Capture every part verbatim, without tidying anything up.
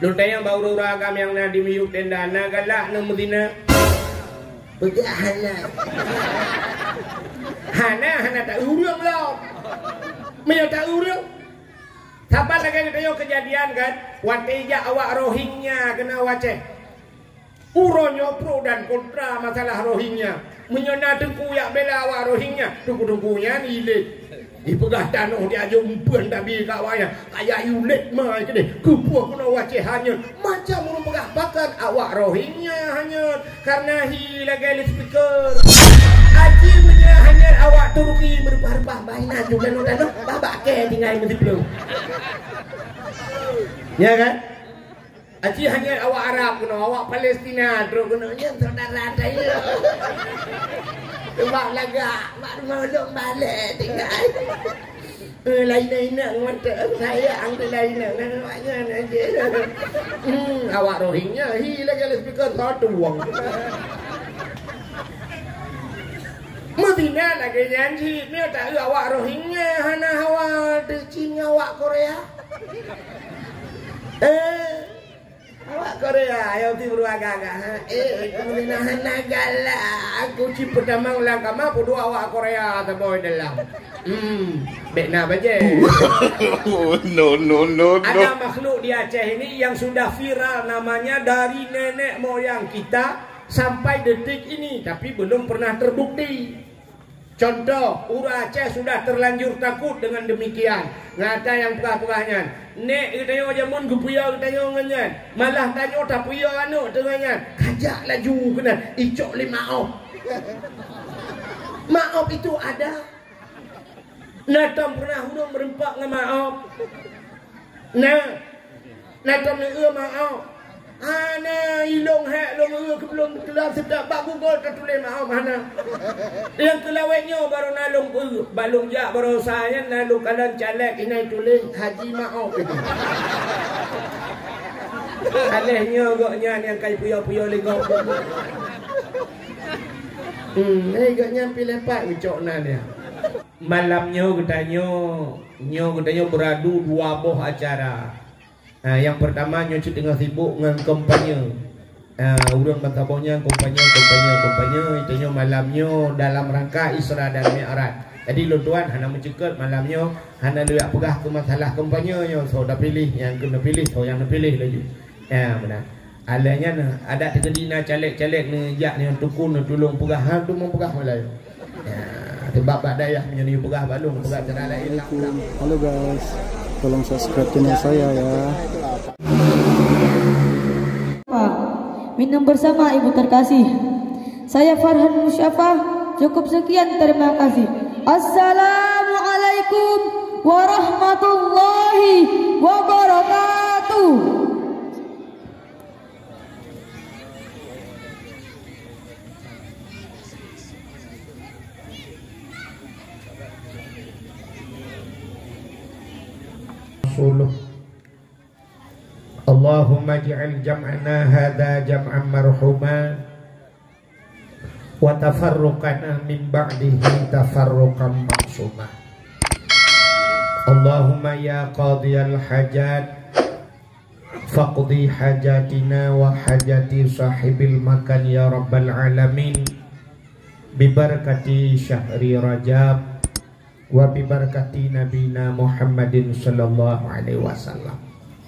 Lu tanya baru ragam yang na di miyuk tenda na galak na Medina. Begak hana. Hana hana tak urang lah. Maya tak urang. Kapan lagi kita kejadian kan? Watija awak Rohingya kena waceh. Uronyo pro dan kontra masalah Rohingya. Menyona tengku yak bela awak Rohingya. Tengku-tengkunya nilik. Ipegah tanah dia aja umpuan tapi kawanya kayak ulet mah jadi kupuh kena waceh hanya macam urung pegah bakar awak Rohingya hanya karena hi lagi speaker aji menyerah hanya awak Turki berpah-pah mainan juga nonton babak ke tinggal mesti belum ya kan aji hanya awak Arab kena awak Palestina terus kena yang saudara saya Mak lagak, mak meluk balik tinggal. Eh lain-lain nak mata saya angkat lain nak maknya aja. Hmm, awak Rohingya hi lagi speaker satu uang. Medina lagi janji, ni tak awak Rohingya hana awak Cina awak Korea. Eh awak Korea, ayo ti beragak-agak. Eh, kemudian hana galak. Aku ci pertama ulang kama podo awak Korea taboy dalam. Hmm, bekna baje. No no no no. Ada makhluk di Aceh ini yang sudah viral namanya dari nenek moyang kita sampai detik ini tapi belum pernah terbukti. Contoh, Ura Aceh sudah terlanjur takut dengan demikian. Ngata yang pegah-pegahnya. Nek kita jamun gupuya kita nganyan. Malah tanya tak puya anu dengannya. Kajak laju kena icok le maaf. Maaf itu ada. Natam pernah hudung merempak dengan maaf. Nah, natam ni eur maaf. Ana ilong hak long eur ke belum kelam sedap bak Google tak tulis maaf mana. Yang kelawetnya baru nalung eur, balung jak baru saya nalung kalan calek ini tulis haji maaf itu. Alehnya goknya yang kai puyo-puyo legok. Hmm, eh goknya pilih pak ucok na dia. Malamnya katanya, nyo katanya beradu dua boh acara. Nah, yang pertama nyo tengah sibuk dengan kampanye. Ah, uh, urang bantabohnya kampanye kampanye kampanye itu malamnya dalam rangka Isra dan Mi'raj. Jadi lu tuan hana mencekat malamnya hana lihat pegah ke masalah kampanye nyo so dah pilih yang kena pilih so yang nak pilih lagi. Ya benar. Alanya ada terkedina caleg-caleg ni jak ni tukun tolong pegah ha tu mau pegah malai. Ya, sebab bak dayah punya ni pegah balung pegah cara lain. Halo guys. Tolong subscribe channel saya ya. Pak, minum bersama ibu terkasih. Saya Farhan Musyafah. Cukup sekian, terima kasih. Assalamualaikum warahmatullahi wabarakatuh. Allahumma ij'al jam'ana hadha jam'an marhuma wa tafarruqana min ba'dihi tafarruqan ma'suma. Allahumma ya qadiyal hajat faqdi hajatina wa hajati sahibil makan ya rabbal alamin bi barakati syahri Rajab wa bi barakati nabina Muhammadin sallallahu alaihi wasallam.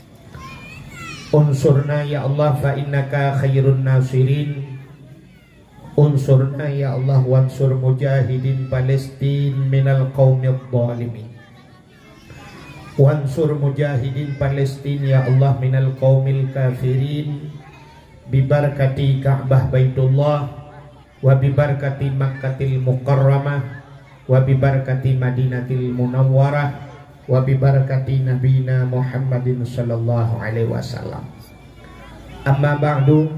Unsurna ya Allah fa innaka khairun nasirin. Unsurna ya Allah wansur mujahidin Palestin minal qaumid zalimin. Wansur mujahidin Palestin ya Allah minal qaumil kafirin bi barakati Ka'bah Baitullah wa bi barakati Makkahil Mukarramah wa bi barakati Madinatil Munawwarah wa bi barakati nabina Muhammadin sallallahu alaihi wasallam. Amma ba'du,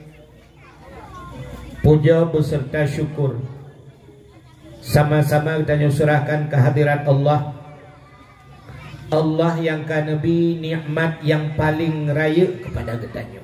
puja beserta syukur sama-sama kita serahkan kehadirat Allah. Allah yang ka Nabi nikmat yang paling raya kepada kita.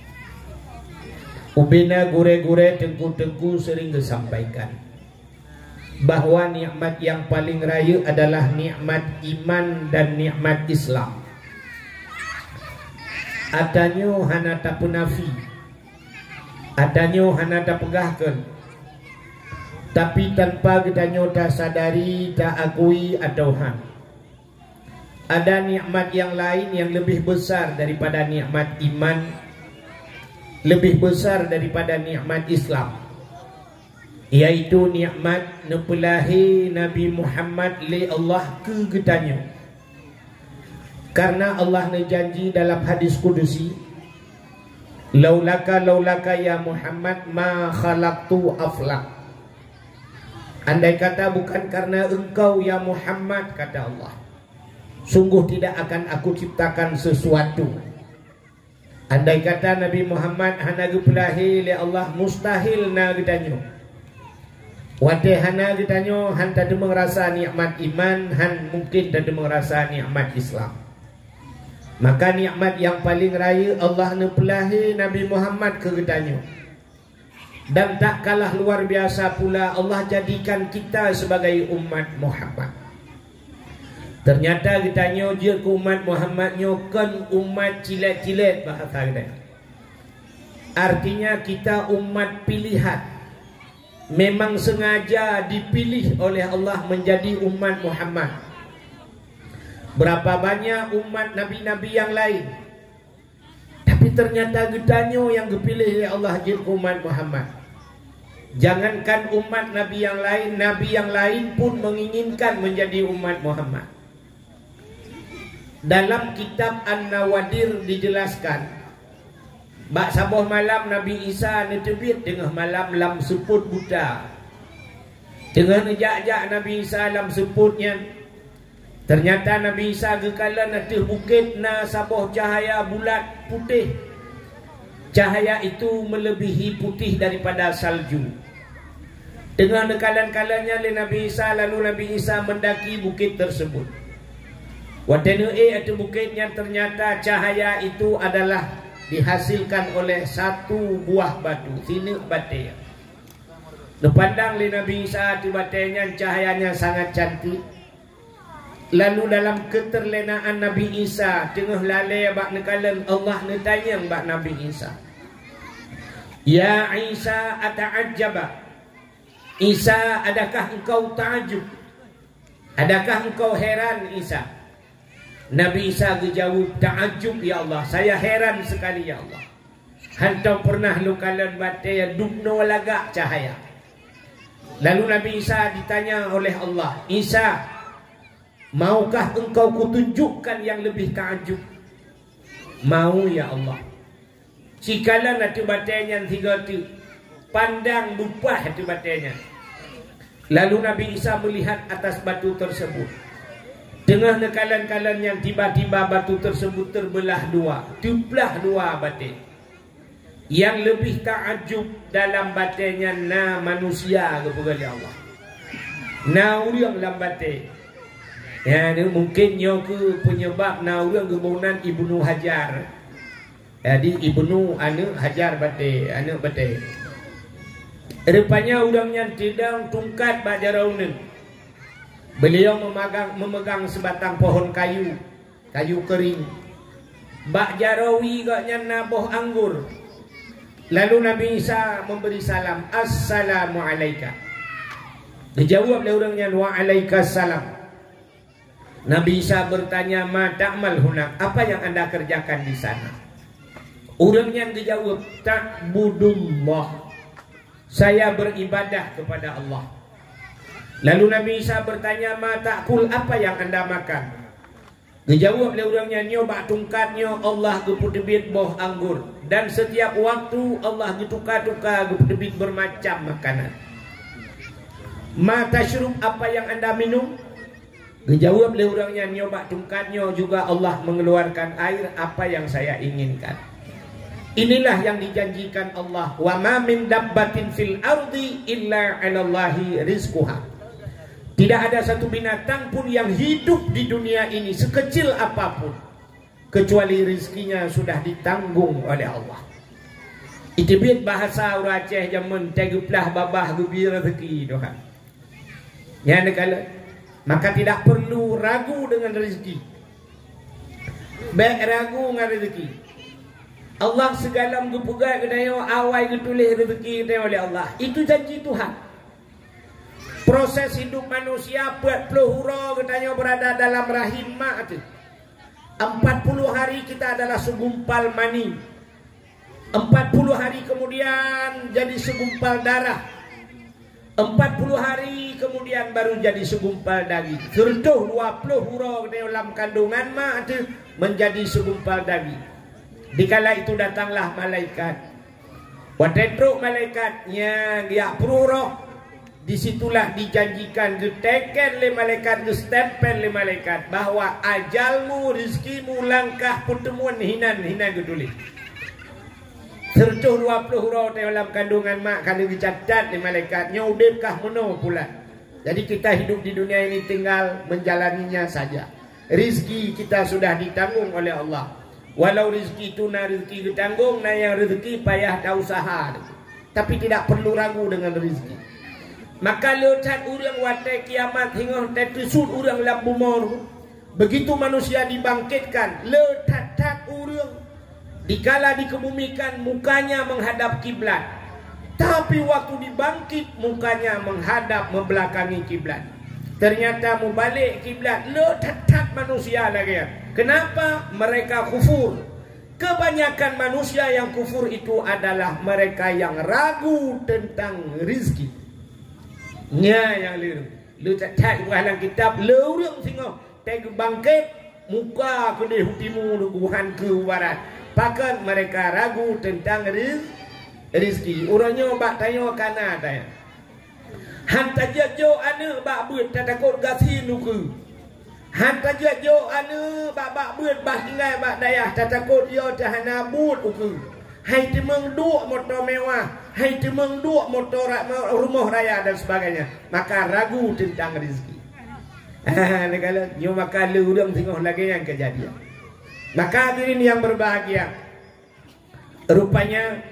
Ubina gure-gure tengku-tengku sering disampaikan bahwa nikmat yang paling raya adalah nikmat iman dan nikmat Islam. Adanyo hana tak penafi, adanyo hana tak pegahkan, tapi tanpa gedanyo tak sadari, tak akui atau han. Ada nikmat yang lain yang lebih besar daripada nikmat iman, lebih besar daripada nikmat Islam, yaitu nikmat nepelahi Nabi Muhammad li Allah ke gedanyo. Karena Allah janji dalam hadis kudusi, laulaka laulaka ya Muhammad ma khalaqtu aflak. Andai kata bukan karena engkau ya Muhammad, kata Allah, sungguh tidak akan aku ciptakan sesuatu. Andai kata Nabi Muhammad hana gepelahi li Allah, mustahil na gedanyo. Wate hana gedanyo han tak merasa nikmat iman, han mungkin tak merasa nikmat Islam. Maka nikmat yang paling raya Allah nepelahi Nabi Muhammad ke gedanyo. Dan tak kalah luar biasa pula Allah jadikan kita sebagai umat Muhammad. Ternyata gedanyo je ke umat Muhammadnyo kan umat cilet-cilet bahasa kita. Artinya kita umat pilihan. Memang sengaja dipilih oleh Allah menjadi umat Muhammad. Berapa banyak umat nabi-nabi yang lain, tapi ternyata gedanyo yang dipilih oleh Allah jadi umat Muhammad. Jangankan umat nabi yang lain, nabi yang lain pun menginginkan menjadi umat Muhammad. Dalam kitab An-Nawadir dijelaskan, bak sabuh malam Nabi Isa netebit tengah malam lam seput buta. Tengah nejak-jak Nabi Isa lam seputnya. Ternyata Nabi Isa gekala natih bukit na sabuh cahaya bulat putih. Cahaya itu melebihi putih daripada salju. Tengah nekalan-kalanya le Nabi Isa, lalu Nabi Isa mendaki bukit tersebut. Watenu e atau bukitnya ternyata cahaya itu adalah dihasilkan oleh satu buah batu, sini batu. Nepandang le Nabi Isa di batunya cahayanya sangat cantik. Lalu dalam keterlenaan Nabi Isa tengah lalai bak nekalan Allah netanya bak Nabi Isa, ya Isa ata'ajjaba, Isa adakah engkau ta'ajub, adakah engkau heran Isa? Nabi Isa dijawab, ta'ajub ya Allah, saya heran sekali ya Allah. Hantam pernah lukalan batai dubno lagak cahaya. Lalu Nabi Isa ditanya oleh Allah, Isa, maukah engkau kutunjukkan yang lebih ta'ajub? Mau ya Allah. Cikalah nanti batanya tiga tu, pandang lupah hati batanya. Lalu Nabi Isa melihat atas batu tersebut. Tengah nekalan-kalan yang tiba-tiba batu tersebut terbelah dua, tuplah dua batin. Yang lebih ta'ajub dalam batinnya na manusia kepada Allah. Na uriang dalam batin. Ya, ini mungkin nyo ke penyebab na orang kebunan Ibnu Hajar. Jadi Ibnu anu Hajar bate, anu bate. Rupanya orangnya tidak tungkat bak jaraunin. Beliau memegang memegang sebatang pohon kayu, kayu kering. Bak jarawi gaknya naboh anggur. Lalu Nabi Isa memberi salam, Assalamualaikum. Dijawab oleh orangnya, Waalaikumsalam. Nabi Isa bertanya, ma ta'mal hunak, apa yang anda kerjakan di sana? Orang yang dijawab, ta'budullah, saya beribadah kepada Allah. Lalu Nabi Isa bertanya, ma ta'kul, apa yang anda makan? Dijawab oleh orangnya, nyo bak tungkatnya Allah geputebit boh anggur, dan setiap waktu Allah getuka-tuka geputebit bermacam makanan. Ma tashrub, apa yang anda minum? Dijawab oleh orangnya, nyoba tungkatnya juga Allah mengeluarkan air apa yang saya inginkan. Inilah yang dijanjikan Allah, wa ma min dabbatin fil ardi illa 'alallahi rizquha. Tidak ada satu binatang pun yang hidup di dunia ini sekecil apapun kecuali rizkinya sudah ditanggung oleh Allah. Itu biar bahasa orang Aceh zaman teguplah babah gembira rezeki doa. Ya negala, maka tidak perlu ragu dengan rezeki. Baik ragu dengan rezeki. Allah segala menggupegat katanya awal ketulis rezeki katanya oleh Allah. Itu janji Tuhan. Proses hidup manusia empat puluh hura katanya berada dalam rahim mak tu. empat puluh hari kita adalah segumpal mani. empat puluh hari kemudian jadi segumpal darah. empat puluh hari kemudian baru jadi segumpal daging. Sertuh dua puluh hura dalam kandungan mak tu menjadi segumpal daging. Dikala itu datanglah malaikat. Watetruk malaikatnya dia peruroh. Disitulah dijanjikan diteken le malaikat, distempel le malaikat bahwa ajalmu, rizkimu, langkah pertemuan hinan-hinan getulis. Sertuh dua puluh hurau dalam kandungan mak kalau dicatat le malaikat nyudipkah meno pula. Jadi kita hidup di dunia ini tinggal menjalaninya saja. Rizki kita sudah ditanggung oleh Allah. Walau rezeki itu na rezeki ditanggung, na yang rezeki payah dah usaha. Tapi tidak perlu ragu dengan rezeki. Maka lecat urang watai kiamat hingga tetusut urang lampu mor. Begitu manusia dibangkitkan, lecat urang dikala dikebumikan mukanya menghadap kiblat. Tapi waktu dibangkit mukanya menghadap membelakangi kiblat. Ternyata mau balik kiblat, lecat manusia lagi. Kenapa? Mereka kufur. Kebanyakan manusia yang kufur itu adalah mereka yang ragu tentang rizki. Nya yang liru. Lu tak cak dalam kitab lurung singo. Tegu bangkit muka kene hutimu nubuhan ke barat. Pakan mereka ragu tentang riz, rizki. Urangnya bak tanya kana tanya. Hantar jo ane bak buat takut gasi nuku. Hantar jo ane bak bak buat bah tinggal bak dayah takut yo tahana but uku. Hai temeng duk motor mewah, hai temeng duk motor rumah raya dan sebagainya. Maka ragu tentang rezeki. Ah, kalau nyo maka lu urang tengok lagi yang kejadian. Maka hadirin yang berbahagia, rupanya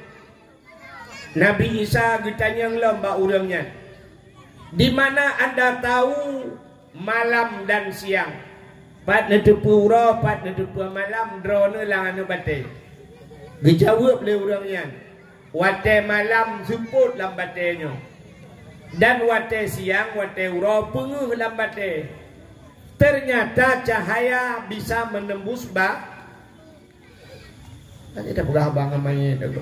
Nabi Isa ditanya lomba urangnya, di mana Anda tahu malam dan siang? Pat netepu ura, pat netepu malam, drone lang anu bate. Dijawab oleh orangnya, wate malam seput lambatenya, dan wate siang wate ura penguh lambate. Ternyata cahaya bisa menembus bak. Tadi dah berah banget mainnya tu.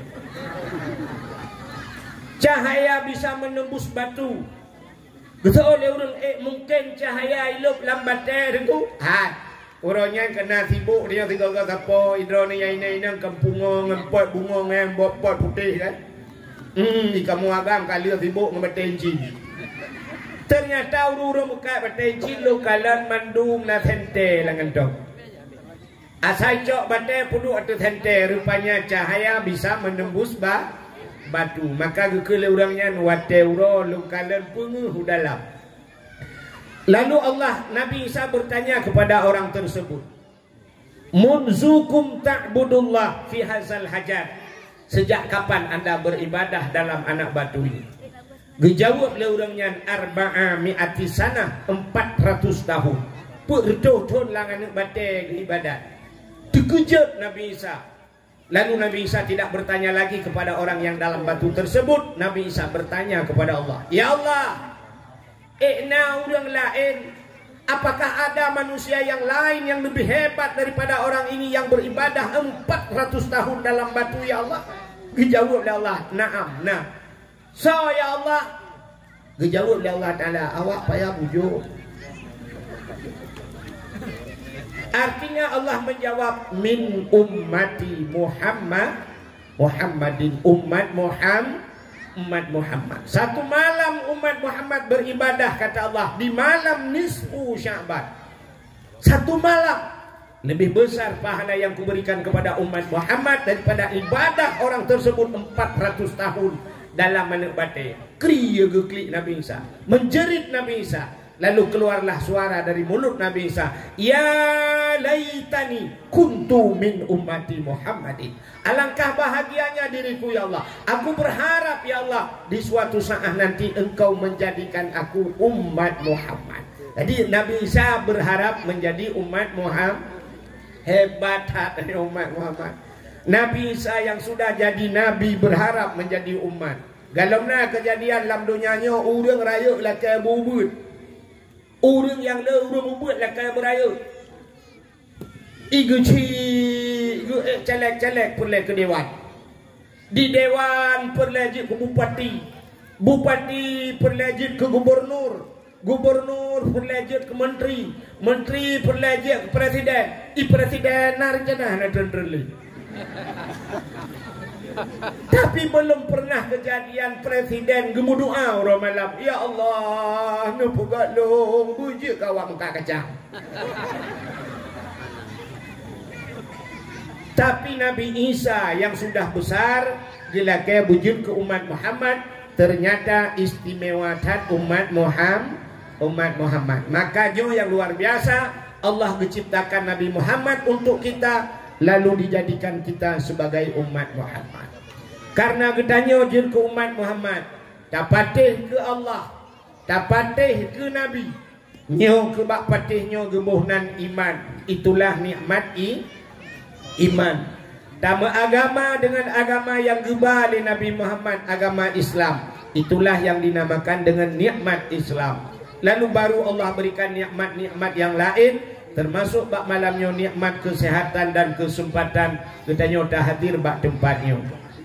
Cahaya bisa menembus batu. Betul oleh orang eh mungkin cahaya hidup lambatnya tu. Ah. Orangnya kena sibuk dia tinggal ke apa hidro ni yang ini ini kempungo ngempot bungo ngembot pot putih kan. Hmm di kamu agam kali sibuk ngebetenci. Ternyata urung muka betenci lu kalan mandung na tente langan dok. Asai cok bate pudu atau tente rupanya cahaya bisa menembus ba batu. Maka gekele orangnya wate uro lu kalan pungu dalam. Lalu Allah Nabi Isa bertanya kepada orang tersebut, munzukum ta'budullah fi hazal hajar. Sejak kapan anda beribadah dalam anak batu ini? Dijawab oleh orangnya arba'a mi'ati sana, empat ratus tahun. Perdoh-doh lang anak batu ibadat. Dikejut Nabi Isa. Lalu Nabi Isa tidak bertanya lagi kepada orang yang dalam batu tersebut. Nabi Isa bertanya kepada Allah, ya Allah, Ikna orang lain, apakah ada manusia yang lain yang lebih hebat daripada orang ini yang beribadah empat ratus tahun dalam batu ya Allah? Dijawab oleh Allah, na'am, nah. So ya Allah, dijawab oleh Allah Ta'ala, awak payah bujuk. Artinya Allah menjawab, min ummati Muhammad, Muhammadin, umat Muhammad, umat Muhammad. Satu malam umat Muhammad beribadah kata Allah di malam nisfu Sya'ban. Satu malam lebih besar pahala yang kuberikan kepada umat Muhammad daripada ibadah orang tersebut empat ratus tahun dalam menikmati. Kriya geklik Nabi Isa, menjerit Nabi Isa. Lalu keluarlah suara dari mulut Nabi Isa, ya laitani kuntu min ummati Muhammadin. Alangkah bahagianya diriku ya Allah. Aku berharap ya Allah di suatu saat nanti engkau menjadikan aku umat Muhammad. Jadi Nabi Isa berharap menjadi umat Muhammad. Hebat hati umat Muhammad. Nabi Isa yang sudah jadi nabi berharap menjadi umat. Galamna kejadian dalam dunianya urang raya lakai bubut. Urang yang le urang bubut lakai beraya. Igu ci igu celek-celek perle ke dewan. Di dewan perlejit ke bupati. Bupati perlejit ke gubernur. Gubernur perlejit ke menteri. Menteri perlejit ke presiden. I presiden narjana na tenderli. Tapi belum pernah kejadian presiden gemu doa orang malam. Ya Allah, nu pugat long bujuk kawak muka kacang. Tapi Nabi Isa yang sudah besar dilakai wujud ke umat Muhammad, ternyata istimewa tat umat Muhammad, umat Muhammad. Makanya yang luar biasa, Allah menciptakan Nabi Muhammad untuk kita, lalu dijadikan kita sebagai umat Muhammad. Karena gedanya wujud ke umat Muhammad, tak patih ke Allah, tak patih ke Nabi, nyo ke bak patihnya gemuhnan iman. Itulah nikmat i iman. Tama agama dengan agama yang geba oleh Nabi Muhammad, agama Islam. Itulah yang dinamakan dengan nikmat Islam. Lalu baru Allah berikan nikmat-nikmat yang lain, termasuk bak malamnya nikmat kesehatan dan kesempatan katanya dah hadir bak tempatnya.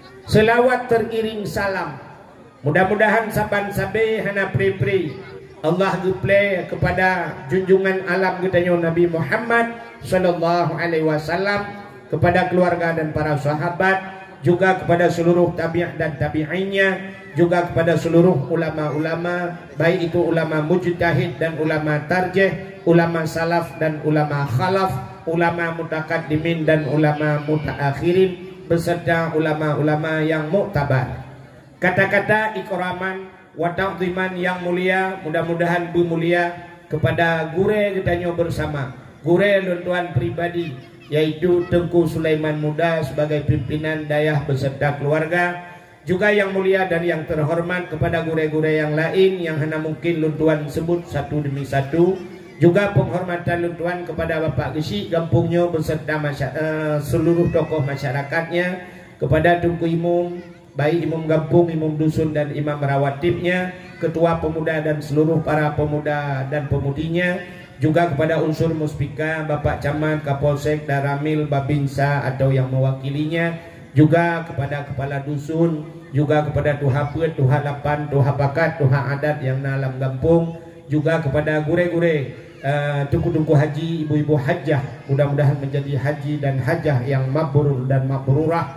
Selawat teriring salam. Mudah-mudahan saban sabe hana pre-pre Allah geplay kepada junjungan alam katanya Nabi Muhammad sallallahu alaihi wasallam, kepada keluarga dan para sahabat, juga kepada seluruh tabi'ah dan tabi'innya, juga kepada seluruh ulama-ulama, baik itu ulama mujtahid dan ulama tarjih, ulama salaf dan ulama khalaf, ulama mutakaddimin dan ulama mutaakhirin, beserta ulama-ulama yang muktabar. Kata-kata ikraman wa ta'ziman yang mulia, mudah-mudahan bermulia kepada gure kitanya bersama, gure luntuan pribadi, yaitu Tengku Sulaiman Muda sebagai pimpinan dayah beserta keluarga, juga yang mulia dan yang terhormat kepada gure-gure yang lain yang hanya mungkin luntuan sebut satu demi satu, juga penghormatan luntuan kepada Bapak Gesi Gampungnya beserta uh, seluruh tokoh masyarakatnya, kepada Tengku Imam, baik Imam Gampung, Imam Dusun dan Imam Rawatibnya, ketua pemuda dan seluruh para pemuda dan pemudinya, juga kepada unsur muspika, Bapak Camat, Kapolsek, Daramil, Babinsa atau yang mewakilinya, juga kepada kepala dusun, juga kepada tuha pet, tuha lapan, tuha bakat, tuha adat yang dalam kampung, juga kepada gure-gure, uh, tungku-tungku haji, ibu-ibu hajjah, mudah-mudahan menjadi haji dan hajjah yang mabrur dan mabrurah.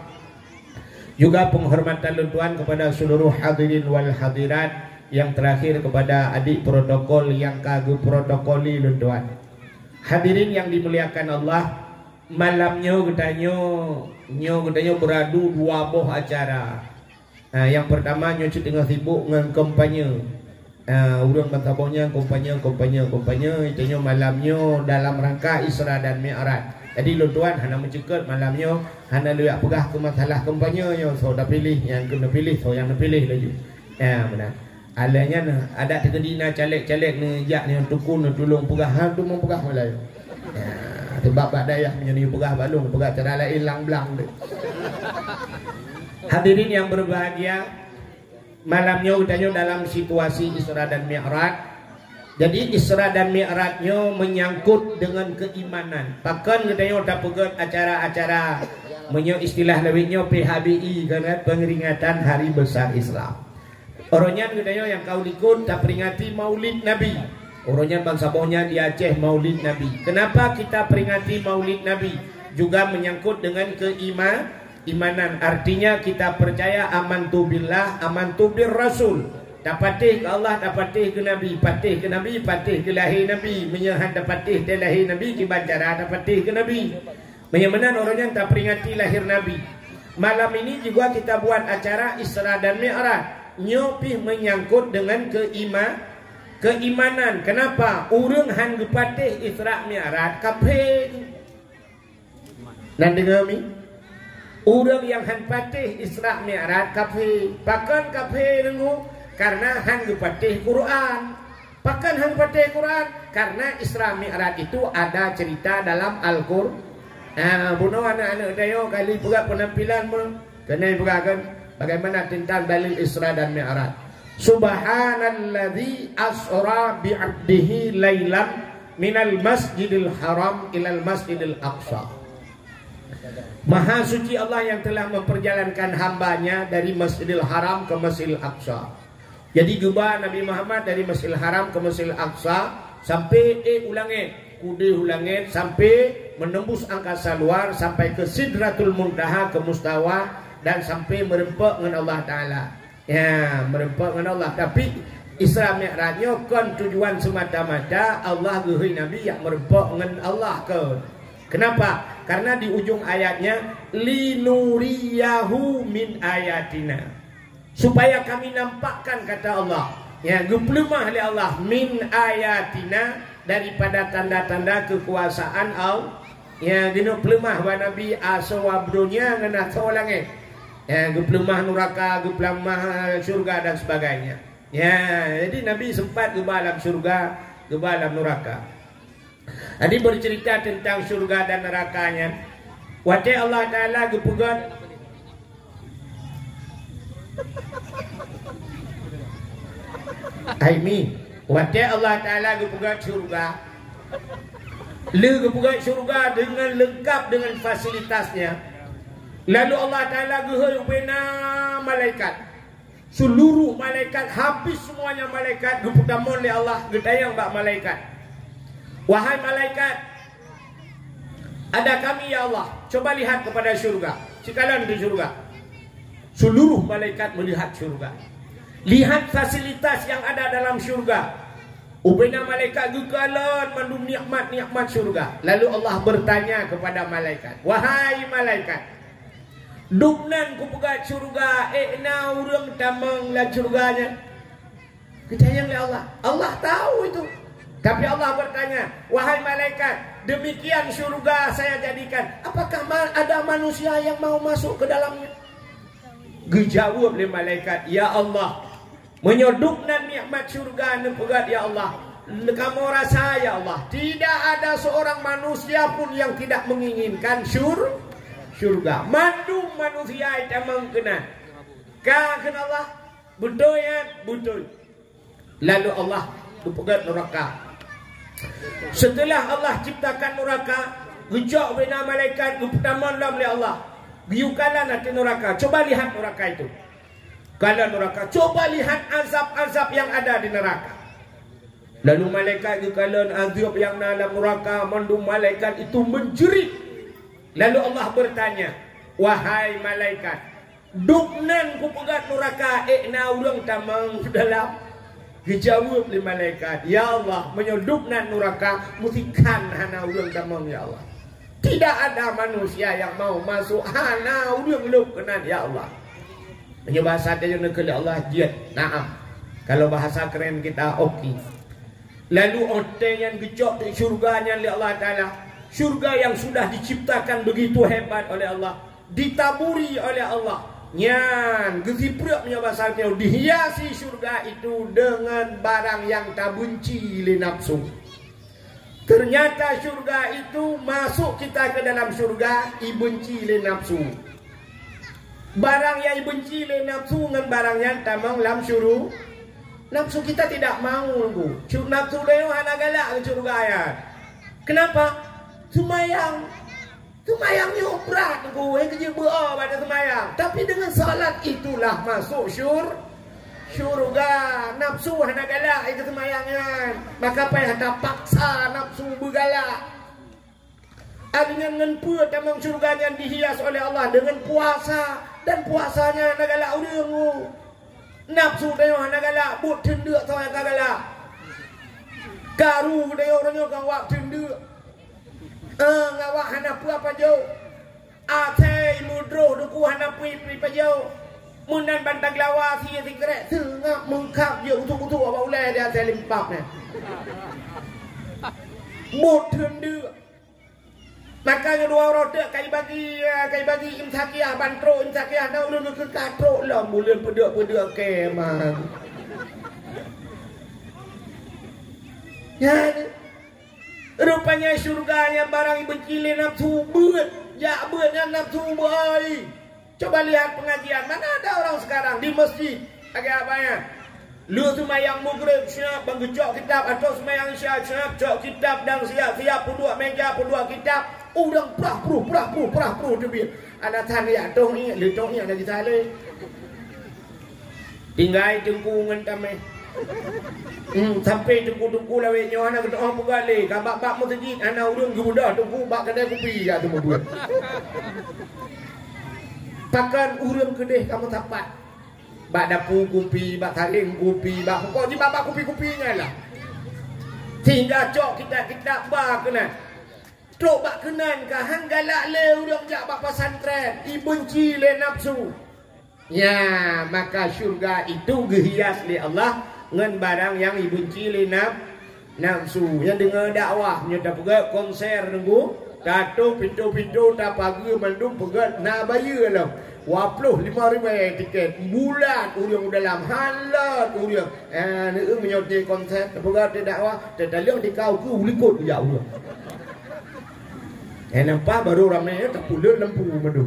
Juga penghormatan luntuan kepada seluruh hadirin wal hadirat. Yang terakhir kepada adik protokol yang kagum protokoli luntuan. Hadirin yang dimuliakan Allah, malamnya katanya nyo katanya beradu dua boh acara. Nah, yang pertama nyo tengah sibuk dengan kampanye. Nah, urang bantabonya kampanye kampanye kampanye itu malamnya dalam rangka Isra dan Mi'raj. Jadi luntuan hana mencekat malamnya hana lihat pegah ke masalah kampanye nyo, so dah pilih yang kena pilih, so yang nak pilih lagi. Ya, benar. Alanya ada terkendina caleg-caleg ni jak ni tukun ni tolong pegah ha tu mau pegah malai. Ya, sebab bak dayah menjadi pegah balung, pegah cara lain lang-blang tu. Hadirin yang berbahagia, malamnya utanya dalam situasi Isra dan Mi'raj. Jadi Isra dan Mi'rajnya menyangkut dengan keimanan. Bahkan katanya dah pegat acara-acara menyo istilah lewitnya P H B I kan, pengeringatan Hari Besar Islam. Orangnya katanya yang kau likut tak peringati Maulid Nabi. Orangnya bangsa bohnya di Aceh Maulid Nabi. Kenapa kita peringati Maulid Nabi? Juga menyangkut dengan keimanan, imanan. Artinya kita percaya amantu billah, amantu bir Rasul. Dapatih ke Allah, dapatih ke Nabi, patih ke Nabi, patih ke lahir Nabi, menyahan dapatih ke lahir Nabi, di bancara dapatih ke Nabi. Bagaimana orangnya tak peringati lahir Nabi. Malam ini juga kita buat acara Isra dan Mi'raj. Nyopi menyangkut dengan keima, keimanan. Kenapa? Urang han gepatih Isra Mi'raj kafir. Nan dengar mi? Urang yang han patih Isra Mi'raj kafir. Bahkan kafir dengu karena han gepatih Quran. Bahkan han patih Quran karena Isra Mi'raj itu ada cerita dalam Al-Qur'an. Ah, bunuh anak-anak dia kali pula penampilan pun kena kan bagaimana tentang dalil Isra dan Mi'raj. Subhanalladzi asra bi'abdihi lailan minal masjidil haram ilal masjidil aqsa. Maha suci Allah yang telah memperjalankan hambanya dari Masjidil Haram ke Masjidil Aqsa. Jadi gubah Nabi Muhammad dari Masjidil Haram ke Masjidil Aqsa sampai eh ulangi kude ulangi sampai menembus angkasa luar sampai ke Sidratul Muntaha ke Mustawa dan sampai merempak dengan Allah Ta'ala. Ya, merempak dengan Allah. Tapi Isra Mi'rajnya kan tujuan semata-mata Allah gehui Nabi yang merempak dengan Allah ke. Kenapa? Karena di ujung ayatnya linuriyahu min ayatina. Supaya kami nampakkan kata Allah. Ya, geplemah oleh Allah min ayatina daripada tanda-tanda kekuasaan Allah. Ya, dino plemah wa Nabi asawabdunya ngena tolangnya. Ya, geplemah neraka, geplemah surga dan sebagainya. Ya, jadi Nabi sempat ke dalam surga, ke dalam neraka. Tadi bercerita tentang surga dan nerakanya. Wate Allah Ta'ala gepugat Aimi wate Allah Ta'ala gepugat surga. Le gepugat surga dengan lengkap dengan fasilitasnya. Lalu Allah Ta'ala gehe bina malaikat. Seluruh malaikat habis semuanya malaikat geputamon oleh Allah gedayang bak malaikat. Wahai malaikat, ada kami ya Allah. Coba lihat kepada surga. Sekalian di surga. Seluruh malaikat melihat surga. Lihat fasilitas yang ada dalam surga. Ubena malaikat gukalan mandum nikmat-nikmat surga. Lalu Allah bertanya kepada malaikat, wahai malaikat, duknan ku pegat surga, eh na urang tamang la surganya. Ketanya oleh Allah. Allah tahu itu. Tapi Allah bertanya, wahai malaikat, demikian surga saya jadikan, apakah ada manusia yang mau masuk ke dalamnya? Dijawab oleh malaikat, ya Allah, menyodukkan nikmat surga nepegat ya Allah. Kamu rasa ya Allah, tidak ada seorang manusia pun yang tidak menginginkan sur surga. Mandum manusia itu mengkena. Kan Allah, betul ya, betul. Lalu Allah nepegat neraka. Setelah Allah ciptakan neraka, gejok bina malaikat pertama oleh Allah. Biukalah nanti neraka. Coba lihat neraka itu. Kalau neraka, coba lihat azab-azab yang ada di neraka. Lalu malaikat kalau azab yang dalam neraka, mandum malaikat itu menjerit. Lalu Allah bertanya, wahai malaikat, duknan ku pegat neraka, eh na urang tamang dalam. Dijawab oleh malaikat, ya Allah, menyodukkan neraka musikan hana urang damang ya Allah. Tidak ada manusia yang mau masuk hana urang lukenan ya Allah. Hanya bahasa dia nak Allah jid. Naam. Kalau bahasa keren kita oke. Okay. Lalu orang yang gejok di surganya oleh Allah Ta'ala, surga yang sudah diciptakan begitu hebat oleh Allah, ditaburi oleh Allah. Nyan, gesipruk punya bahasanya, dihiasi surga itu dengan barang yang tak benci le nafsu. Ternyata surga itu masuk kita ke dalam surga, ibenci le nafsu. Barang yang ibenci le nafsu dengan barang yang tak mau lam syuru. Nafsu kita tidak mau nunggu. Nafsu dia hana galak ke surga ya. Kenapa? Semayang. Semayangnya berat gue kerja berapa pada semayang. Tapi dengan salat itulah masuk syur syurga. Nafsu hana galak itu semayangnya. Maka payah tak paksa nafsu bergalak. Dengan ngenpur tamang syurganya dihias oleh Allah dengan puasa. Dan puasanya hana galak urang. Nafsu dia hana galak. But tenduk tau yang galak. Karu dia orangnya kawak tenduk. Eh, ngawak hanapu apa jauh? Ate mudroh duku hanapu ipi apa jauh? Munan bantang lawa si sikrek tengah mengkap je utuk-utuk apa ulai dia ate limpap ni. Mut hendak. Makanya dua roda kai bagi kai bagi imsakiah bantro imsakiah dah ulun ke katro lah mulen pedek-pedek kemang. Ya. Rupanya syurganya barang benci le nafsu beut, ya beutnya nafsu boy. Coba lihat pengajian, mana ada orang sekarang di masjid agak apanya? Lu semayang maghrib siap menggecok kitab atau semayang isya siap cok kitab dan siap-siap pudua meja pudua kitab. Udang prah pruh prah pruh prah pruh tu biar. Anak tanya dong ni, lu dong ni ada di sana. Tinggal jengkungan kami. Hmm, sampai tunggu-tunggu lawe nyawa anak kata orang pegale kabak-bak masjid anak urang gemudah tunggu bak kedai kopi ya tu buat. Takkan urang kedai kamu tapat. Bak dapur kopi, bak taring kopi, bak pokok ni bak kopi-kopinya lah. Tinggal cok kita-kita bak kena. Tok bak kenan ka hang galak le urang jak bak pesantren, i benci le nafsu. Ya, maka syurga itu gehias li Allah ngan barang yang dibenci li naf nafsu. Yang dengar dakwah nya dak pegat konser nunggu tato pintu-pintu tak pagi mandum pegat na bayar lah wapluh lima ribu tiket bulan urang dalam halat urang eh neung menyoti konser pegat dakwah tadaliang dikau ku likut ya urang eh nampak baru ramai tak pulun lampu mandum.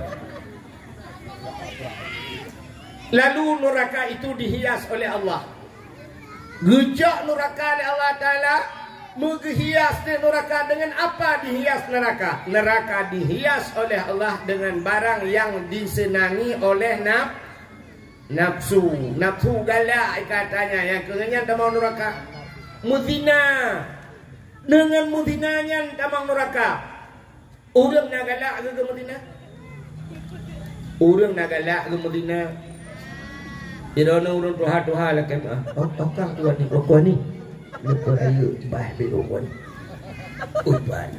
Lalu neraka itu dihias oleh Allah. Gejak neraka oleh Allah Ta'ala. Menghias di neraka dengan apa dihias neraka? Neraka dihias oleh Allah dengan barang yang disenangi oleh naf, nafsu. Nafsu galak katanya. Yang kerenyan tamang neraka. Muzina. Dengan muzinanya tamang neraka. Orang nak galak ke ke muzina? Orang nak galak ke muzina? Irona urun tuha-tuha lah kan. Oh, okang tuan ni, okang ni. Lepas ayu bah be okang ni. Oh, ban.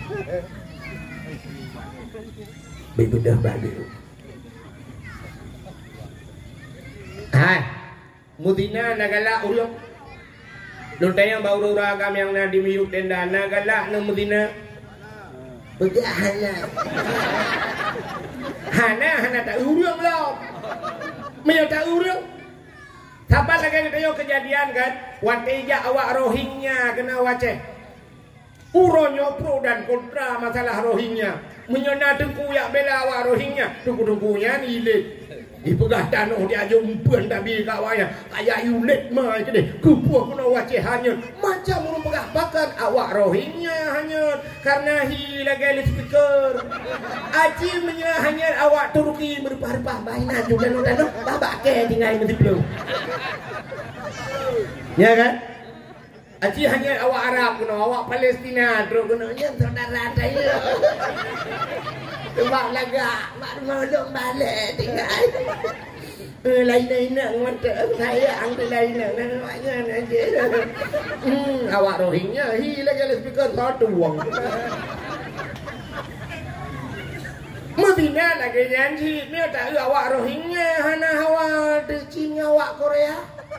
Be bedah bah be. Hai. Mudina nagala urang. Don tayang bau ragam yang na di miyuk tenda nagala na Mudina. Bedah hana. Hana hana tak urang lah. Menyata urang. Sabar lagi kayo kejadian kan. Watija awak Rohingya kena waceh. Uronyo pro dan kontra masalah Rohingya. Menyona tengku yak bela awak Rohingya. Tengku-tengkunya nilit. Ipegah tanah dia jumpuan tapi kawanya. Kayak yulet mah ke deh. Kupuh kena waceh hanya. Macam urung pegah bakar awak Rohingya hanya. Karena hi lagi speaker. Aji menyerah hanya awak Turki berpah-pah mainan juga no tanah. Babak ke tinggal mesti belum. Ya kan? Aji hanya awak Arab kena awak Palestina terus kena nya saudara saya. Sebab lagak mak ngolong balik tinggal. Eh lain-lain nak mata saya angkat lain nak namanya aja. Hmm awak Rohingya hi lagi speaker satu wang. Medina lagi nyanyi ni tak awak Rohingya hana hawa Cina awak Korea.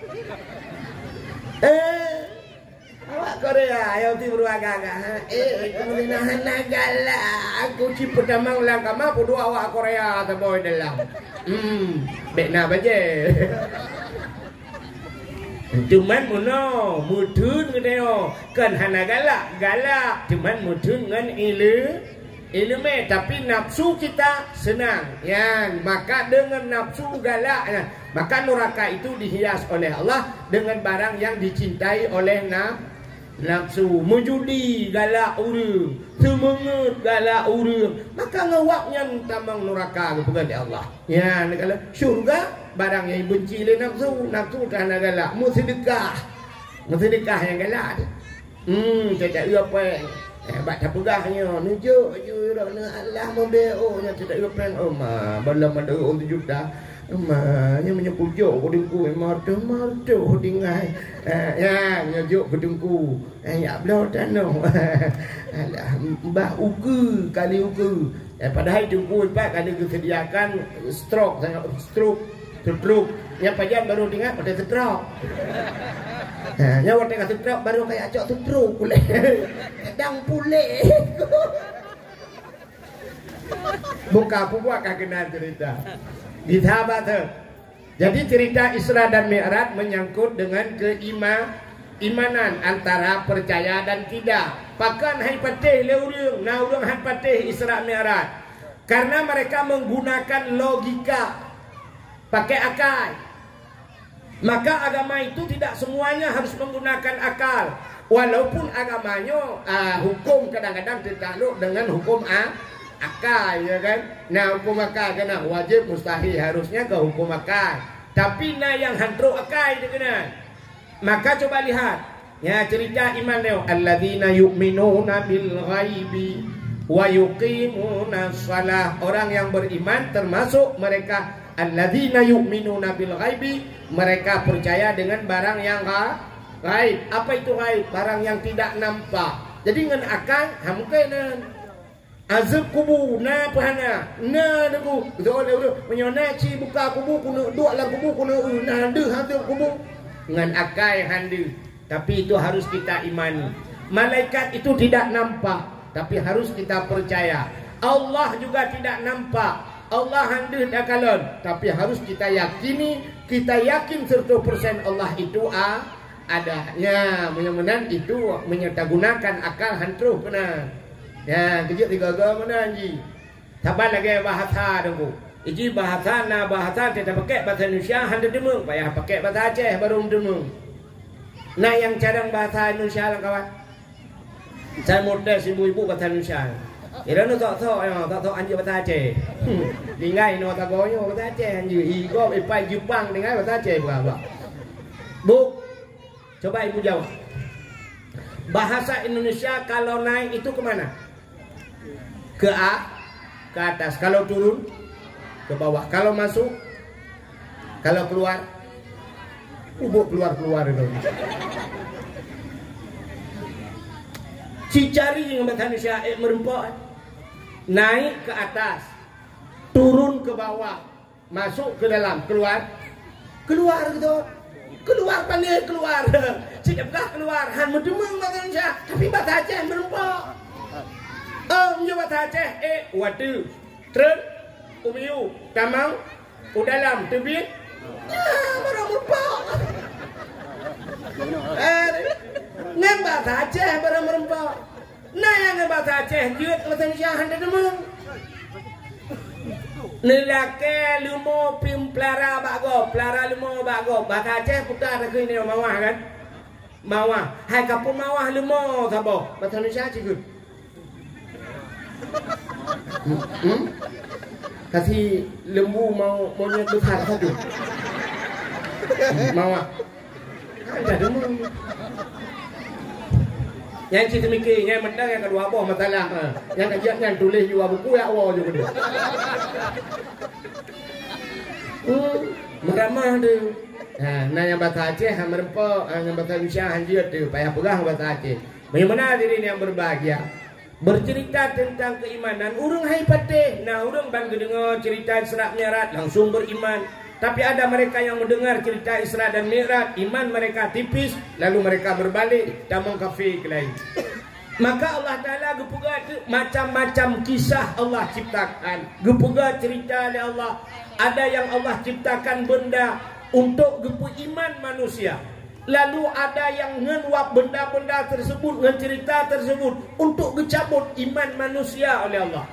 Eh awak Korea ayo ti beruaga-aga. Eh kemudian hana galak aku ci pertama ulang kama podo awak Korea ta boy dalam. Hmm bekna baje. Cuman mono mudun ngedeo kan hana galak galak cuman mudun ngan ilu ilmu tapi nafsu kita senang ya maka dengan nafsu galak ya. Maka neraka itu dihias oleh Allah dengan barang yang dicintai oleh naf, nafsu. Menjudi galak urang, semangat galak urang, maka ngawaknya tamang neraka kepada Allah ya kalau syurga barang yang benci oleh nafsu, nafsu tak nak galak sedekah sedekah yang galak hmm tak apa eh bak tak pegahnya nunjuk je Allah membeo nya tidak lepen oma balam ada orang juta oma nya menyepujuk kudungku marto marto dingai ya nyejuk kudungku eh ya blo tano alah mbah uku kali uku eh padahal dungku empat kali disediakan stroke sangat stroke stroke yang pajam baru dengar pada stroke. Nah, nyawa tengah stroke baru kayak cok stroke pulih. Kadang pulih. Buka puak kena cerita. Di sahabat tu. Jadi cerita Isra dan Mi'raj menyangkut dengan keiman imanan antara percaya dan tidak. Pakan hai patih le urang, na urang hai patih Isra Mi'raj. Karena mereka menggunakan logika, pakai akal. Maka agama itu tidak semuanya harus menggunakan akal. Walaupun agamanya uh, hukum kadang-kadang ditakluk dengan hukum a, akal, ya kan? Nah, hukum akal kena wajib mustahil harusnya ke hukum akal. Tapi nah yang hantruk akal itu kena. Maka coba lihat, ya cerita iman dia. Alladzina yu'minuna bil ghaibi wa yuqimuna shalah. Orang yang beriman termasuk mereka alladzina yu'minuna bil ghaibi, mereka percaya dengan barang yang gaib. Apa itu gaib? Barang yang tidak nampak. Jadi dengan akal hamkenan azab kubu na pahana na deku betul betul menyona ci buka kubu kuno dua lah kubu kuno na handu hantu kubu dengan akal handu. Tapi itu harus kita imani. Malaikat itu tidak nampak, tapi harus kita percaya. Allah juga tidak nampak, Allah handu dakalon, tapi harus kita yakini, kita yakin seratus persen Allah itu a, ada. Ya, mudah-mudahan itu menyertagunakan akal hantu benar. Ya, kejut tiga gam mana ji. Sabar lagi bahasa dengku. Iji bahasa na bahasa kita pakai bahasa Indonesia handu demung, payah pakai bahasa Aceh baru demung. Nah, yang cadang bahasa Indonesia lah kawan. Saya model ibu-ibu bahasa Indonesia. Ira no tok tok yo, tok tok anjir bahasa Aceh. Lingai no tak goyo bahasa Aceh anjir. Igo ipai Jepang dengan bahasa Aceh berapa? Bu, coba ibu jawab. Bahasa Indonesia kalau naik itu kemana? Ke A, ke atas. Kalau turun, ke bawah. Kalau masuk, kalau keluar, ubuk keluar-keluar itu. Cicari yang bahasa Indonesia eh, merempok. Naik ke atas, turun ke bawah, masuk ke dalam, keluar, keluar gitu. Keluar pandai keluar. Sedapkah keluar han medemeng bahasa Indonesia, tapi bahasa Aceh merempok. Om jo bahasa Aceh eh watu, truk, umiu, kamang, udalam, tebit. Ya, baru merempok. Eh, ngan bahasa Aceh baru merempok. Nah yang bahasa Aceh jeut bahasa Indonesia han demeng. Nelake lumo pim plara bago, plara lumo bago. Bahasa Aceh putar ke ini mawah kan? Mawah. Hai kapun mawah lumo sabo. Bahasa Indonesia cikgu. Hmm? hmm? Kasih lembu mau monyet besar satu. Mawah. Ada demung. Yang cerita mikir, yang menang yang kedua apa masalah. Yang kajian yang tulis juga buku ya awal juga dia. Hmm, meramah tu. Nah, nah yang bahasa Aceh yang merempok, yang bahasa Indonesia hanjir tu, payah pegang bahasa Aceh. Bagaimana diri yang berbahagia? Bercerita tentang keimanan, urung hai patih. Nah, urung bangga dengar cerita Isra Mi'raj langsung beriman. Tapi ada mereka yang mendengar cerita Isra dan Mi'raj, iman mereka tipis, lalu mereka berbalik damang kafir ke lain. Maka Allah Ta'ala gepuga macam-macam kisah Allah ciptakan. Gepuga cerita oleh Allah. Ada yang Allah ciptakan benda untuk gepu iman manusia. Lalu ada yang ngenuap benda-benda tersebut, ngen cerita tersebut untuk gecabut iman manusia oleh Allah.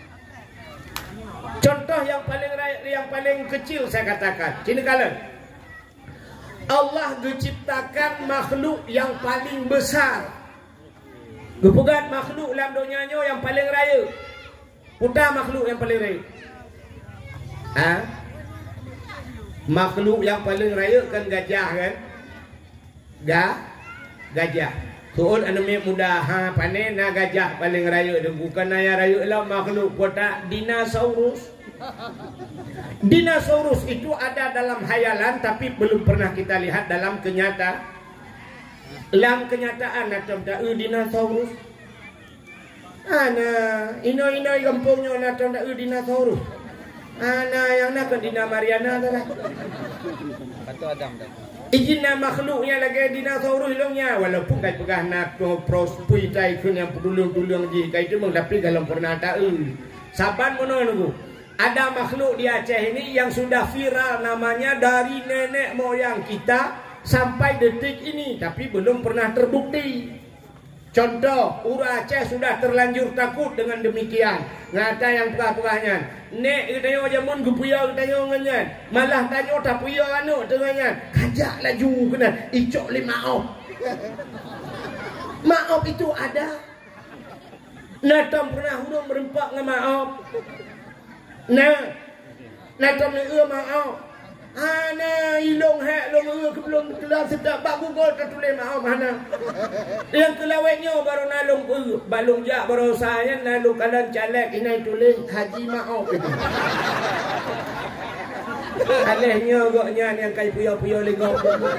Contoh yang paling yang paling kecil saya katakan, sini kalian. Allah menciptakan makhluk yang paling besar. Gepugat makhluk dalam dunianya yang paling raya. Putar makhluk yang paling raya. Ha? Makhluk yang paling raya kan gajah kan? Ga? Gajah. Tuan anami muda ha panen na gajah paling raya dan bukan naya raya lah makhluk kota dinosaurus. Dinosaurus itu ada dalam hayalan tapi belum pernah kita lihat dalam kenyataan. Dalam kenyataan macam tak dinosaurus. Ana ino-ino kampungnya macam tak dinosaurus. Ana yang nak ke Dina Mariana tu lah. Kata Adam dah. Ijinna makhluknya lagi dinosaurus hilangnya walaupun kai pegah nak prospui tai kun yang pedulung-dulung ji kai tu tapi dalam pernah tahu saban mono nunggu ada makhluk di Aceh ini yang sudah viral namanya dari nenek moyang kita sampai detik ini, tapi belum pernah terbukti. Contoh, Ura Aceh sudah terlanjur takut dengan demikian. Ngata yang perah-perahnya, nek tanya jamun gupuya tanya nganyan, malah tanya tapuya anu dengannya, kajak laju kena icok le maaf. Maaf itu ada. Natam pernah hurung merempak dengan maaf. Nah, natam le maaf. Ana ilong hak long eur belum kelas sedap bak gugol tertulis maaf mana. Yang kelawetnya baru nalung eur, balung jak baru saya nalung kalan calek ini tulis haji maaf itu. Alehnya goknya yang kai puyo-puyo lengok.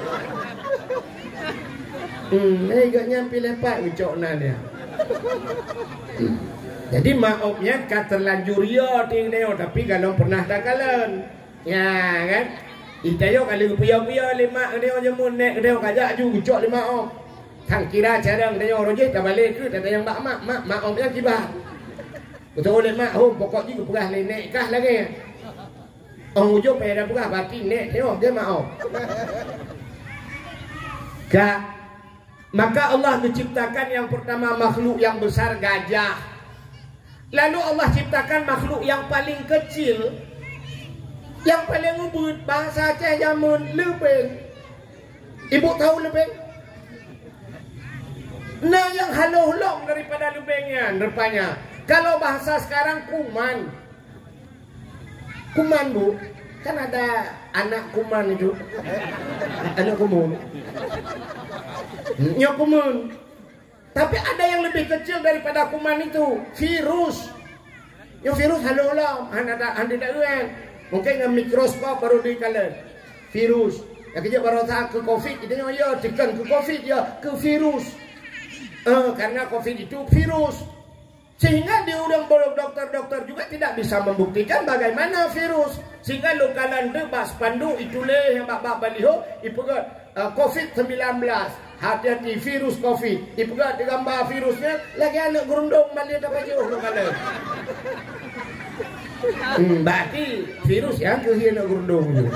Hmm, eh goknya pi lepat ucok na dia. Hmm. Jadi maafnya katerlanjur ya ting deo tapi kalau pernah tak kalen. Ya kan? Itayo kalau puya-puya lima dia jamun nek dia kajak ju ucok lima om. Thang kira jarang dia roje tak balik ke tak yang mak mak mak mak om yang kibah. Betul lima oh pokok juga pegah nek kah lagi. Ong ujo pe dah pegah batin nek dia dia mak om. Ka maka Allah menciptakan yang pertama makhluk yang besar gajah. Lalu Allah ciptakan makhluk yang paling kecil. Yang paling ubud bahasa Aceh jamun lebeng. Ibu tahu lebeng? Nah yang haluh-hulung daripada lebengnya rupanya. Kalau bahasa sekarang kuman. Kuman bu. Kan ada anak kuman itu. Anak kuman. Nyok kuman. Tapi ada yang lebih kecil daripada kuman itu. Virus. Yang virus haluh-hulung. Ada anda tak luar. Mungkin dengan mikroskop baru dikalen virus. Yang kerja baru tak ke COVID, kita ya tekan ke COVID ya ke virus. Uh, karena COVID itu virus. Sehingga diurang dokter-dokter juga tidak bisa membuktikan bagaimana virus. Sehingga lokalan debas pandu itulah yang bak-bak baliho ipegat uh, COVID sembilan belas. Hati-hati virus COVID. Ipegat digambar virusnya lagi anak gerundung balik dapat jauh lokalan. Hmm, berarti virus yang kehilangan gerundung itu.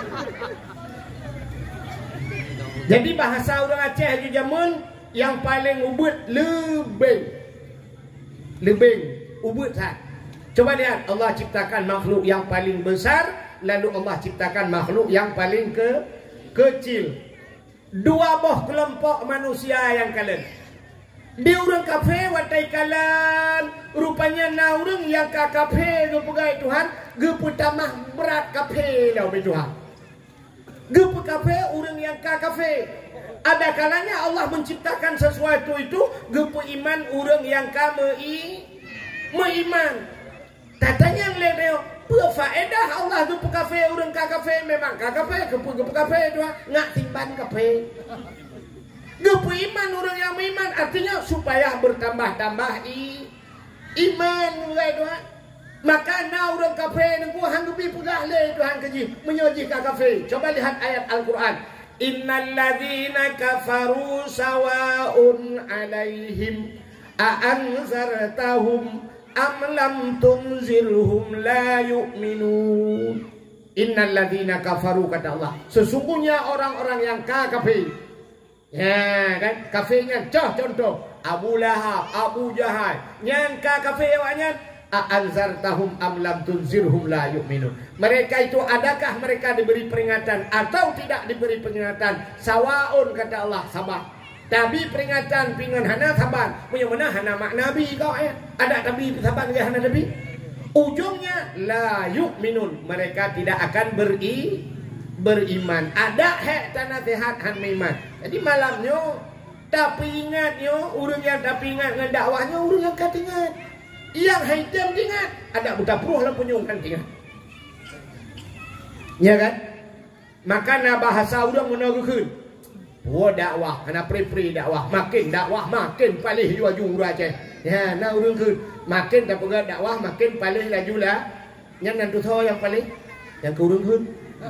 Jadi bahasa orang Aceh itu jamun yang paling ubud lebeng. Lebeng, ubud sat. Coba lihat Allah ciptakan makhluk yang paling besar, lalu Allah ciptakan makhluk yang paling ke kecil. Dua boh kelompok manusia yang kalian. Di urang kafe watai kalan rupanya na urang yang ka kafe ge pegai Tuhan ge putamah berat kafe lau be Tuhan. Ge kafe urang yang ka kafe. Ada kalanya Allah menciptakan sesuatu itu ge iman urang yang ka mei meiman. Tatanya leo pe faedah Allah ge kafe urang ka kafe memang ka kafe ge kafe Tuhan ngak timban kafe. Gepu iman orang yang beriman artinya supaya bertambah-tambah i iman mulai Tuhan. Maka na orang kafir nengku hanggupi pegah le Tuhan keji menyoji ka kafir. Coba lihat ayat Al-Qur'an. Innal ladzina kafaru sawaun alaihim a anzartahum am lam tunzirhum la yu'minun. Innal ladzina kafaru kata Allah. Sesungguhnya orang-orang yang kafir. Ya kan kafirnya contoh Abu Lahab, Abu Jahal nyangka kafir awaknya anzartahum am lam tunzirhum la yu'minun. Mereka itu adakah mereka diberi peringatan atau tidak diberi peringatan? Sawaun kata Allah sabar. Tapi peringatan pingan hana sabar. Punya mana hana mak nabi kau eh. Ada nabi sabar dengan hana nabi. Ujungnya la yu'minun. Mereka tidak akan beri beriman. Ada hak tanah sehat han iman. Jadi malamnya tapi ingatnya urang yang tapi ingat dengan dakwahnya urang yang kat ingat. Yang haitam ingat. Ada buta pruh lah punyung kan ingat. Ya kan? Maka na bahasa urang menaruhkeun. Oh dakwah, ana pri-pri dakwah, makin dakwah makin palih laju urang Aceh. Ya, na urang keun. Makin tak pegat dakwah makin palih lajulah. Yang nantu tho yang palih yang ke urang keun.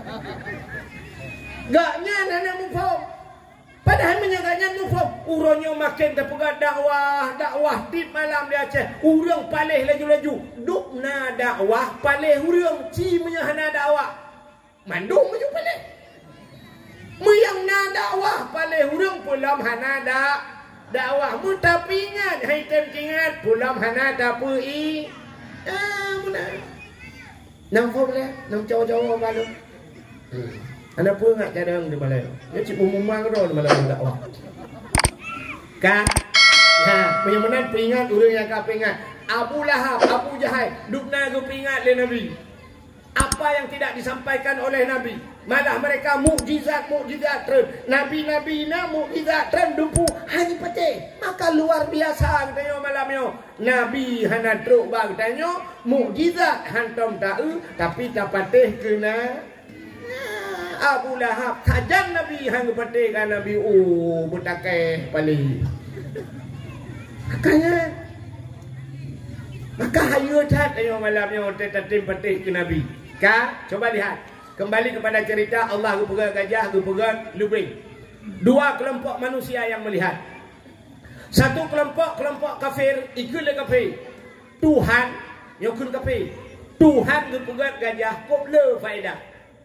Gaknya nana mufam. Padahal menyagaknya mufam. Urangnya makin terpegat dakwah, dakwah di malam di Aceh. Urang palih laju-laju. Dukna dakwah palih urang ci menyahana dakwah. Mandung maju palih. Muyang na dakwah pale hurung pulam hana da dakwah mu tapi ingat hai tem ingat pulam hana da pui ah muna nang phô le nang cho cho malu ana pui ngat cadang di malay ya cip umumang ro di malay dakwah ka ha menyamanan pingat urang yang ka pingat Abu Lahab Abu Jahal dukna go pingat le nabi apa yang tidak disampaikan oleh Nabi. Malah mereka mukjizat-mukjizat terus. Nabi-nabi na mukjizat terus dumpu hanya pete. Maka luar biasa katanya malam yo. Nabi hana truk bang katanya mukjizat hantam tahu tapi tak patih kena Abu Lahab tajam Nabi hang patih kan Nabi oh butakai pali. Makanya maka hayu cat ayo malam yo tetatim patih ke Nabi. Ka, coba lihat. Kembali kepada cerita Allah gupegat gajah, gupegat lubing. Dua kelompok manusia yang melihat. Satu kelompok kelompok kafir ikut le kafir. Tuhan nyokun kafir. Tuhan gupegat gajah kop le faedah.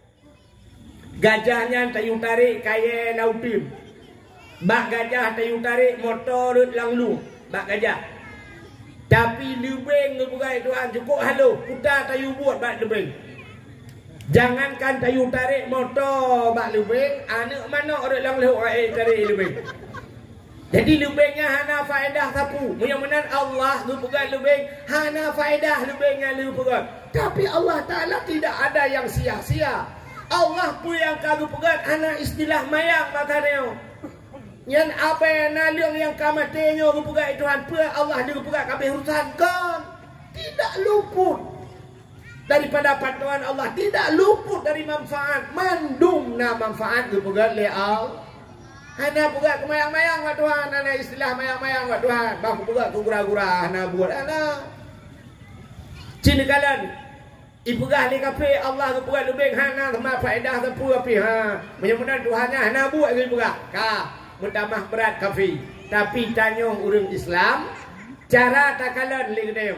Gajahnya tayu tarik kaya lautim. Bak gajah tayu tarik motor lang lu. Bak gajah. Tapi lubing gupegat Tuhan cukup halo putar tayu buat bak lubing. Jangankan tayu tarik motor bak lubing, anak mana orang lang leh ai tarik lubing. Jadi lubingnya hana faedah sapu. Mudah-mudahan Allah lu pegang lubing, hana faedah lubingnya lu pegang. Tapi Allah Taala tidak ada yang sia-sia. Allah pun yang kagu pegang hana istilah mayang matanya. Yang apa yang naliung yang kamatenya lu pegang Tuhan pun Allah lu pegang kabeh urusan kan. Tidak luput daripada panduan Allah, tidak luput dari manfaat. Mandumna manfaat dipegat le Allah. Hana pegat kemayang-mayang wa Tuhan, hana istilah mayang-mayang wa Tuhan. Bang pegat ku gura-gura hana buat ana. Cina kalan ipegah le kape Allah ku pegat lebih hana sama faedah sapu api ha. Mudah-mudahan Tuhannya hana buat ke pegat. Ka mutamah berat kafi. Tapi tanya urang Islam cara takalan le gede.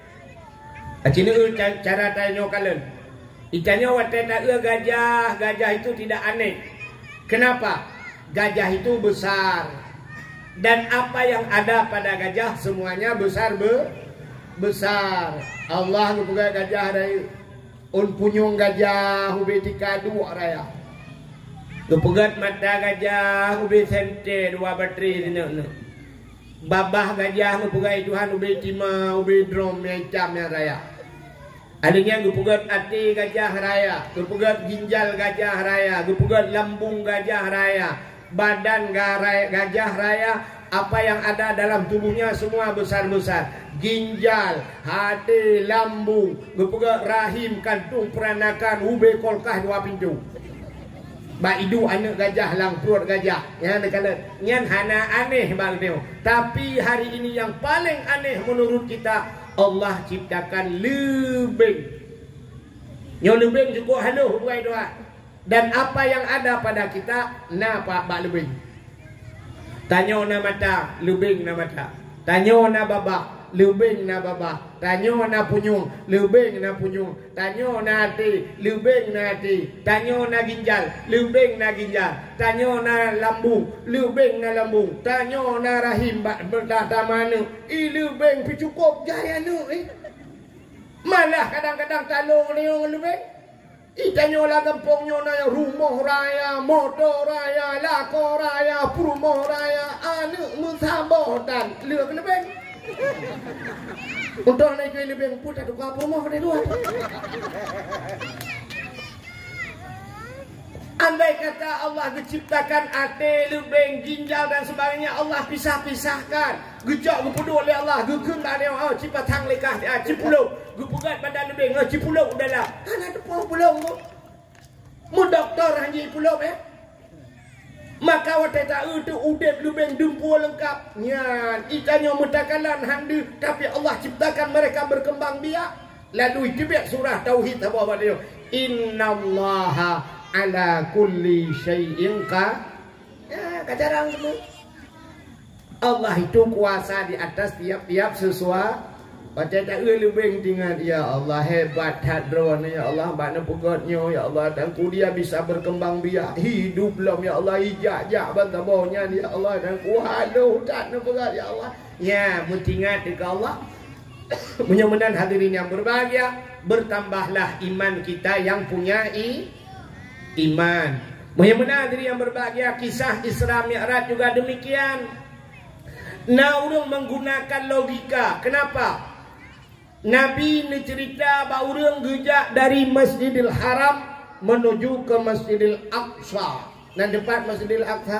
Cina cara tanya kalian. Itanya waktu tak gajah, gajah itu tidak aneh. Kenapa? Gajah itu besar. Dan apa yang ada pada gajah semuanya besar be, besar. Allah membuka gajah dari un punyung gajah ubi tikadu raya. Kepegat mata gajah ubi sente dua bateri ini. Babah gajah membuka Tuhan ubi tima ubi drum yang cam yang raya. Adanya gupegat hati gajah raya, gupegat ginjal gajah raya, gupegat lambung gajah raya, badan gajah raya, apa yang ada dalam tubuhnya semua besar-besar. Ginjal, hati, lambung, gupegat rahim, kantung, peranakan, ube kolkah dua pintu. Ba idu anak gajah lang perut gajah. Yang kala nyan hana aneh bang teo. Tapi hari ini yang paling aneh menurut kita Allah ciptakan lubing. Nyo lubing cukup haluh buai doa. Dan apa yang ada pada kita napa bak lubing. Tanyo na mata, lubing na mata. Tanyo na baba, lubing na baba. Tanyo na punyung, lubing na punyung. Tanyo na hati, lubing na hati. Tanyo na ginjal, lubing na ginjal. Tanyo na lambung, lubing na lambung. Tanyo na rahim berdata mana. I lubing pi cukup jaya nu eh. Malah kadang-kadang talung ni orang lubing. I tanyo la kampungnya na rumah raya, motor raya, lako raya, perumahan raya. Anu musabah dan lubing lubing. Untuk naik ke lebih pun tak tukar rumah pada luar. Andai kata Allah menciptakan hati, lubing, ginjal dan sebagainya, Allah pisah-pisahkan. Gejak gepuduk oleh Allah, gekeng tak ada oh cipat hang lekah, cipuluk, gepegat badan lubing, oh cipuluk udahlah. Ana tu pulau tu. Mu doktor hanji puluk eh. Maka waktu tak itu udep lubeng dumpu lengkap. Nyan, ikannya mutakalan handu. Tapi Allah ciptakan mereka berkembang biak. Lalu tibik surah Tauhid apa dia? Innallaha ala kulli syai'in qa. Ya, kacarang itu. Allah itu kuasa di atas tiap-tiap sesuatu. Baca tak lebih dengan ya Allah hebat hadron ya Allah bana pegotnya ya Allah dan ku dia bisa berkembang biak hidup belum ya Allah ijak-jak bantabonya ya Allah dan ku halu tak nak pegat ya Allah. Ya mutingat dekat Allah. Mudah-mudahan hadirin yang berbahagia bertambahlah iman kita yang punya i, iman. Mudah-mudahan hadirin yang berbahagia kisah Isra Mi'raj juga demikian. Nah, orang menggunakan logika. Kenapa? Nabi ni cerita bahawa orang gejak dari Masjidil Haram menuju ke Masjidil Aqsa. Dan depan Masjidil Aqsa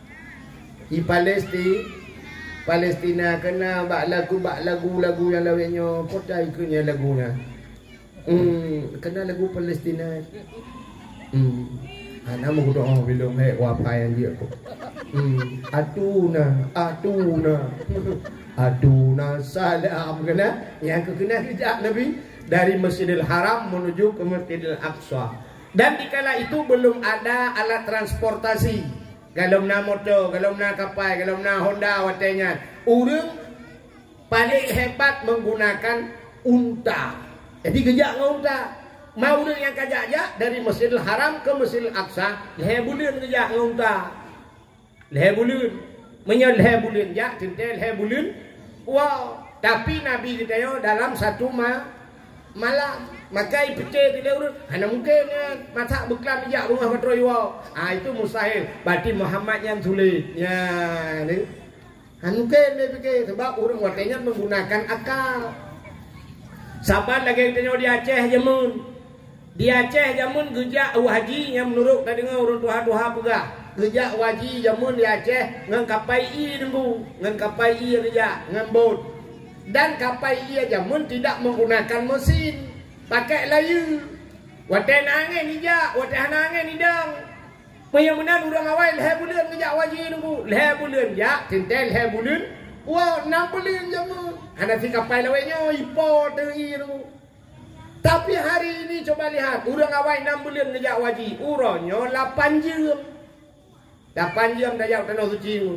di Palestin, Palestina kena bak lagu bak lagu-lagu yang lawannya potai kunya lagunya. Hmm, kena lagu Palestina. Hmm. Ana mau doa belum hek wapai dia tu. Hmm, aduna, aduna. Aduna salam kena yang kena kejak Nabi dari Masjidil Haram menuju ke Masjidil Aqsa. Dan dikala itu belum ada alat transportasi. Kalau na motor, kalau na kapal, kalau na Honda watenya. Orang paling hebat menggunakan unta. Jadi kejak dengan unta. Mau orang yang kajak-jak dari Masjidil Haram ke Masjidil Aqsa, leher bulan kejak dengan unta. Leher bulan. Menyal leher bulan jak, tentel leher bulan. Wow, tapi Nabi kita yo dalam satu ma malam. Maka ipece tidak urut. Hanya mungkin mata beklam jak rumah patroi wow. Ah itu mustahil. Berarti Muhammad yang sulit. Ya, ni. Hanya mungkin dia fikir sebab orang watenya menggunakan akal. Sahabat lagi kita di Aceh jamun. Di Aceh jamun gejak haji yang menurut tadi dengan orang tua-tua pegah. Gejak wajib jamun di Aceh ngan kapai i nunggu ngan kapai i rejak ngan bot dan kapai i jamun tidak menggunakan mesin pakai layu waten angin hijak waten angin hidang mudah-mudahan urang awal leher bulan gejak wajib nunggu leher bulan jak tintel leher bulan wow enam bulan jamun ada si kapai lawenya ipo teri nunggu. Tapi hari ini coba lihat urang awal enam bulan gejak wajib uronyo lapan jam. lapan jam dah jauh tanah suci mu.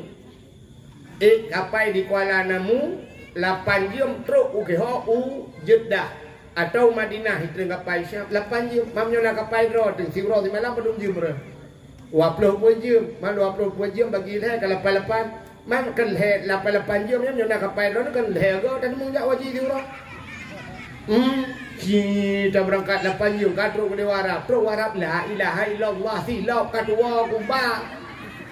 Eh kapai di Kuala Namu lapan jam truk uke ho u Jeddah atau Madinah itu kapai siap lapan jam. Mamnya nak kapai ro ting siro di malam pedum jam ber. dua puluh jam, man dua puluh jam bagi leh kalau lapan man kan leh lapan lapan jam mamnya nak kapai ro kan leh go dan mung jak wajib siro. Hmm kita berangkat lapan jam kat truk di warap. Truk warap la ilaha illallah silap kat wa kubah.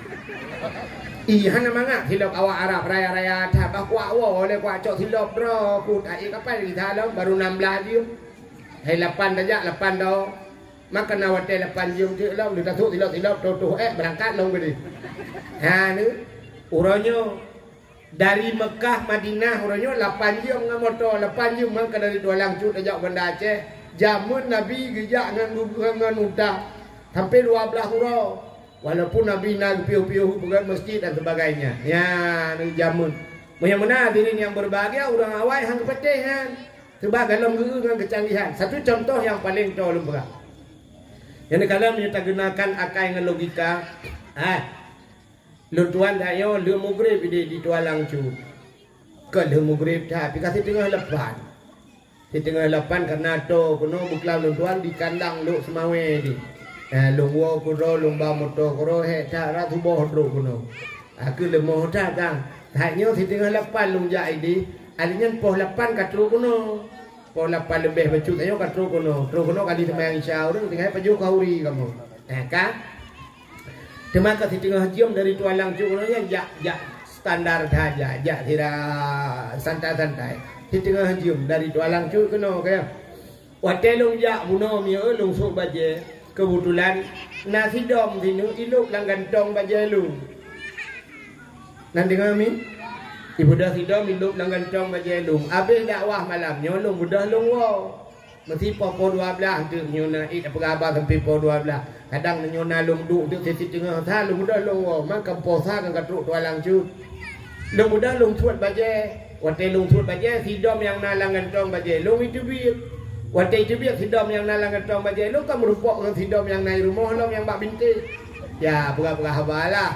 Iya namanya hilap awak Arab raya-raya tabak kuat wah oleh kuat cok hilap bro ku tak ik apa di dalam baru enam belas jam. Hai lapan dah lapan dah. Maka nawate lapan jam je lah dia tatuk hilap-hilap tuh eh berangkat long gede. Ha ni uronyo dari Mekah Madinah uronyo lapan jam dengan motor lapan jam maka dari dua langcut dah Banda Aceh. Jamun Nabi gejak dengan dengan unta sampai dua belas urau. Walaupun Nabi nak piuh-piuh bukan masjid dan sebagainya. Ya, ni jamun. Mudah-mudahan hadirin yang berbahagia orang awal hang kepetihan. Sebab dalam guru dengan kecanggihan. Satu contoh yang paling tahu lumrah. Yang kalau kita gunakan akal dengan logika, ah. Lu tuan dah yo lu mugrib di di tualang cu. Ke lu mugrib dah, tapi kasih tengah lepan. Di tengah lepan karena to kuno buklam lu tuan di kandang lu semawe di. Eh, lungwo kuro lumba moto kuro he ta ratu boh dro kuno. Aku lemo ta kang. Hanya di tengah lapan lung jai di. Alinya poh lapan katru kuno. Poh lapan lebih becut ayo katru kuno. Tru kuno kali temayang isya urang tengah paju kauri kamu. Eh kan? Temaka di tengah jam dari tualang cu kuno nya jak jak standar saja, jak tidak santai-santai. Di tengah jam dari tualang cu kuno kaya. Watelung jak buno mi lung sok baje. Kebetulan nasi dom sini iluk lang gantong bajai lu. Nanti kami ibu dah sidom iluk lang gantong bajai lu. Habis dakwah malam nyolong budah long wow. Mesti popo dua belas tu nyona it apa khabar sampai po dua belas. Kadang nyona long duk tu sisi tengah tha long budah long wow. Man kampo tha kan katruk tualang cu. Long budah long tuat bajai. Wate long tuat bajai sidom yang nalang gantong bajai long itu biar. Waktu itu biar sidom yang nalang ketong bajai lu kan merupok dengan sidom yang naik rumah lo yang bak binti. Ya, pura-pura habalah.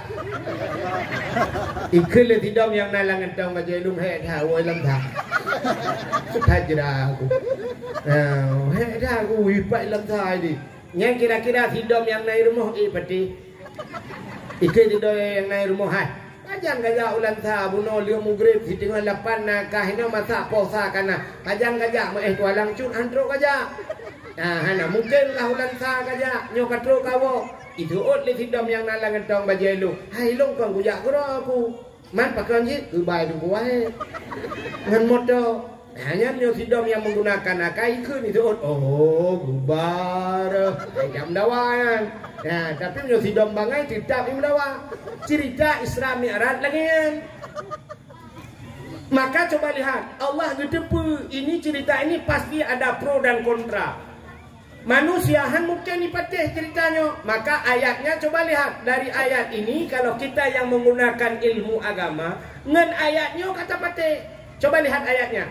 Ikut le tidom yang nalang entong baca lum he dah woi lam dah. Sudah jera aku. Nah, he dah aku hipat lam dah ni. Yang kira-kira tidom yang naik rumah eh pati. Ikut tidom yang naik rumah hai. Kajang gajah ulan tha buno liu mugrib si tengah lapan nakah ino masa posa kana. Kajang gajah eh tualang cun andro gajah. Nah, hana mungkin lah ulan tha gajah nyo katro kawo. Itu ot le tidam yang nalang entong bajai lu. Hai long kong kuyak ko aku. Man pakan jit ku bai tu kuai. Ngan moto. Hanya nyo tidam yang menggunakan akai ikun itu ot. Oh, gubar. Jam dawan. Nah, tapi nyo tidam bangai tidak im dawa. Cerita Isra Mi'raj lagi kan. Maka coba lihat, Allah gedepu ini cerita ini pasti ada pro dan kontra. Manusiahan mungkin dipatih ceritanya. Maka ayatnya coba lihat. Dari ayat ini kalau kita yang menggunakan ilmu agama, ngan ayatnya kata patih. Coba lihat ayatnya.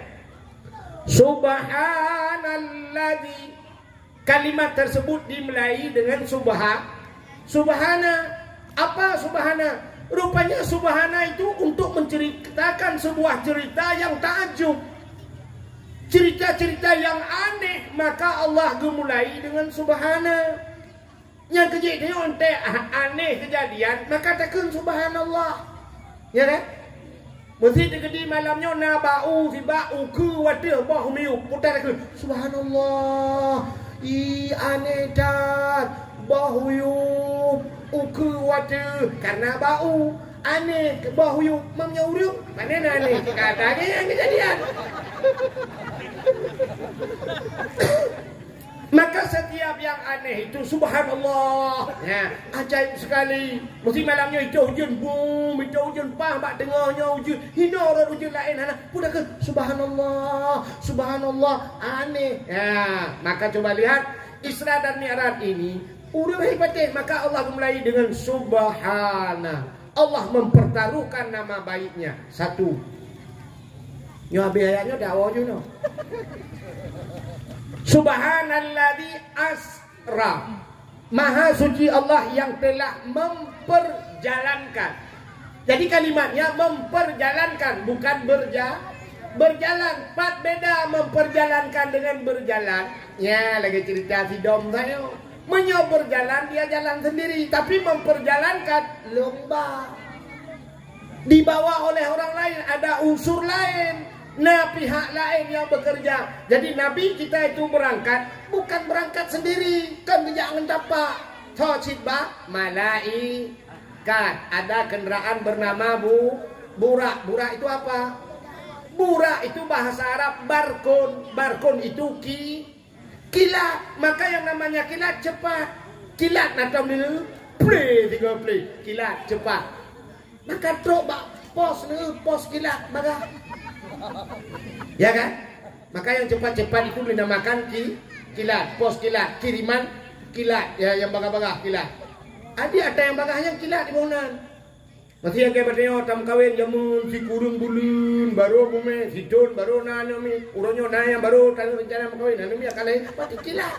Subhanalladzi. Kalimat tersebut dimulai dengan subha. Subhana. Apa subhana? Rupanya subhana itu untuk menceritakan sebuah cerita yang takjub. Cerita-cerita yang aneh, maka Allah gemulai dengan subhana. Yang kejadian teh aneh kejadian, maka takkan subhanallah. Ya kan? Mesti terjadi malamnya na bau si bau ke wadah bah miu putar ke subhanallah. I aneh dah bau yu uku wadah karena bau aneh ke bau yu memnyuruk. Mana aneh katanya yang kejadian. Maka setiap yang aneh itu subhanallah. Ya, ajaib sekali. Mesti malamnya itu hujan boom, itu hujan pah, bak tengahnya hujan. Hina orang hujan lain hana. Pudah ke subhanallah, subhanallah aneh. Ya, maka coba lihat Isra dan Mi'raj ini urang hebatnya. Maka Allah memulai dengan subhana. Allah mempertaruhkan nama baiknya. Satu. Yo habis ayatnya dakwah je no. Subhanalladzi asra. Maha suci Allah yang telah memperjalankan. Jadi kalimatnya memperjalankan, bukan berja berjalan. Pat beda memperjalankan dengan berjalan. Ya, lagi cerita si dom saya. Menyo berjalan dia jalan sendiri, tapi memperjalankan lomba. Dibawa oleh orang lain, ada unsur lain. Nah, pihak lain yang bekerja. Jadi Nabi kita itu berangkat, bukan berangkat sendiri. Kan jangan dapat Tocibah malaikat. Ada kendaraan bernama bu Burak. Burak itu apa? Burak itu bahasa Arab barkon. Barkon itu ki kilat. Maka yang namanya kilat cepat. Kilat natam dulu play tiga play. Kilat cepat. Maka truk bak pos ni pos kilat maka. Ya kan? Maka yang cepat-cepat itu dinamakan ki, kilat, pos kilat, kiriman kilat, ya yang bagah-bagah kilat. Ada ada yang bagah yang kilat di bangunan. Masih yang kayak bertanya tam kawin jamun si kurung bulun baru bume si don baru nanya mi uronyo nanya baru kalau rencana kawin nanya mi akan lain pati kilat.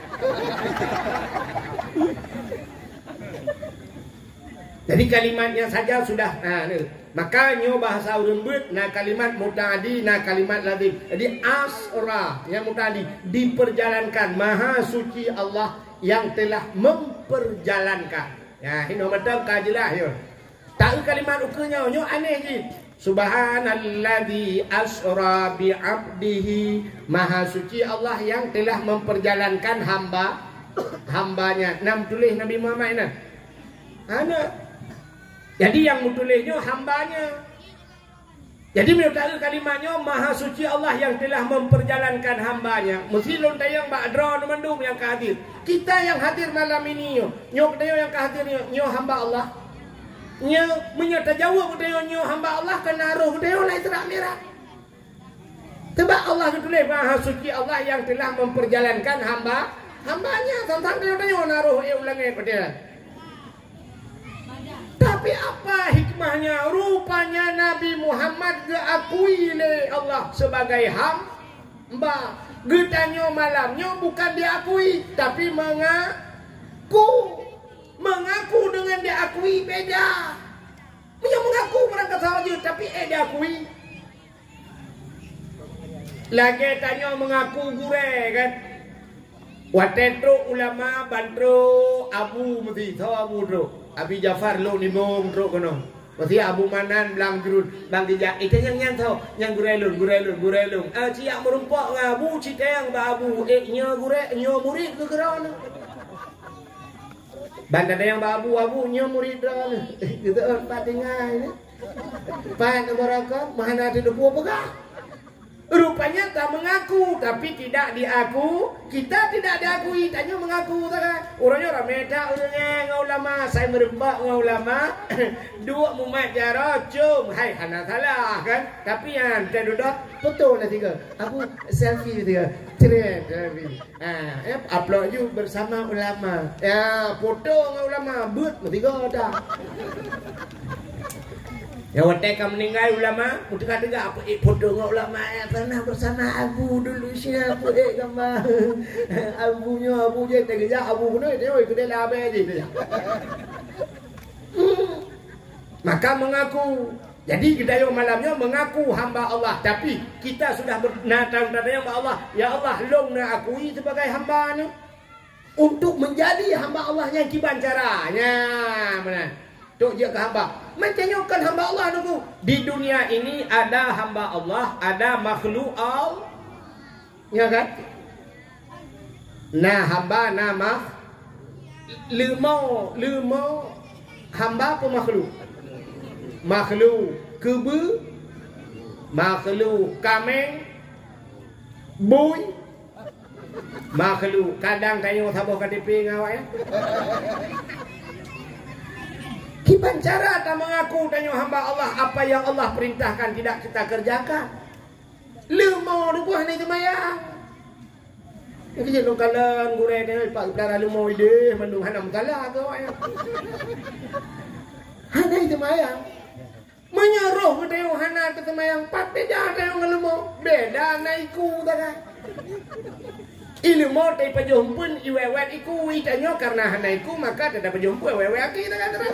Jadi kalimatnya saja sudah. Nah, ini. Makanya bahasa urembut, nah kalimat muta'adi, nah kalimat lazim. Jadi asra yang muta'adi diperjalankan. Maha suci Allah yang telah memperjalankan. Ya, ini macam kajilah yo. Tak kalimat ukunya nyo aneh ji. Subhanalladzi asra bi 'abdihi. Maha suci Allah yang telah memperjalankan hamba hambanya. Nam tulis Nabi Muhammad ini. Ana jadi yang mutulisnya hambanya. Jadi menurut kalimatnya maha suci Allah yang telah memperjalankan hambanya. Mesti lontai yang ba'dra mendung yang kehadir. Kita yang hadir malam ini yo, nyok dayo yang kehadir nyo hamba Allah. Nyo menyata jawab dayo nyo hamba Allah kena roh dayo lai Isra Mi'raj. Sebab Allah ditulis maha suci Allah yang telah memperjalankan hamba hambanya. Tentang dayo dayo naruh e ulangi pada. Tapi apa hikmahnya? Rupanya Nabi Muhammad diakui oleh Allah sebagai hamba. Getanyo malamnya bukan diakui, tapi mengaku. Mengaku dengan diakui beda. Yang mengaku merangkap sahaja tapi eh diakui. Lagi tanya mengaku gure kan. Watetro ulama bantro Abu mesti tahu Abu tro. Abi Jafar lo ni bong tro kono. Mesti Abu Manan belang jurut bang dijak itu yang yang tahu yang gurelun gurelun gurelun. Ah ciak merumpak ngabu citeng ba Abu eh nya gure nya murid ke kerana. Bandar yang babu abu nya murid dah. Gitu empat tinggal ni. Pan beraka mana ada debu pegah. Rupanya tak mengaku tapi tidak diaku. Kita tidak diakui, tanya mengaku tak. Orangnya orang meda orangnya ngau ulama, saya merembak ngau ulama. Dua mumat jara cum, hai hana salah kan. Tapi yang saya duduk foto lah tiga. Aku selfie tiga. Trend selfie. Ah, eh upload you bersama ulama. Ya, foto ngau ulama, but tiga dah. Ya waktu kamu meninggal ulama, mudah kata apa? Eh foto dengan ulama yang pernah bersama Abu dulu siapa? Eh gambar Abunya Abu je tergejar Abu pun dia oi kedai lah abai je dia. Maka mengaku. Jadi kita yang malamnya mengaku hamba Allah, tapi kita sudah bernatang tanya hamba Allah. Ya Allah, long nak akui sebagai hamba ni untuk menjadi hamba Allah yang kiban caranya. Mana? Tok dia ke hamba. Mentanyakan hamba Allah dulu. Di dunia ini ada hamba Allah, ada makhluk Allah. Ya kan? Nah hamba nama lemau lemau hamba apa makhluk? Makhluk kebe, makhluk kameng, boy, makhluk kadang tanya sabar K T P ngawak ya. Kiban cara tak mengaku tanya hamba Allah apa yang Allah perintahkan tidak kita kerjakan. Lemau tu buah ni semayang. Ini je lokalan gureh ni pak darah lemau ide mandung hanam kala ke awak ya. Hana semayang. Menyeruh ke tanya hana ke semayang pat beda tanya lemau. Beda naiku tak kan. Ilmu tay pajumpun iwewet iku itanyo karena hanaiku maka tidak pajumpu iwewe aki tak kan.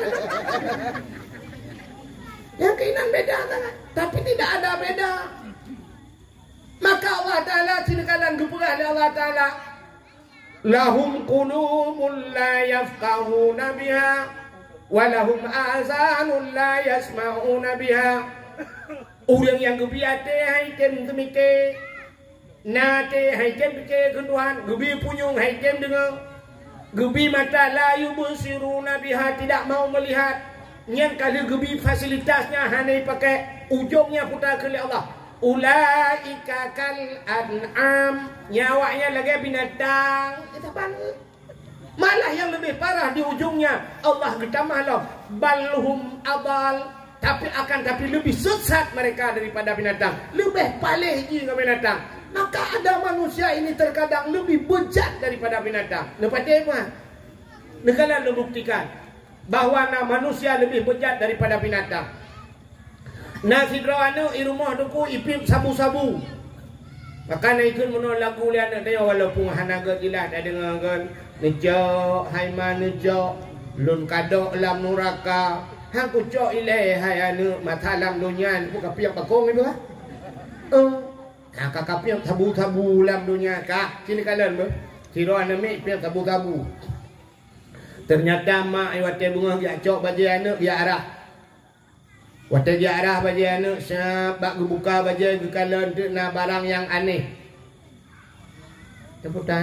Yang keinan beda tak kan. Tapi tidak ada beda. Maka Allah Ta'ala silakan gupurah oleh Allah Ta'ala. Lahum qulubun la yafqahuna biha walahum azanun la yasma'una biha. Orang yang gebiate hai tem temike nate haikem pikir kenduhan gebi punyung haikem dengar gebi mata layu bersiruna biha tidak mau melihat yang kalau gebi fasilitasnya hanya pakai ujungnya putar ke Allah. Ulaika kal an'am, nyawanya lagi binatang. Malah yang lebih parah di ujungnya Allah getamah loh balhum adal, tapi akan tapi lebih sesat mereka daripada binatang, lebih palih dengan binatang. Maka ada manusia ini terkadang lebih bejat daripada binatang. Lepas dia apa? Negara membuktikan bahawa manusia lebih bejat daripada binatang. Nasi drawano i rumah duku ipip sabu-sabu. Maka nak ikut menolak lagu dia anak dia walaupun hanaga jilat ada dengarkan nejak haiman nejak lun kadok lam nuraka hang kucok ilai hai anu matalam dunia ni bukan piak bakong itu ah. Eh Nah, kakak piang tabu-tabu dalam dunia kak. Sini kalian ber. Siro anak mek piang tabu-tabu. Ternyata mak ai wate bunga dia cok baju anak dia arah. Wate dia arah baju anak sebab buka baju ke kalian tu na barang yang aneh. Temput dah.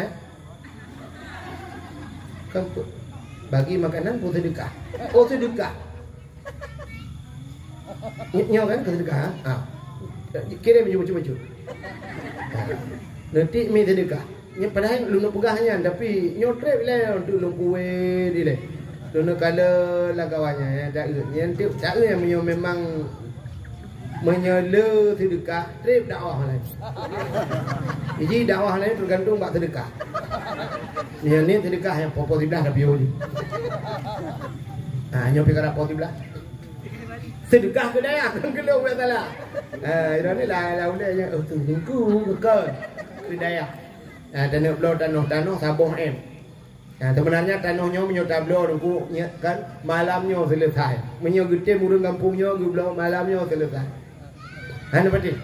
Kamu bagi makanan pun sedekah. Oh sedekah. Nyo kan sedekah. Ah. Kirim baju-baju. Nanti mi sedekah. Nya padahal lu nak pegahnya tapi nyotrep lah untuk lu kuwe dia. Lu nak kala lah kawannya ya tak e. Yang tu tak e yang memang menyela sedekah trip dakwah lain. Jadi dakwah lain tergantung bak sedekah. Ni ni sedekah yang popo sebelah dah bio ni. Ah nyopi kara popo sebelah. Sedekah ke daya kan kelong pula salah. Ah ira ni lah lah ulanya oh tu ningku ke ke daya. Ah tanah blow tanah tanah sabuh em. Nah, sebenarnya tanahnya menyota blo dulu kan malamnya selesai. Menyogete murung kampungnya gublo malamnya selesai. Hanya berarti.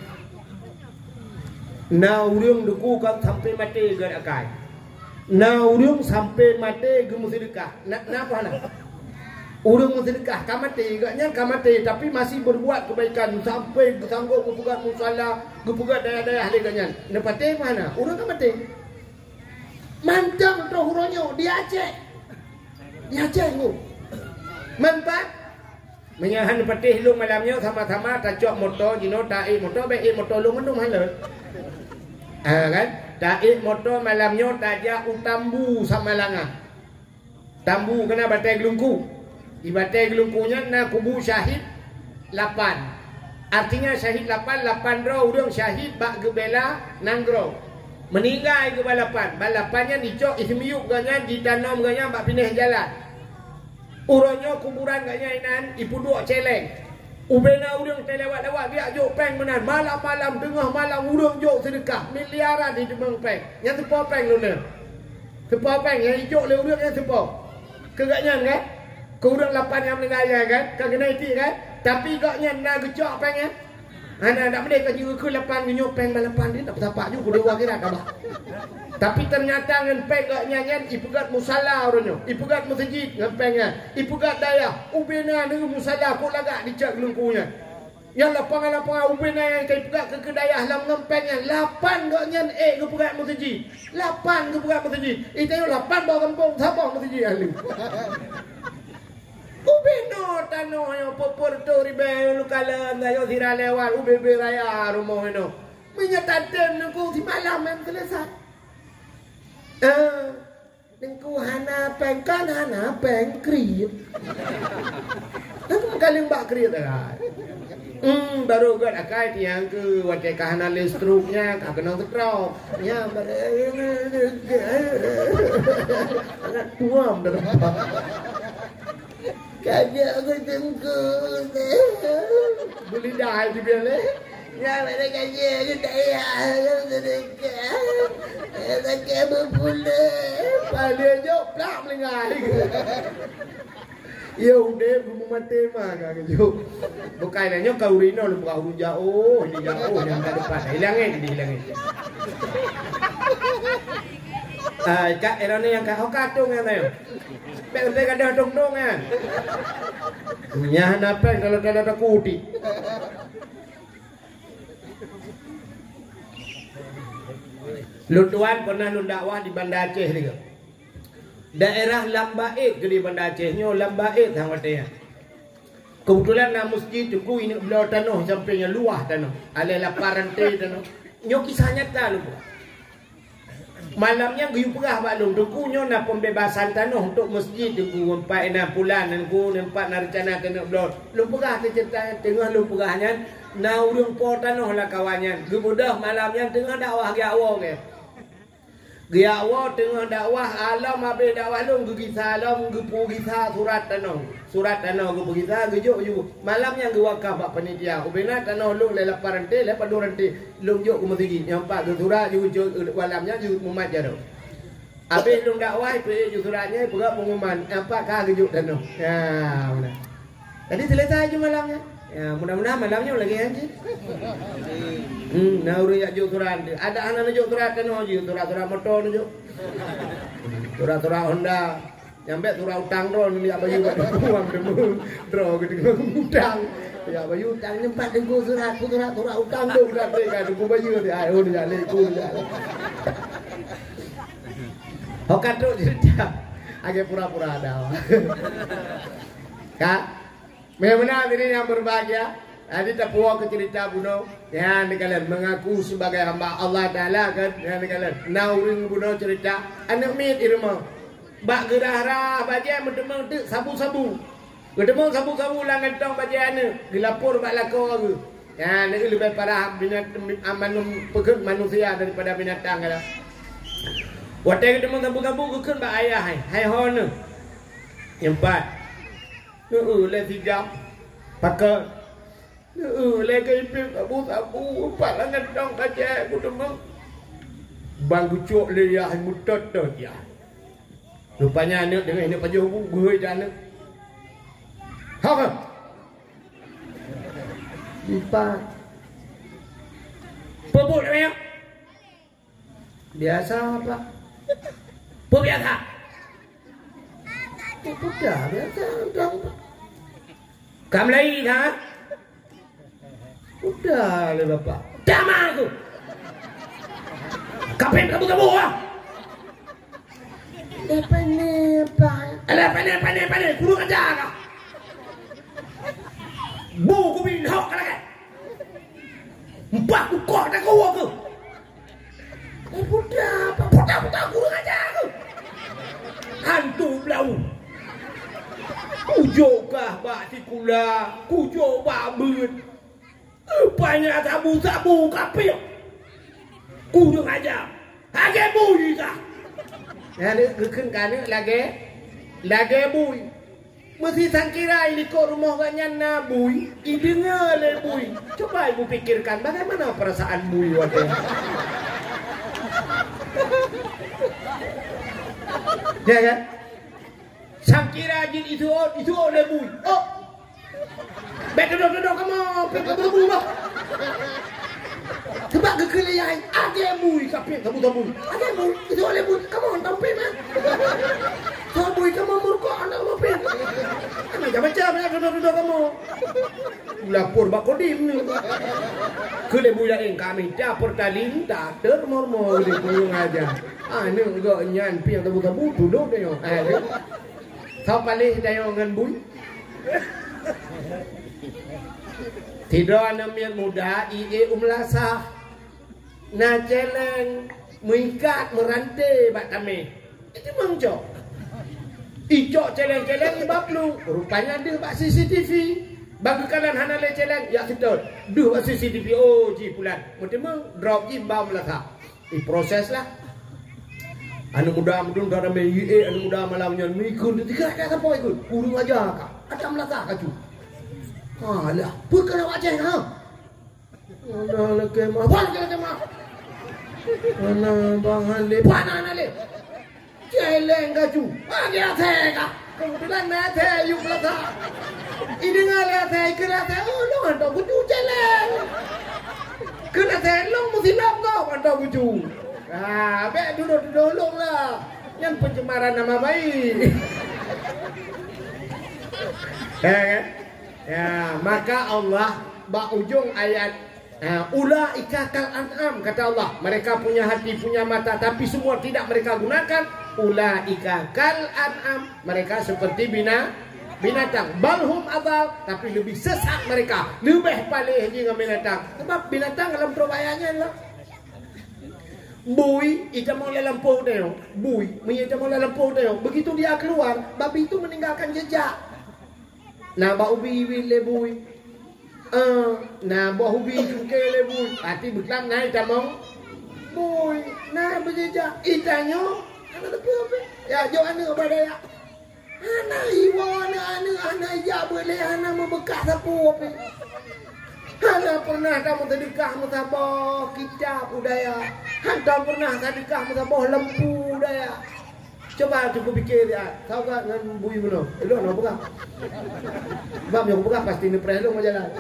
Nah, urung dulu kan sampai mati gak akai. Nah, urung sampai mati gue mesti dekat. Nak apa nak? Urung mesti dekat, kamati gaknya kamati tapi masih berbuat kebaikan sampai sanggup berpegat musala, berpegat daya-daya haliganya. Nepati mana? Urung kamati. Mantang tu huronyo dia Aceh. Dia Aceh tu. Mantap. Menyahan petih lu malamnya sama-sama tacok motor jino taik motor baik motor lu mendung halut. Ah kan? Taik motor malamnya tajak utambu sama langa. Tambu kena batai gelungku. Di batai gelungkunya na kubu syahid lapan. Artinya syahid lapan, lapan ro urang syahid bak gebela nanggro. Meninggal ke balapan. Balapannya dicok ismiyuk ganya ditanam ganya bak pindah jalan. Uronyo kuburan ganya inan ipu dua celeng. Ubena urang telewat-lewat biak jok peng menan. Malam-malam tengah malam urang jok sedekah miliaran di demang peng. Yang tepa peng lu ne. Tepa peng yang jok le urang yang tepa. Kegaknya kan? Ke urang lapan yang meninggal kan? Kagena itu kan? Tapi gaknya na gecok peng ya. Anak nak mereka juga ke lapan nyopeng balapan dia tak bertapak juga dewa kira kabah. Tapi ternyata ngan peng gak nyanyian ipegat musala orangnya. Ipegat masjid ngan pengnya. Ipegat daya. Ubena dengan musala kok lagak dicak gelungkunya. Yang lapangan-lapangan ubena yang kaya ipegat ke kedaya lam ngempengnya. Lapan gak nyan eh ke pegat masjid. Lapan ke pegat masjid. Itu yang lapan bawa kampung sabang masjid ahli. Ubeno tanah yang popor tu ribe lu kala ngayo sira lewat ubebe raya rumah eno. Menyatatem nengku si malam yang selesai. Eh, nengku hana pengkan hana pengkrit. Nengku kaling bak krit dah. Hmm, baru gak akai tiang ke watai kahana listruknya kak kenal tekrau. Ya, sangat tuam dah. Kaya aku tengkut. Boleh dah di biar ya mana kaya aku daya aku terdekat. Tak kaya berpula. Pada jauh plak melengai. Ya udah belum mati mah kak jauh. Bukannya kau rino lu buka huruf jauh, di jauh yang tak depan. Hilangin, hilangin. Ah, kak erane yang kau katung yang tahu. Bek kada dong-dong kan. Nyah napeng kalau kada ada kuti. Lutuan pernah lu dakwah di Banda Aceh juga. Daerah Lambaik ke di Banda Aceh nyo Lambaik hang watenya. Kebetulan na masjid tu ku ini belau tanah sampingnya luah tanah. Ale laparan te tanah. Nyo kisahnya ta lu. Malamnya guyup perah balung dukunyo na pembebasan tanah untuk masjid tu empat enam bulan dan ku empat na rencana kena blot. Lu perah tu cerita tengah lu perahnya na urang po tanah lah kawannya. Gemudah malamnya tengah dakwah ge awal ke. Ge awal tengah dakwah alam abe dakwah lu ge salam ge pu kisah surat tanah. Surat tanah ge pu kisah ge jo ju. Malamnya ge wakaf bak panitia. Ubena tanah lu le laparan te le paduran te lu jo ku masjid nyampak ge surat ju jo malamnya ju mumat jaro. Habis lu dakwah pe ju suratnya perak pengumuman apa ka ge jo tanah. Ya mana. Tadi selesai je malamnya. Ya mudah-mudahan malamnya lagi anjing. Hmm, nah urang jo surat. Ada anak jo surat tanah ju surat-surat motor jo. Surat-surat Honda. Nyampe surah utang ron ni apa juga uang demu dro gitu utang ya bayu utang nyempat dengku surat surat surat utang do surat de kan dengku bayu dia ayo dia le ku dia hokat tu cerita agak pura-pura ada kak memang ini yang berbahagia Adi tak puas ke cerita buno ya ni kalian mengaku sebagai hamba Allah Taala kan ya ni kalian nauring buno cerita anak mit irma bak gerah-gerah bajian mentemang tu sabu-sabu. Mentemang sabu-sabu lah ngentong bajian ni. Dilapor bak lakor ke. Ya, ni lebih parah binatang pekerja manusia daripada binatang kata. Waktu mentemang sabu-sabu kekun bak ayah hai. Hai hon ni. Yang empat. Nuh, le tiga. Pakai. Nuh, le keipik sabu-sabu. Empat lah ngentong bajian mentemang. Bang gucuk le ya mutot tu dia. Rupanya anak dengan ini pajuh gue dan anak. Apa? Empat. Pebut namanya. Biasa apa? Pebut biasa. Pebut dah biasa. Kamu lagi kan? Udah le bapak. Damai tu. Kapten kamu kamu ah. Lepas ni apa? Lepas ni apa ni apa ni? Kurung aja kau. Bu ku bin hok kan kan? Mbak ku kok tak kau aku. Eh budak apa? Budak budak kurung aja aku. Hantu belau. Kujokah bak tikula, kujok bak beut. Banyak sabu-sabu kapil. Kurung aja. Lagi bui kah? Ya, kekeng kan lagi. Lagi bui. Mesti sangkira ini kok rumah banyak na bui. Idengar le bui. Coba ibu pikirkan bagaimana perasaan bui waktu itu. Ya kan? Sangkira jin itu itu oleh bui. Oh. Baik duduk-duduk kamu, pergi ke rumah. Sebab kekelian ada bui kapit kamu tahu. Ada bui itu oleh bui kamu tampil mah. So bui kamu murka anda kamu pin. Kamu jangan macam ya duduk-duduk kamu. Lapor bak kodim ni. Kele bui lain kami dapur talin tak termor-mor di kurung aja. Ah ni enggak nyan pi tahu tahu duduk dia. Eh. Tahu paling dia dengan bui. Tidak namanya muda ie umlasah na celeng mengikat merantai bak kami itu mangcok icok celeng-celeng bak lu rupanya ada bak C C T V bagi kalian hana le celeng ya kita duh bak C C T V oh ji pulan mutemu drop ji bam lah i proses lah anu muda mudun dah namanya ie anu muda malamnya mikun tiga kata apa ikut kurung aja kak ada melata kaju. Alah, bukan awak ceng ha. Alah lagi mah, bukan lagi mah. Mana bang Ale, mana Ale? Celeng kaju, bagi ate ka. Kemudian ate yuk lata. Ini ngale ate, kena ate, oh lo anda kuju celeng. Kena ate lo mesti nak kau anda kuju. Ah, be duduk dulu lah. Yang pencemaran nama baik. Eh. Ya, maka Allah bak ujung ayat uh, ulaika kal an'am kata Allah, mereka punya hati, punya mata tapi semua tidak mereka gunakan. Ulaika kal an'am, mereka seperti bina binatang. Balhum adal, tapi lebih sesat mereka, lebih palih dengan binatang. Sebab binatang dalam perbayanya lah. Bui, ita mau lelampau dia. Bui, ita mau lelampau dia. Begitu dia keluar, babi itu meninggalkan jejak. Nah bau bibi lebui, ah, nah bau bibi juga lebui. Hati beklam naik jamong, bui, nah berjejak. Itanyo, anak tapi apa? Ya jauh anak kepada ya. Anak iwa, anak anak anak ya boleh anak membekas apa apa. Anak pernah kamu sedekah musabah kitab budaya. Anak pernah sedekah musabah lempu budaya. Coba cukup fikir ya, tahu tak dengan bui belum? Elok nak buka. Bab yang buka pasti ni perlu jalan.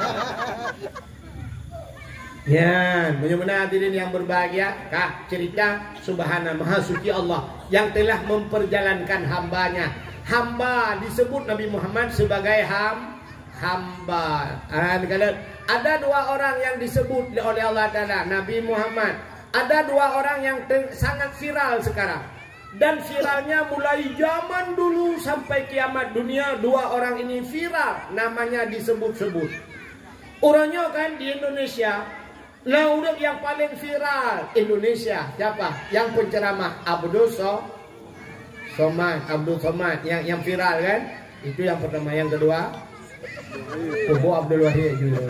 Ya, mudah-mudahan hadirin yang berbahagia, kak cerita Subhana Maha Suci Allah yang telah memperjalankan hambanya. Hamba disebut Nabi Muhammad sebagai ham hamba. Ah, kalau ada dua orang yang disebut oleh Allah Taala Nabi Muhammad, ada dua orang yang sangat viral sekarang. Dan viralnya mulai zaman dulu sampai kiamat dunia. Dua orang ini viral, namanya disebut-sebut. Orangnya kan di Indonesia. Nah udah yang paling viral Indonesia siapa? Yang penceramah Abdul Somad, Abdul Somad yang yang viral kan? Itu yang pertama. Yang kedua Kubu Abdul Wahid juga.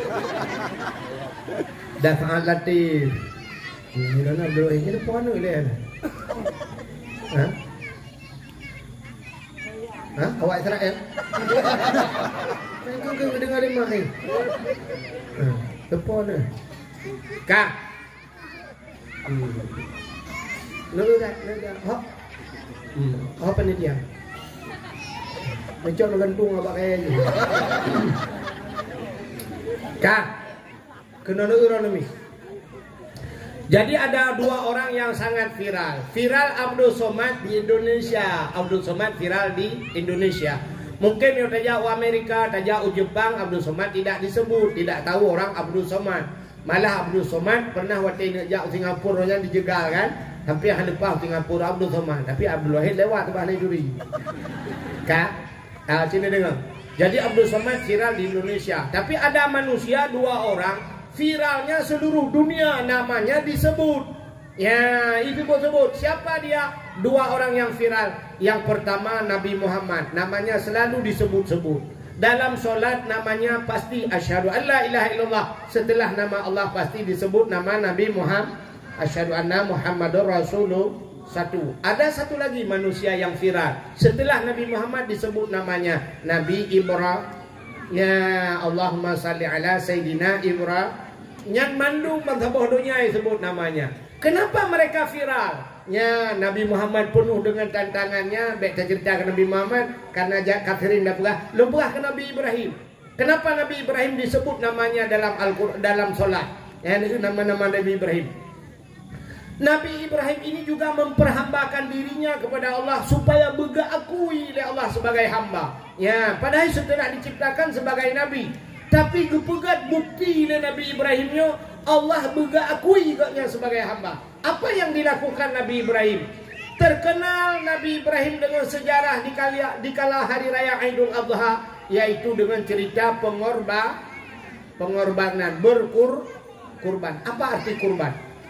Dan Fa'al Latif. Ini mana Abdul Wahid ni puan ni dia. Hah? Hah? Awak Israel? Kau kau dengar dia mah ni. Hah? Tepuan ni. Kak. Hmm. Lalu dah, lalu dah. Hop. Hmm. Apa ni dia? Macam gantung apa kayak ni? Kak, kena nurun ni. Jadi ada dua orang yang sangat viral. Viral Abdul Somad di Indonesia. Abdul Somad viral di Indonesia. Mungkin yang tajak u Amerika, tajak u Jepang, Abdul Somad tidak disebut. Tidak tahu orang Abdul Somad. Malah Abdul Somad pernah waktu tajak Singapura yang dijegal kan. Hampir yang lepas Singapura Abdul Somad. Tapi Abdul Wahid lewat tempat ni duri. Kak, ah, sini dengar. Jadi Abdul Somad viral di Indonesia. Tapi ada manusia dua orang viralnya seluruh dunia, namanya disebut. Ya, itu disebut. Siapa dia? Dua orang yang viral. Yang pertama Nabi Muhammad, namanya selalu disebut-sebut. Dalam solat namanya pasti asyhadu alla ilaha illallah. Setelah nama Allah pasti disebut nama Nabi Muhammad. Asyhadu anna Muhammadur Rasulullah. Satu. Ada satu lagi manusia yang viral. Setelah Nabi Muhammad disebut namanya Nabi Ibrahim. Ya, Allahumma salli ala Sayyidina Ibrahim. Yang mandung bangsa bodohnya disebut namanya. Kenapa mereka viral? Ya, Nabi Muhammad penuh dengan tantangannya. Baik saya ceritakan Nabi Muhammad karena kafirin dah pegah. Lempah ke Nabi Ibrahim. Kenapa Nabi Ibrahim disebut namanya dalam Al-Qur'an, dalam solat? Ya, itu nama-nama Nabi Ibrahim. Nabi Ibrahim ini juga memperhambakan dirinya kepada Allah supaya bergeakui oleh Allah sebagai hamba. Ya, padahal setelah diciptakan sebagai nabi. Tapi kepegat bukti oleh Nabi Ibrahimnya, Allah bergeakui katnya sebagai hamba. Apa yang dilakukan Nabi Ibrahim? Terkenal Nabi Ibrahim dengan sejarah di kala, di kala hari raya Idul Adha, yaitu dengan cerita pengorban, pengorbanan, berkur, kurban. Apa arti kurban?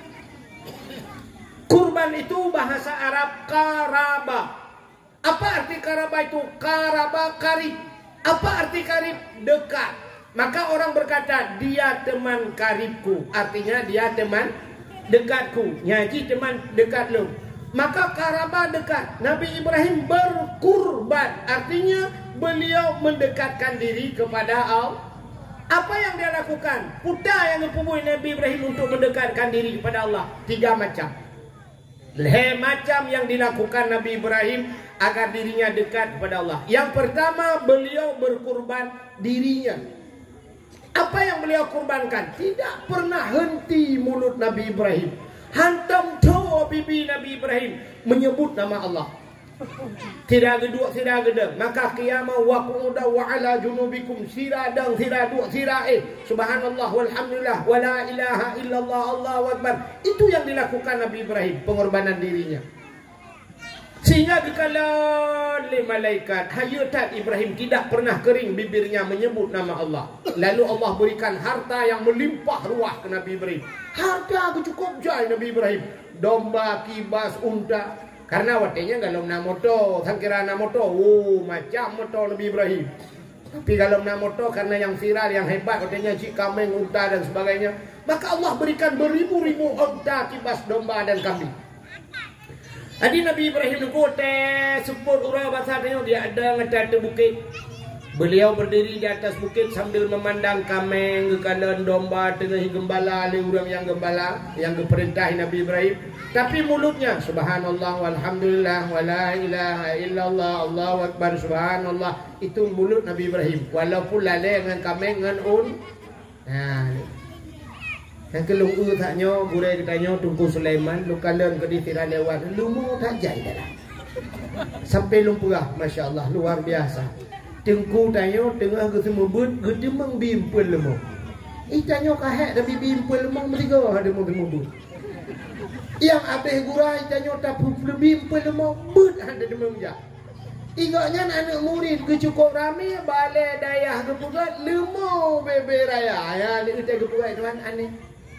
Kurban itu bahasa Arab karaba. Apa arti karaba itu? Karaba karib. Apa arti karib? Dekat. Maka orang berkata, dia teman karibku. Artinya dia teman dekatku. Nyaji teman dekat lu. Maka karaba dekat. Nabi Ibrahim berkurban. Artinya beliau mendekatkan diri kepada Allah. Apa yang dia lakukan? Putar yang dipubuhi Nabi Ibrahim untuk mendekatkan diri kepada Allah. Tiga macam. Le macam yang dilakukan Nabi Ibrahim agar dirinya dekat kepada Allah. Yang pertama, beliau berkurban dirinya. Apa yang beliau kurbankan? Tidak pernah henti mulut Nabi Ibrahim. Hantam tawa bibi Nabi Ibrahim menyebut nama Allah. Tidak geduk, tidak gedeng. Maka qiyamah wa qu'uda wa ala junubikum siradang siradu sirae. Subhanallah walhamdulillah wa la ilaha illallah Allahu akbar. Itu yang dilakukan Nabi Ibrahim, pengorbanan dirinya. Sehingga dikala oleh malaikat, hayatan Ibrahim tidak pernah kering bibirnya menyebut nama Allah. Lalu Allah berikan harta yang melimpah ruah ke Nabi Ibrahim. Harta cukup jai Nabi Ibrahim. Domba, kibas, unta. Karena waktunya kalau nak motor, sang kira nak motor, oh macam motor Nabi Ibrahim. Tapi kalau nak motor karena yang viral, yang hebat, waktunya cik kambing, unta dan sebagainya. Maka Allah berikan beribu-ribu unta, kibas, domba dan kambing. Adi Nabi Ibrahim itu teh sepuluh orang bahasa dia ada ngecat bukit. Beliau berdiri di atas bukit sambil memandang kameng, kekalan domba, tengah gembala, oleh orang yang gembala, yang diperintah Nabi Ibrahim. Tapi mulutnya subhanallah walhamdulillah wala ilaha illallah Allahu akbar subhanallah. Itu mulut Nabi Ibrahim. Walaupun lalai dengan kameng dengan un. Nah, yang kelung u taknya burai ditanya Tunku Sulaiman lu kalian ke di tirai lewat lu mau tak jai dah sampai lumpurah Masya Allah luar biasa. Tengku tanya tengah ke semua bud gedemang bimpul lemah. Eh tanya kahek tapi bimpul lemah mereka ada mau semua bud. Yang habis gurai tanya tapi bimpul lemah bud ada demam jak. Igaknya anak murid ke cukup ramai balai dayah ke pugat lemah bebe raya. Ya ni kita ke pugat tuan aneh.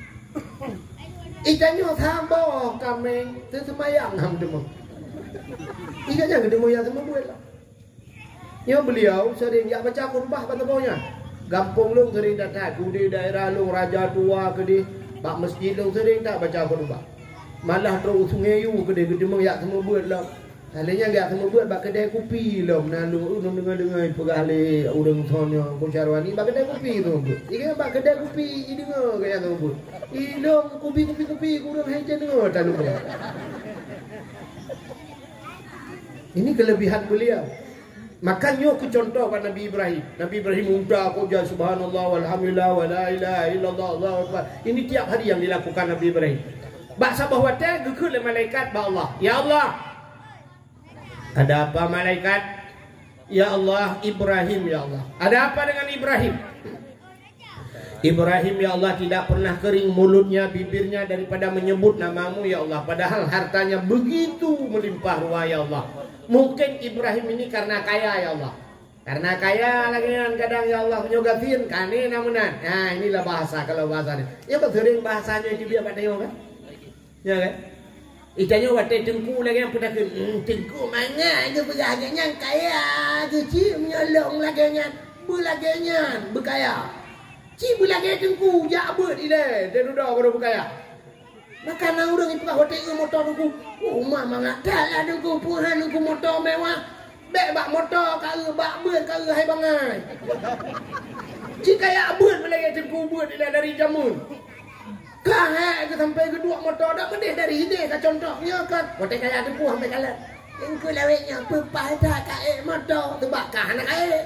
Ikannya tambah kami tersemayang ham demo. Ikannya gede moyang semua buat lah. Ya beliau sering ya baca khutbah patahnya. Gampung lu sering datang di daerah lu raja tua ke di pak masjid lu sering tak baca khutbah. Malah terus sungai yu gede-gede moyang semua buat lah. Halnya gak semua buat bak kedai kopi lah menalu urang dengar-dengar pegale urang sono Kucarwani bak kedai kopi tu. Iki bak kedai kopi dengar kaya tu bu. Ilong kopi-kopi-kopi urang haja dengar talu. Ini kelebihan beliau. Makanya aku contoh pada Nabi Ibrahim. Nabi Ibrahim muda aku jah subhanallah walhamdulillah wa la ilaha illallah Allahu akbar. Ini tiap hari yang dilakukan Nabi Ibrahim. Bak sabah wata gekul le malaikat ba Allah. Ya Allah. Ada apa malaikat? Ya Allah, Ibrahim ya Allah. Ada apa dengan Ibrahim? Ibrahim ya Allah tidak pernah kering mulutnya, bibirnya daripada menyebut namamu ya Allah. Padahal hartanya begitu melimpah ruah ya Allah. Mungkin Ibrahim ini karena kaya ya Allah. Karena kaya lagi kadang ya Allah menyogafin kane namunan. Nah inilah bahasa kalau bahasanya. Ya betul bahasanya itu biar pada kan? Ya kan? Itanya watai tengku lagi yang pernah ke tengku mana itu beraganya kaya tu ci menyolong lagi nya bulaganya berkaya. Ci bulaganya tengku ya abut ile dia dah baru berkaya. Maka nang urang itu hotel motor tengku. Oh mama ngakal tengku puhan tengku motor mewah. Bek bak motor kau bak beun kau hai bangai. Ci kaya abut bulaganya tengku buat ile dari jamun. Kahak ke sampai kedua motor dah pedih dari ide ka contohnya kan. Motor kaya tu puh sampai kalah. Engkau lawetnya pepada kae motor tebakah anak kae.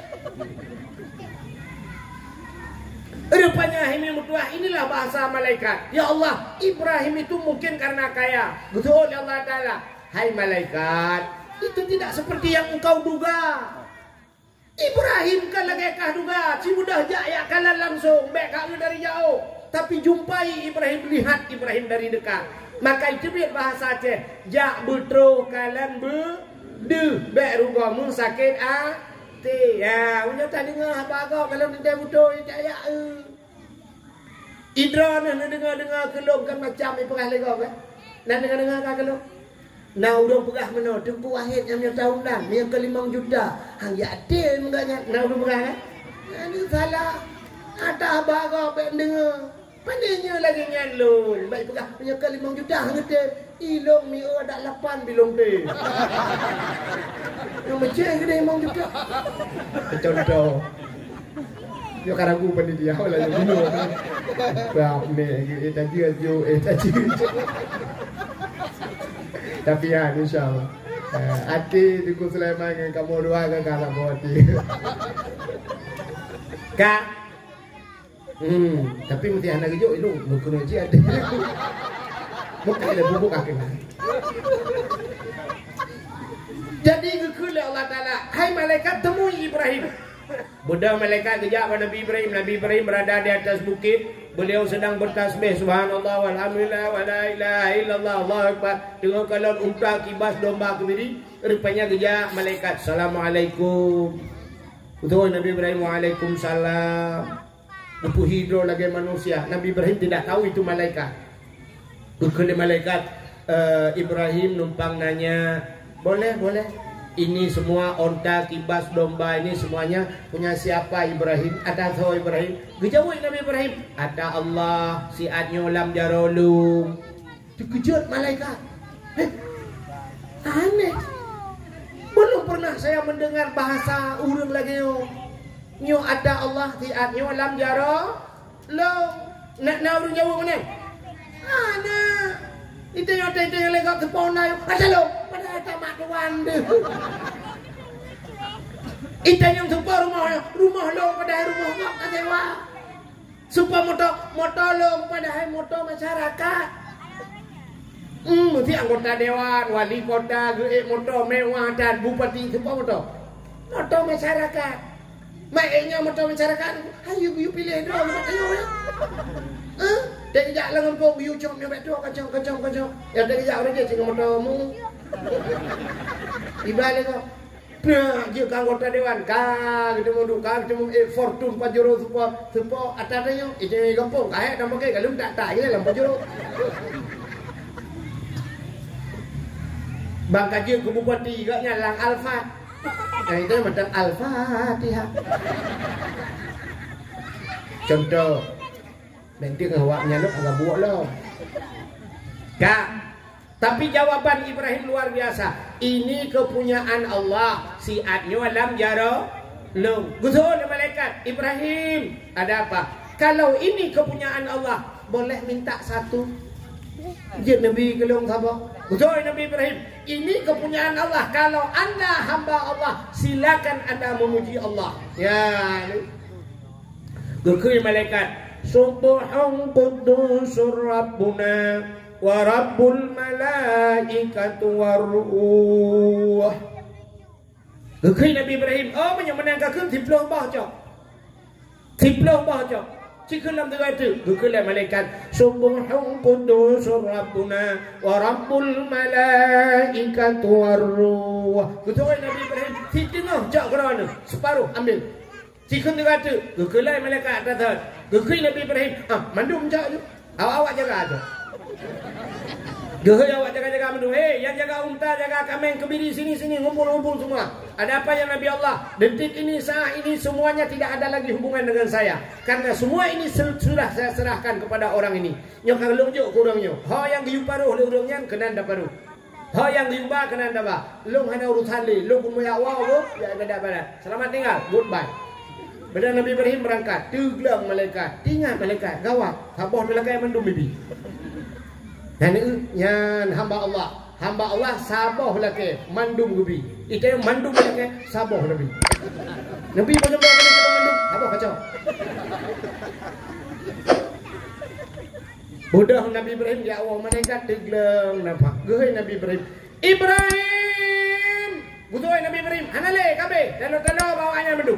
Rupanya ini mutuah inilah bahasa malaikat. Ya Allah, Ibrahim itu mungkin karena kaya. Betul ya Allah Taala. Hai malaikat, itu tidak seperti yang engkau duga. Ibrahim kan lagi kah duga, si mudah jaya kalah langsung, bek kau dari jauh. Tapi jumpai Ibrahim, lihat Ibrahim dari dekat. Maka itu biar bahasa Aceh. Jak betro kalan be de bek rugamu sakit a te. Ya, unya tak dengar apa kau kalau nanti betul ya eh. Idra nak dengar-dengar kelong kan macam ni perah lego kan. Nak dengar-dengar kan kelong. Nah urang perah meno tempu wahid yang tahun dah, yang ke lima juta. Hang ya ade menganya. Nah urang perah kan. Ini salah. Ada apa kau bek dengar. Pandainya lagi nyalun. Baik pegah punya ke lima juta ngete. Ilong mi ada lapan bilong te. Yang macam gede lima juta. Contoh. Yo karagu pandai dia lah yang dulu. Bab ni eh tadi ajo eh tadi. Tapi ya insyaallah. Hati di Sulaiman dengan kamu dua kan kalau hati. Kak Hmm, tapi mesti anak hijau itu bukan aja ada. Bukan ada bubuk akhir. Jadi gekul Allah Taala, hai malaikat temui Ibrahim. Budak malaikat kejap pada Nabi Ibrahim. Nabi Ibrahim berada di atas bukit. Beliau sedang bertasbih subhanallah walhamdulillah wa la ilaha illallah Allahu akbar. Tengok kalau unta kibas domba kebiri, rupanya kejap malaikat. Assalamualaikum. Betul Nabi Ibrahim waalaikumsalam. Lempu hidro lagi manusia. Nabi Ibrahim tidak tahu itu malaikat. Kalau malaikat uh, Ibrahim numpang nanya, boleh boleh. Ini semua onta, kibas, domba ini semuanya punya siapa Ibrahim? Ada tahu Ibrahim? Gejawai Nabi Ibrahim. Ada Allah. Siatnya lam jarolum. Dikejut malaikat. Eh, aneh. Belum pernah saya mendengar bahasa urang lagi yo. Nyo ada Allah tiat nyo lam jaro lo nak nak urang Jawa mana? Ana. Itu yo tete yo lega ke pona yo. Ada lo pada tamak tuan de. Itu yang super rumah rumah lo pada rumah kok tak sewa. Super motor motor lo pada motor masyarakat. Hmm, mesti anggota dewan, wali kota, ge motor mewah dan bupati super motor. Motor masyarakat. Mainnya motor masyarakat. Ayo you pilih dua ayo ya. Hah? Dia kejak lengan pok you cok ni betul kacau kacau kacau. Ya dia kejak orang dia cakap motormu. Ibalik kau. Nah, je anggota dewan ka kita mau duka kita mau eh fortune pajero supo supo atadanya itu gampang kae dah pakai kalau tak tak je dalam pajero. Bang kaji ke bupati juga nyalang alfa. Nah itu macam Al-Fatihah. Contoh nanti ngawaknya lo agak buat lo Kak. Tapi jawaban Ibrahim luar biasa. Ini kepunyaan Allah. Siatnya alam jaro lo. Guzul malaikat Ibrahim. Ada apa? Kalau ini kepunyaan Allah, boleh minta satu. Jid Nabi kelong sabar. Betul Nabi Ibrahim. Ini kepunyaan Allah. Kalau anda hamba Allah, silakan anda memuji Allah. Ya. Gekui malaikat. Subhan qudusur Rabbuna wa Rabbul malaikatu warruh. Gekui Nabi Ibrahim. Oh, banyak menangkapkan tiplong bah cok. Tiplong bah cok. Jika dalam tegak itu, gekui malaikat. Subhan qudusur Rabbuna wa Rabbul malaikatu warruh. Betul Nabi Ibrahim. Titengah cok kerana separuh ambil. Jika tegak itu, gekui malaikat kata. Gekui Nabi Ibrahim. Ah, mandum cok tu. Awak-awak jaga tu. Gekui awak jaga-jaga mandum. Hei, yang jaga unta, jaga kambing, kebiri sini-sini, ngumpul-ngumpul semua. Ada apa ya Nabi Allah? Detik ini, saat ini semuanya tidak ada lagi hubungan dengan saya. Karena semua ini sudah saya serahkan kepada orang ini. Yang kalau lunjuk kurangnya. Ha yang giu paruh lurungnya kena anda paruh. Ha yang giu ba kena anda ba. Lung hana urusan li, lung pun ya wow, ya ada pada. Selamat tinggal, goodbye. Pada Nabi Ibrahim berangkat, teglang malaikat, tinggal malaikat, gawat, habah malaikat mandum bibi. Dan nyan hamba Allah, hamba Allah sabah lagi mandum bibi. Itu mandum lagi sabah Nabi. Nabi macam mana kita mandum? Apa kacau? Budak Nabi Ibrahim ya Allah malaikat teglang nampak. Gehai Nabi Ibrahim. Ibrahim. Butuh Nabi Ibrahim. Anale kabe, talo-talo bawanya mandum.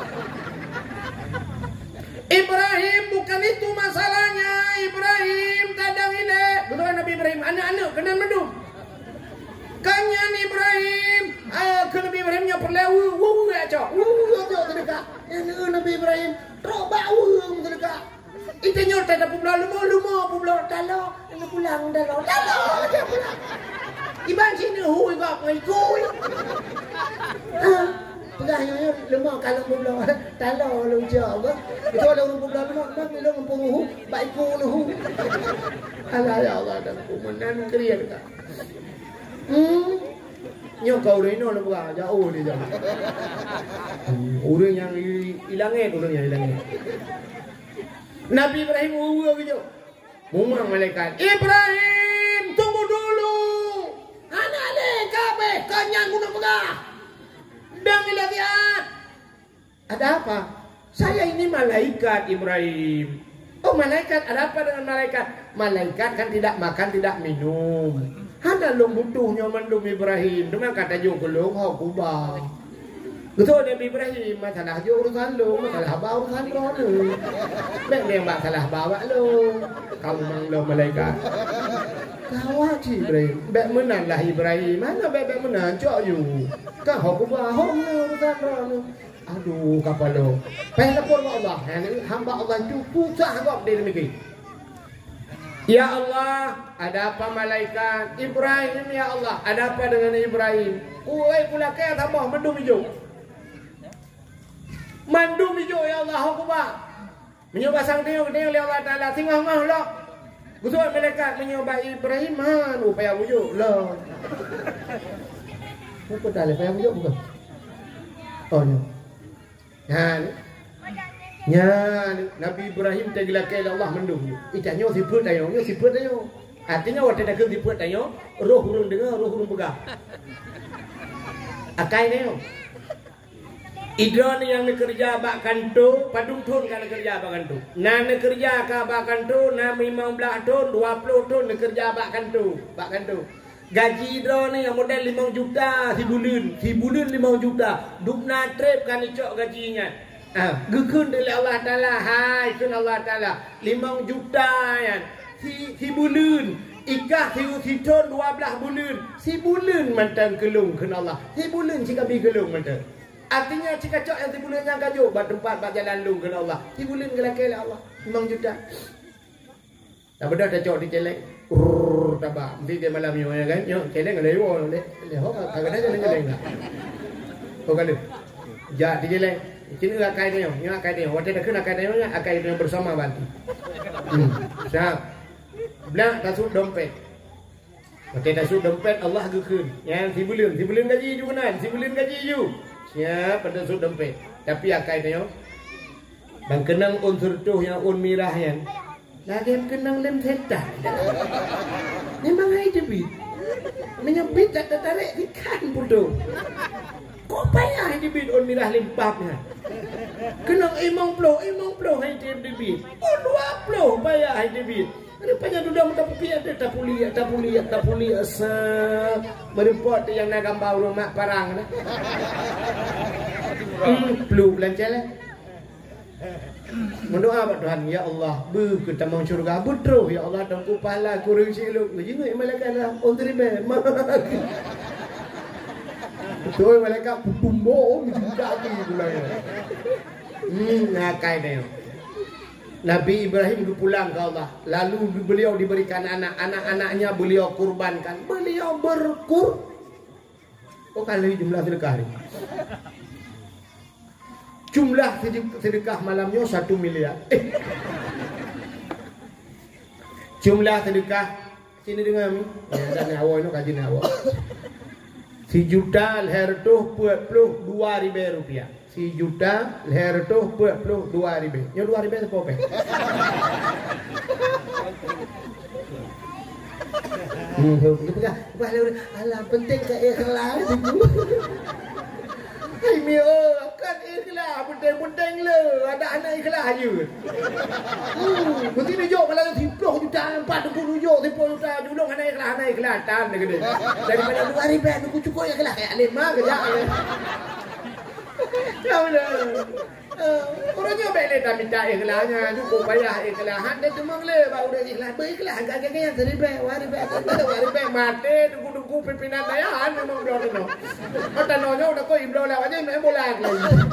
Ibrahim bukan itu masalahnya. Ibrahim tadang ini. Betul Nabi Ibrahim. Anak-anak kena mendung. Kanyan Ibrahim. Ah, ke Nabi Ibrahimnya perlewu. Wuh, ya cok. Wuh, cok terdekat. Ini Nabi Ibrahim. Teruk bau terdekat. Itu nyot tak dapat pulang lumo lumo pulang talo. Ini pulang talo. Talo dia pulang. Iban sini hui gak ngikui. Ah. Pegahnya lemah kalau belum talau lu jawab. Itu ada orang belum lemah, mak belum mempuhu, baik puhu. Allah ya Allah dan kumenan kriya dekat. Hmm. Nyo kau ni no lemah jauh ni jauh. Orang yang hilangnya, orang yang hilangnya. Nabi Ibrahim uwa gitu. Mumang malaikat. Ibrahim tunggu dulu. Anak le kabe kanyang gunung pegah. Dan lihat, ada apa? Saya ini malaikat Ibrahim. Oh malaikat, ada apa dengan malaikat? Malaikat kan tidak makan, tidak minum. Hanya lu butuhnya mandum Ibrahim. Dengan kata juga lu, hau kubah. Betul Nabi Ibrahim, masalah juga urusan lu, masalah apa urusan lu. Baik dia masalah bawa lu. Kamu mang lu malaikat. Kawat Ibrahim, baik menanlah Ibrahim. Mana baik-baik menan, cok you. Kan hau kubah, hau ni urusan lu. Aduh, kapal lu. Pengen pun Allah, hamba Allah itu pusat kok di demikian. Ya Allah, ada apa malaikat? Ibrahim ya Allah, ada apa dengan Ibrahim? Oi pula kaya tambah mendung hijau. Mandum hijau ya Allah Akbar. Menyoba sang tengok tengok oleh Allah Taala tengah ngah lah. Betul malaikat menyoba Ibrahim man upaya wujud lah. Apa dah le payah wujud bukan? Oh ni. Nah. Nya Nabi Ibrahim teglakai Allah mendung. Itanya siput ayo, nyo siput ayo. Artinya waktu dah ke siput ayo, roh urung dengar, roh urung pegang. Akai ni. Idron yang kerja bak kanto, padung ton kan kerja bak kanto. Na kerja ka bak kanto, na lima belas ton, dua puluh ton kerja bak kanto, bak kanto. Gaji idron ni yang model lima juta si bulan, si bulan lima juta. Dupna trip kan icok gajinya. Ah, gekun dari Allah Taala, hai sun Allah Taala, lima juta ya. Si si bulan, ikah si si ton dua belas bulan. Si bulan mantan kelung kun Allah. Si bulan jika bi kelung mantan. Artinya jika cok yang si bulan yang kajo, bat tempat bat jalan lung kun Allah. Si bulan gelakai Allah, lima juta. Tak bedah dah cok di celeng. Urr, tabak. Nanti dia malam ni kan. Yo, celeng ada yo, le. Le ho, kadang-kadang celeng celeng tak. Kau kan tu. Ja di celeng. Sini lah akai dia, ni akai dia. Waktu dah kena akai dia, akai dia bersama bantu. Hmm. Siap. Belak tasuk dompet. Waktu tasuk dompet Allah gekun. Yang si bulan, si bulan gaji juga nan, si bulan gaji ju. Siap pada tasuk dompet. Tapi akai dia. Dan kenang unsur tu yang un mirah yang. Lagi kenang lem tetak. Memang hai debit. Menyebit tak tertarik ikan bodoh. Kok payah hai debit on mirah limpapnya. Kenang emang ploh, emang ploh hai debit. Oh dua ploh payah hai debit. Rupanya duda muda pupi ada tapulia, tapulia, tapulia sa merepot yang nak gambar rumah parang na. Hmm, plu belanja lah. Mendoa pada Tuhan, ya Allah, bu kita mau surga budro, ya Allah dongku pahala kurang siluk. Jadi malaikat lah, on terima. Betul malaikat bumbo juga tu pula ya. Hmm, nakai dia. Nabi Ibrahim pulang ke Allah. Lalu beliau diberikan anak. Anak-anaknya beliau kurbankan. Beliau berkur. Oh kali jumlah sedekah ni. Jumlah sedekah malamnya satu miliar. Eh. Jumlah sedekah. Sini dengar ni. Ya, dan awal ni kaji awal. Si juta leher tu empat puluh dua ribu rupiah. Si juta leher tu empat puluh dua ribu. Yang dua ribu apa? Hmm, pegang. Alah penting ke ikhlas itu. Hai mio, kan ikhlas penting-penting le. Ada anak ikhlas je. Hmm, mesti tunjuk kalau sepuluh juta, empat puluh juta, sepuluh juta julung anak ikhlas, anak ikhlas tan dia kata. Daripada dua ribu aku cukup ikhlas kayak lima kerja. Ya benar. Orangnya baik tak minta ikhlasnya, cukup payah ikhlas. Handa cuma le, baru dah ikhlas, berikhlas. Agak-agak yang seribu, waribu, waribu mati, tunggu-tunggu pimpinan dayahan memang belum tu. Kata nonyo udah kau iblo lah, aja main bola lagi.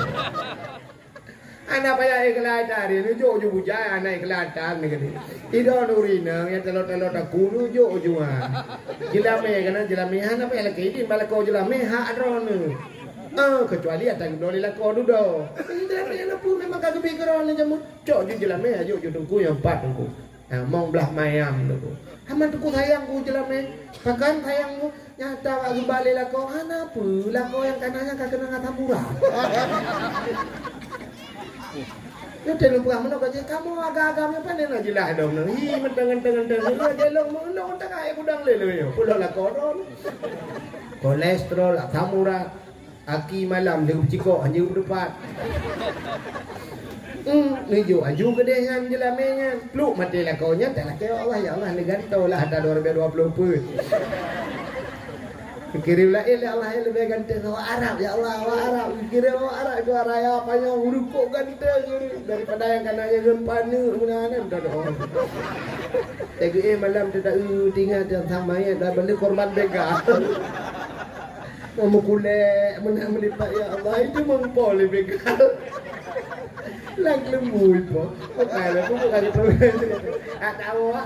Anak payah ikhlas tadi, ni jo jo bujai anak ikhlas tadi ni. Tidak nurina, yang telur-telur tak kuno jo jo ah. Jelame kan, jelame hana payah lagi. Ini malah kau jelame hak adron. Ah, kecuali ada yang boleh lakukan dulu. Ini dalam yang pun memang kagak pikiran ni jamu. Cok je jelame aja jo tunggu yang empat tunggu. Nah, mau belah mayam tunggu. Haman tunggu sayangku jelame. Bahkan sayangku nyata lagi balik lakukan hana pula kau yang kanannya kagak kena ngata murah. Ya tengok pulang mana kaje kamu agak-agaknya pandai nak jelah dong. Hi menteng-menteng-menteng. Ya jelong mondong tak ai budang lele yo. Pulau lakoron. Kolesterol asam urat. Aki malam dia bercikok anjing berdepat. Hmm, nuju aju ke dia yang jelamenya. Pluk matilah kau nya tak nak Allah ya Allah ni gantaulah ada dua ribu dua puluh pun. Fikirlah ile Allah ile lebih ganteng orang Arab ya Allah orang Arab. Fikir orang Arab itu raya panjang urukok ganteng daripada yang kananya gempana mana dah dah. Tegi eh malam tidak tinggal dan sama ya dah beli korban begal. Memukulek, menang melipat ya Allah itu mengpol lebih begal. Lagi lembu itu. Okey lah, aku bukan problem. Tak tahu ah.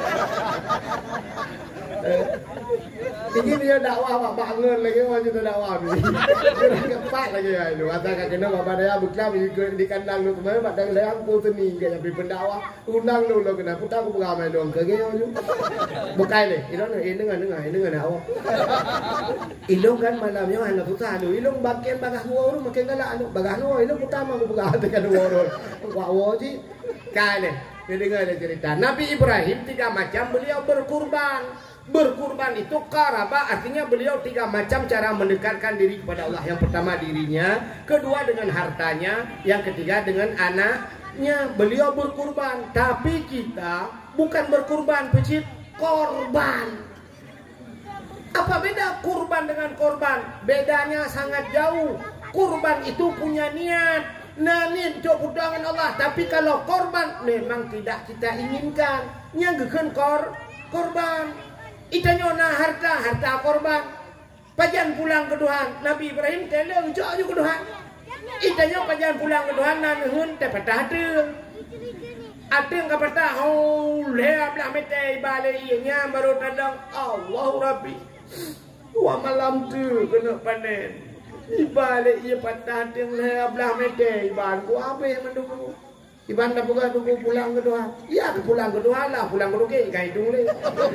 Ini dia dakwah pak bangun lagi orang itu dakwah ni. Kepat lagi ya itu. Katakan kena bapak dia beklam di kandang tu kemarin padang leang pun seni ke tapi pendakwah undang dulu kena putar aku beramai dong ke gaya tu. Bukai le. Ilong ni dengar dengar dengar awak. Ilong kan malamnya anak susah tu. Ilong bagian bagah gua tu makin galak tu. Bagah tu ilong pertama aku bagah tekan gua tu. Gua waji. Kai le. Dia dengar cerita. Nabi Ibrahim tiga macam beliau berkurban. Berkurban itu karaba artinya beliau tiga macam cara mendekatkan diri kepada Allah. Yang pertama dirinya, kedua dengan hartanya, yang ketiga dengan anaknya. Beliau berkurban, tapi kita bukan berkurban pecit, korban. Apa beda kurban dengan korban? Bedanya sangat jauh. Kurban itu punya niat, nah niat untuk pertolongan Allah. Tapi kalau korban memang tidak kita inginkan, nyanggeun kor korban. Itanya na harta, harta korban. Pajan pulang ke Tuhan. Nabi Ibrahim teleng jauh ke Tuhan. Itanya pajan pulang ke Tuhan nanhun te patah tu. Ateng ka patah oh le ablah mete balik ianya baru tadang Allah Rabbi. Wa malam tu kena panen. Ibalik ia patah teng le ablah mete iban ku apa yang mendukung. Iban dah buka tunggu pulang ke Tuhan. Ya pulang ke Tuhan lah, pulang ke Tuhan kai dung le.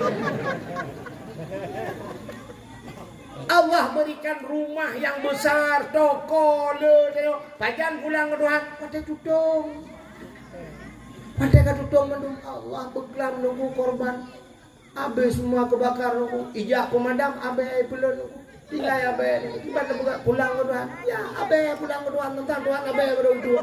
Allah berikan rumah yang besar, toko le, pajan pulang ke Tuhan, pada tudung. Pandai kat tutong mendung Allah beklam nunggu korban. Habis semua kebakar nunggu. Ijak pemadam abe pelon nunggu. Tinggal abe tiba tiba pulang ke Tuhan. Ya abe pulang ke Tuhan tentang Tuhan abe berdua.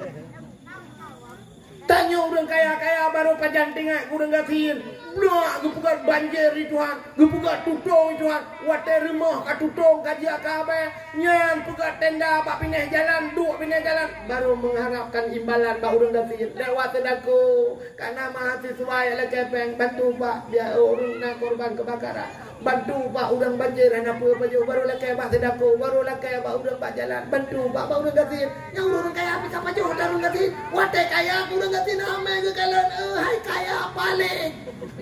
Tanya orang kaya-kaya baru pajan tinggal kurang gatin. Nah, gepukat banjir di Tuhan, gepukat tutong Tuhan, water remah kat tutong kajia kabe, nyan pukat tenda pak pindah jalan, duk pindah jalan, baru mengharapkan imbalan pak urang gatin. Lewat tedaku, karena mahasiswa yang lagi peng bantu pak dia urang nak korban kebakaran. Bantu pak urang banjir anak apa apa baru lagi pak tedaku, baru lagi pak urang pak jalan, bantu pak pak urang gatin. Yang urang kaya apa apa jauh urang gatin, water kaya urang gatin ame ke kalian, eh hai kaya balik.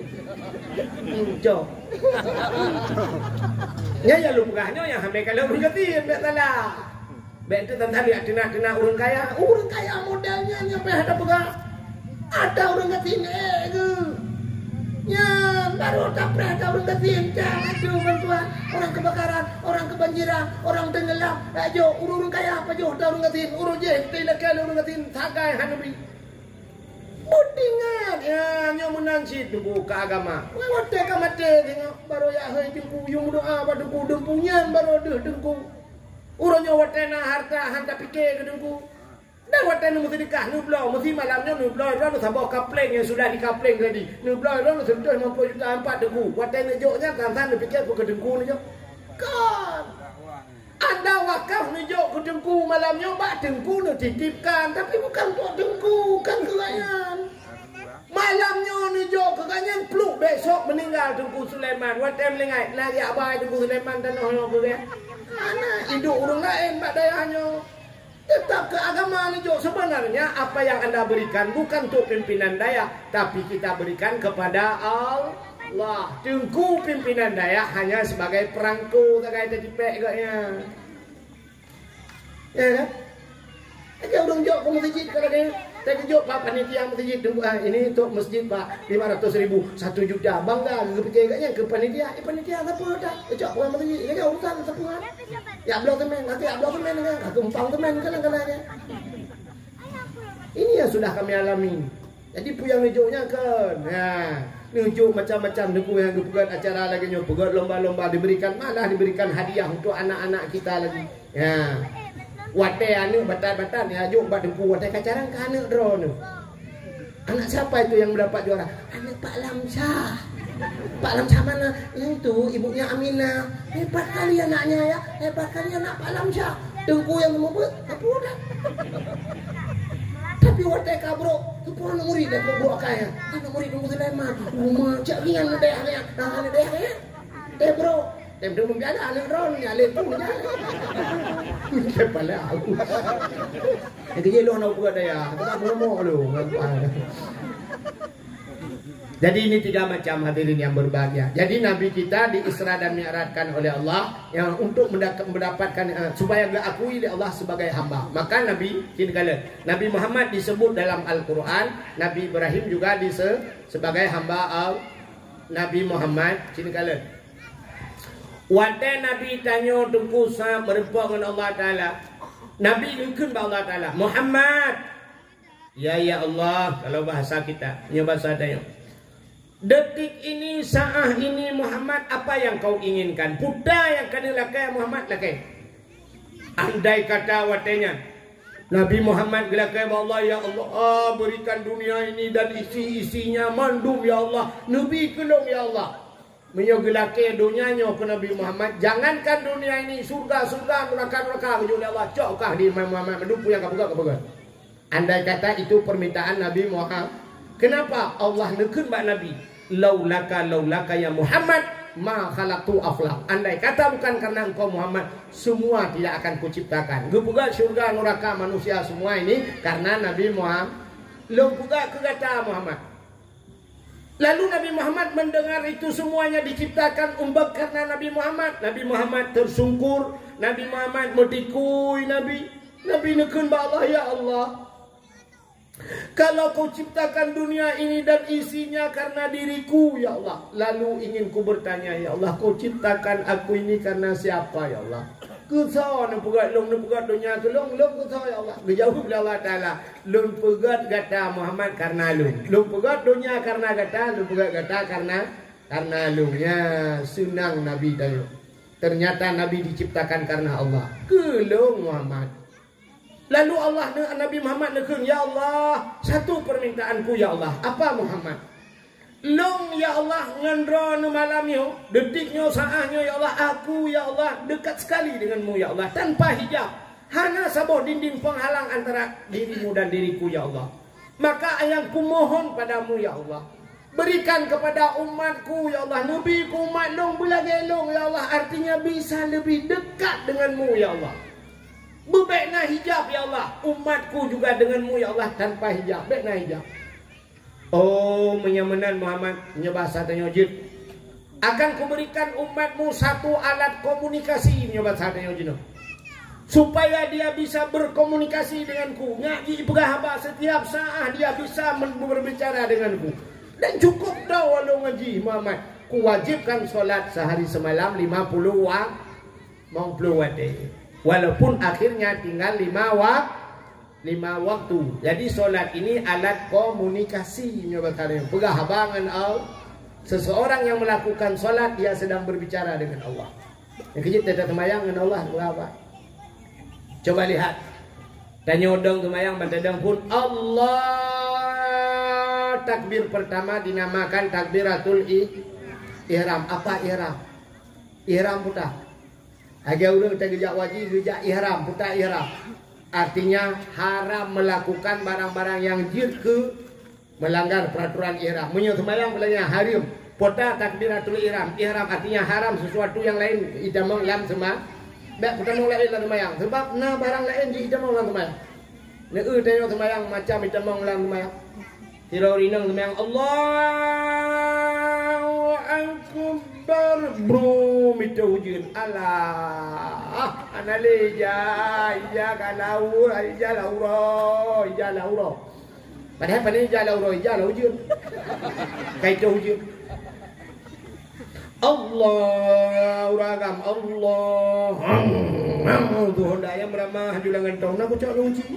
Jom. Nya ya lu pegahnya yang hamil kalau urang gatin tak salah. Bek tu tentang dia kena-kena urang kaya, urang kaya modelnya nyampe ada pegah. Ada urang gatin eh ke. Ya, baru dapet ada urang gatin. Aduh bantuan orang kebakaran, orang kebanjiran, orang tenggelam. Ayo urang kaya apa jo ada urang gatin. Urang je tidak kalau urang gatin tagai hanubi. Budingan ya nyo menang situ buka agama. Wate ka mate tengok baru ya hai jengku yung doa pada ku dempunyan baru deh dengku. Uronyo wate na harta hanta pikir ke dengku. Dah wate nu mesti nikah nu blau mesti malamnya nu blau ron sabok kapleng yang sudah dikapleng tadi. Nu blau ron sentuh lima puluh juta empat dengku. Wate nu joknya kan-kan pikir ku ke dengku ni jok. Kan anda wakaf nu jok ke dengku malamnya bak dengku nu titipkan tapi bukan untuk dengku kan kelayan. Malamnya ni jok keganyan peluk besok meninggal Tengku Sulaiman. Watem lengai lagi abai Tengku Sulaiman dan orang boleh. Ana hidup orang lain mak dayanya. Tetap ke agama ni jok sebenarnya apa yang anda berikan bukan untuk pimpinan daya tapi kita berikan kepada Allah. Tengku pimpinan daya hanya sebagai perangko kagai tadi pek gaknya. Ya kan? Aja orang jok ke masjid kalau dia saya kejut pak panitia masjid tunggu ah, ini untuk masjid pak lima ratus ribu satu juta bangga kepikir katnya ke panitia eh panitia apa dah kejut orang masjid ini kan urusan sepuhan ya blok temen nanti ya blok temen kan aku umpang temen kan kan ini yang sudah kami alami jadi puyang hijaunya kan nah nunjuk macam-macam deku yang bukan acara lagi nyopegot lomba-lomba diberikan malah diberikan hadiah untuk anak-anak kita lagi ya. Wate anu batan-batan ya juk bak dengku wate kacaran ke anak drone. Anak siapa itu yang mendapat juara? Anak Pak Lamsyah. Pak Lamsyah mana? Yang itu ibunya Aminah. Hebat kali anaknya ya. Hebat kali anak Pak Lamsyah. Dengku yang membuat apa udah. Tapi wate kabro, tu pun murid dah buat kaya. Anak murid Tengku Sulaiman. Rumah cak ringan deh ya. Nah deh ya. Eh bro, tem dulu biasa anak drone ya lepas ya. Kepala aku. Yang kerja lu nak buat daya. Tak berumur lu. Jadi ini tiga macam hadirin yang berbahagia. Jadi Nabi kita di Isra dan Mi'rajkan oleh Allah yang untuk mendapatkan uh, supaya diakui oleh Allah sebagai hamba. Maka Nabi sini kalian. Nabi Muhammad disebut dalam Al-Quran. Nabi Ibrahim juga disebut sebagai hamba al Nabi Muhammad sini kalian. Wadah Nabi tanya Tengku Sa berempat dengan Allah Ta'ala. Nabi mungkin kepada Allah Ta'ala. Muhammad. Ya ya Allah. Kalau bahasa kita. Ini bahasa tanya. Detik ini, saat ini Muhammad apa yang kau inginkan? Putra yang kena lakai Muhammad lakai. Andai kata watanya. Nabi Muhammad gelakai Allah ya Allah. Ah, berikan dunia ini dan isi-isinya mandum ya Allah. Nabi kelong ya Allah. Menyogilake dunianya ke Nabi Muhammad. Jangankan dunia ini, surga-surga, neraka-neraka oleh Allah. Cokkah di Muhammad mendupu yang kabuka-kabuka. Andai kata itu permintaan Nabi Muhammad. Kenapa Allah nekun bak Nabi? Laulaka laulaka ya Muhammad ma khalaqtu aflaq. Andai kata bukan karena engkau Muhammad, semua tidak akan kuciptakan. Gepuga surga, neraka, manusia semua ini karena Nabi Muhammad. Lepuga kata Muhammad. Lalu Nabi Muhammad mendengar itu semuanya diciptakan umbak karena Nabi Muhammad. Nabi Muhammad tersungkur. Nabi Muhammad metikui Nabi. Nabi nekun ba Allah ya Allah. Kalau kau ciptakan dunia ini dan isinya karena diriku ya Allah. Lalu ingin ku bertanya ya Allah. Kau ciptakan aku ini karena siapa ya Allah. Kusa nak pegat long nak pegat dunia tu long long kusa ya Allah. Dijawab oleh Allah Taala. Long pegat kata Muhammad karena long. Long pegat dunia karena kata, long pegat kata karena karena long. Ya senang Nabi tayo. Ternyata Nabi diciptakan karena Allah. Kelong Muhammad. Lalu Allah Nabi Muhammad nekun, ya Allah, satu permintaanku ya Allah. Apa Muhammad? Long ya Allah ngendro nu malam yo, detiknya saahnya ya Allah, aku ya Allah dekat sekali denganmu ya Allah tanpa hijab. Hanya sabuh dinding penghalang antara dirimu dan diriku ya Allah. Maka yang kumohon padamu ya Allah, berikan kepada umatku ya Allah, Nabi ku umat long belagelong ya Allah, artinya bisa lebih dekat denganmu ya Allah. Bebekna hijab ya Allah, umatku juga denganmu ya Allah tanpa hijab, bekna hijab. Oh menyamanan Muhammad menyebah satanya jid. Akan kuberikan umatmu satu alat komunikasi menyebah satanya jid, supaya dia bisa berkomunikasi denganku. Ngaji pegahaba setiap saat dia bisa berbicara denganku. Dan cukup dah walau ngaji Muhammad. Ku wajibkan solat sehari semalam lima puluh wak lima puluh waktu. Walaupun akhirnya tinggal lima wak lima waktu. Jadi solat ini alat komunikasi menyebabkan pegahabangan Allah. Seseorang yang melakukan solat dia sedang berbicara dengan Allah. Yang kejut tidak temayang dengan Allah apa? Coba lihat. Tanya odong temayang bantadang pun Allah. Takbir pertama dinamakan takbiratul ihram. Apa ihram? Ihram putar. Agak udah kita gejak wajib gejak ihram putar ihram. Artinya haram melakukan barang-barang yang jirke, melanggar peraturan ihram. Munyo sembahyang belanya haram. Pota takbiratul ihram. Ihram artinya haram sesuatu yang lain idamong lam sema. Bak pertama lain lah sembahyang. Sebab nah barang lain di idamong lam sembahyang. Ne eu tengok sembahyang macam idamong lam sembahyang. Tirau rinang sembahyang Allahu akbar. Bro itu hujan Allah. Anale ja ja kalau ja lauro ja lauro. Padahal pada ja lauro ja hujan. Kai tu hujan. Allah ragam Allah. Tu hendak yang beramah julangan tong nak cak hujan.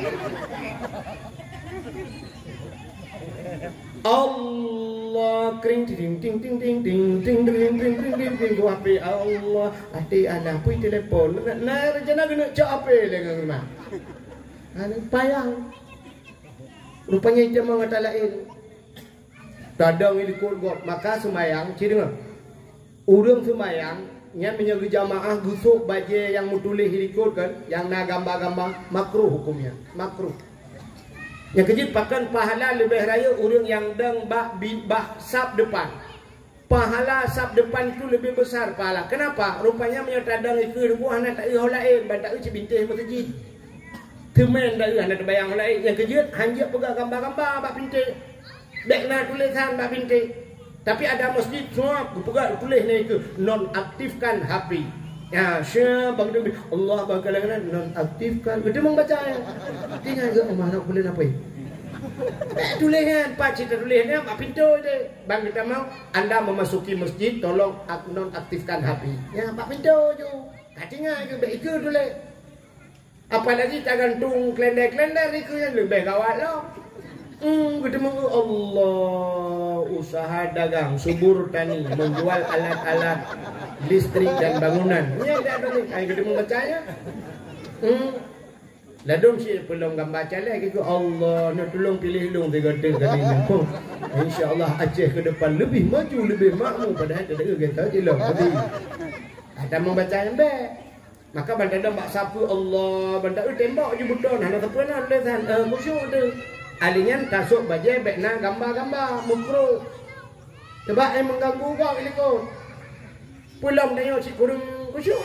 Allah kering ting ting ting ting ting ting ting ting ting ting ting tu ape Allah ati ada pui telefon na rencana kena cak ape dengan rumah anu payang rupanya dia mengata lain dadang ini kurgot maka semayang ciri dengar urang semayang nya menjaga jamaah gusuk baje yang mutulih ikut kan yang na gambar-gambar makruh hukumnya makruh. Yang kejut pakan pahala lebih raya orang yang dang bah bah sab depan. Pahala sab depan itu lebih besar pahala. Kenapa? Rupanya menyatadang ikut buah nak tak ihol lain, bantak uci bintih masjid. Temen dah ihol nak bayang lain. Yang kejut hanjak pegang gambar-gambar bak bintih. Dekna tulisan bak bintih. Tapi ada masjid semua pegang tulis ni itu nonaktifkan H P. Ya, syah bagi dia Allah bagaimana nonaktifkan. Betul membaca ya. Tinggal ke rumah nak boleh apa? Tak tuliskan, pak cerita tulisnya, pak pintu je. Bang kita mau anda memasuki masjid, tolong nonaktifkan H P. Ya, pak pintu je. Katanya ke baik itu tulis. Apalagi tak gantung klender-klender itu yang lebih gawat lah. Hmm, ketemu Allah usaha dagang subur tani menjual alat-alat listrik dan bangunan. Ya dah ada ni, ai ketemu bacanya. Hmm. Ladung si belum gambar calai gitu Allah nak tolong pilih long tiga tiga kali ni. Oh, insya-Allah Aceh ke depan lebih maju lebih makmur padahal tak ada kita je lah tadi. Ada membacanya baik. Maka bandar dah bak sapu Allah, bandar tembak je betul. Hana tepunan lesan eh musyuk tu. Alingan kasut bajai bekna gambar-gambar mukro. Sebab ai mengganggu kau ini kau. Pulang tengok si kurung kusyuk.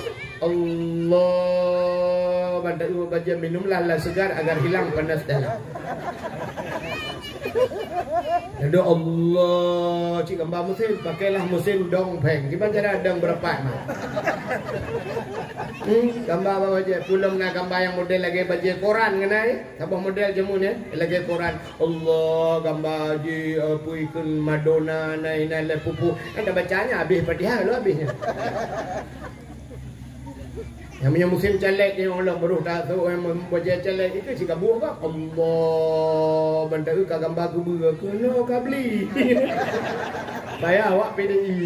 Allah bandar dua bajai minumlah lah segar agar hilang panas dalam. Ada Allah cik gambar mesin pakailah mesin dongpeng. Gimana cara dong berapa mah? Hmm, gambar apa aja? Pulang nak gambar yang model lagi baju koran kenai? Siapa model jemunya? Lagi koran. Allah gambar je apa ikun Madonna nai nai le pupu. Ada bacanya habis Fatihah lo habisnya. Yang punya musim calek ni orang baru tak tahu yang membaca calek itu si kabur apa? Allah benda ka gambar ku ber ke no ka beli. Saya awak P D I.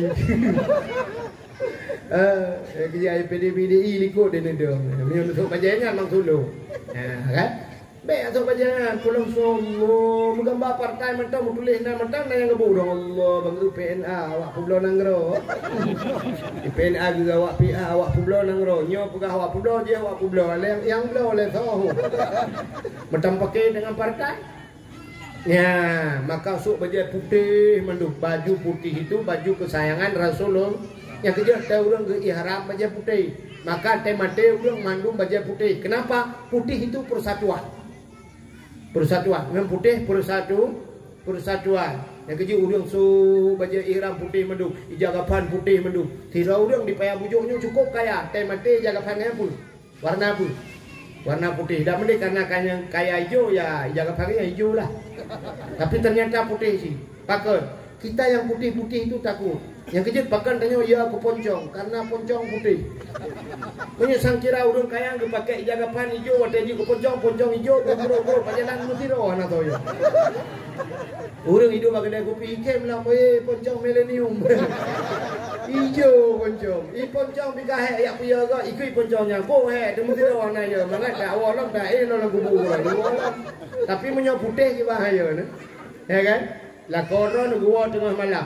Eh kerja P D I likut dia dia. Punya untuk bacanya memang solo. Ha kan? Baik atau bajangan pulang somo menggambar partai mentang tulis nama mentang yang ngebur Allah bang P N A awak pulau nanggro. P N A juga awak P A awak pulau nanggro. Nyo pegah awak pulau je awak pulau yang yang pulau le tahu. Mentang pakai dengan partai. Ya, maka sok baju putih menduk baju putih itu baju kesayangan Rasulullah. Yang kedua ada orang ke ihram baju putih. Maka temate orang mandum baju putih. Kenapa? Putih itu persatuan. Persatuan, memang putih persatu, persatuan. Yang kecil udang su baju ihram putih mendung, jagapan putih mendung. Tidak udang di payah bujuknya cukup kaya. Teh mati jagapannya pun warna pun warna putih. Dah mending karena kaya kaya hijau ya jagapannya hijau lah. Tapi ternyata putih sih. Pakai kita yang putih-putih itu takut. Yang kecil pakan tanya ya aku poncong karena poncong putih. Punya sang kira urang kaya ke pakai jagapan hijau ada ji ke poncong poncong hijau bro-bro pajalan mesti roh ana to yo. Urang hidup pakai kopi ikem lah we poncong milenium. Hijau poncong. I poncong bika he ya puya ga ikui poncongnya. Go he de mesti roh ana yo. Mangat dak awalom dak eh lo gubu. Tapi punya putih ke bahaya ne. Ya kan? Lah koron gua tengah malam.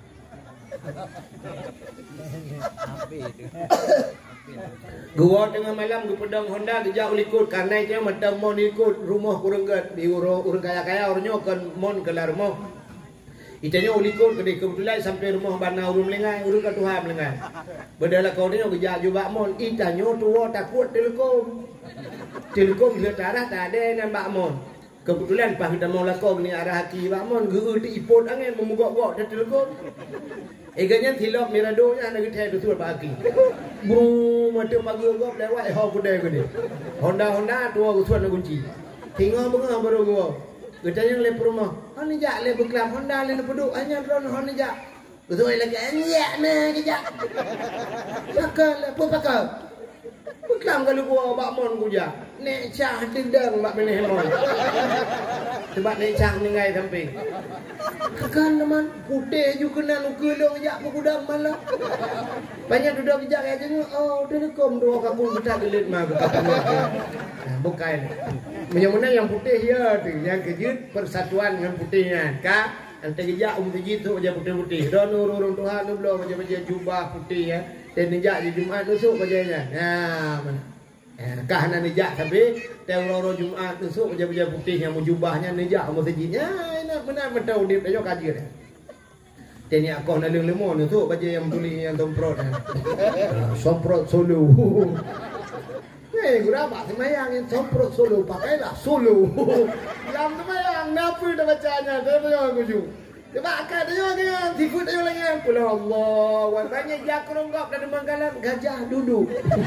Gua tengah malam di pedang Honda kejak ulikut karena itu macam mon ikut rumah kurang gat di urang urang kaya-kaya orangnya kan mon kelar rumah. Itanya ulikut ke kebetulan sampai rumah bana urang lengai urang ka Tuhan lengai. Bedala kau ni kejak juga mon itanya tua takut telekom. Telekom dia tarah tak ada nan bak mon. Kebetulan pas kita mau lakon ni arah hati bak mon geu di ipot angin memugak-gak dia telekom. Eganya tilok miradonya nak kita betul pagi. Bung mata pagi gop lewat eh ho kudai kudai. Honda Honda tua kusuan kunci. Tinggal bunga baru gua. Getanya le rumah. Hani jak le beklam Honda le peduk hanya drone hani jak. Betul lagi anjak na kejak. Pakal apa pakal? Beklam kalau gua bak mon kuja. Nek cah tindang bak meneh mon. Sebab nek cah ningai samping. Kan teman putih juga nak nukulong jak pegudang malah. Banyak duduk kejak aja ni. Oh, telekom dua kampung kita gelit mah bukan. Mana yang putih ya tu, yang kejut persatuan dengan putihnya. Ka ante kejak um tuji tu baca putih-putih. Dan urung Tuhan tu belum baca-baca jubah putih ya. Dan nejak di Jumaat esok bacanya. Nah, mana? Kah nak nejak tapi teori Jumaat esok baca-baca putih yang jubahnya nejak masjidnya. Enak benar betul dia tahu kaji dia. Dan ni aku nak lemon tu baca yang tulis yang tomprot. Somprot solo. Eh, gua apa semayang yang somprot solo pakailah solo. Yang semayang napa dah bacanya dia aku ju. Dia bakal dia kan tikut dia lagi. Pulau Allah, warnanya jakrong gap dan manggalan gajah duduk.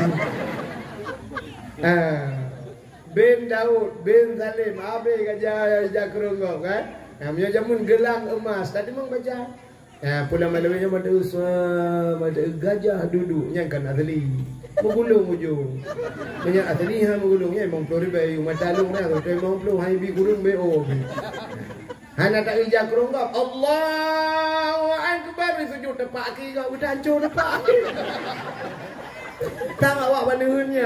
Ah. Ben Daud, Ben Salim, abe gajah jakrong gap kan. Namanya jamun gelang emas. Tadi mang baca. Ah, pulang malamnya ada usah, ada gajah duduk nyangkan asli. Menggulung ujung. Banyak asli ha menggulungnya emang pelori bayi matalung dah tu emang pelori hai bi gulung be o. Hana tak ija kerunggap. Allahu akbar sujud tepak ki kau udah hancur tepak. Tak awak banunya.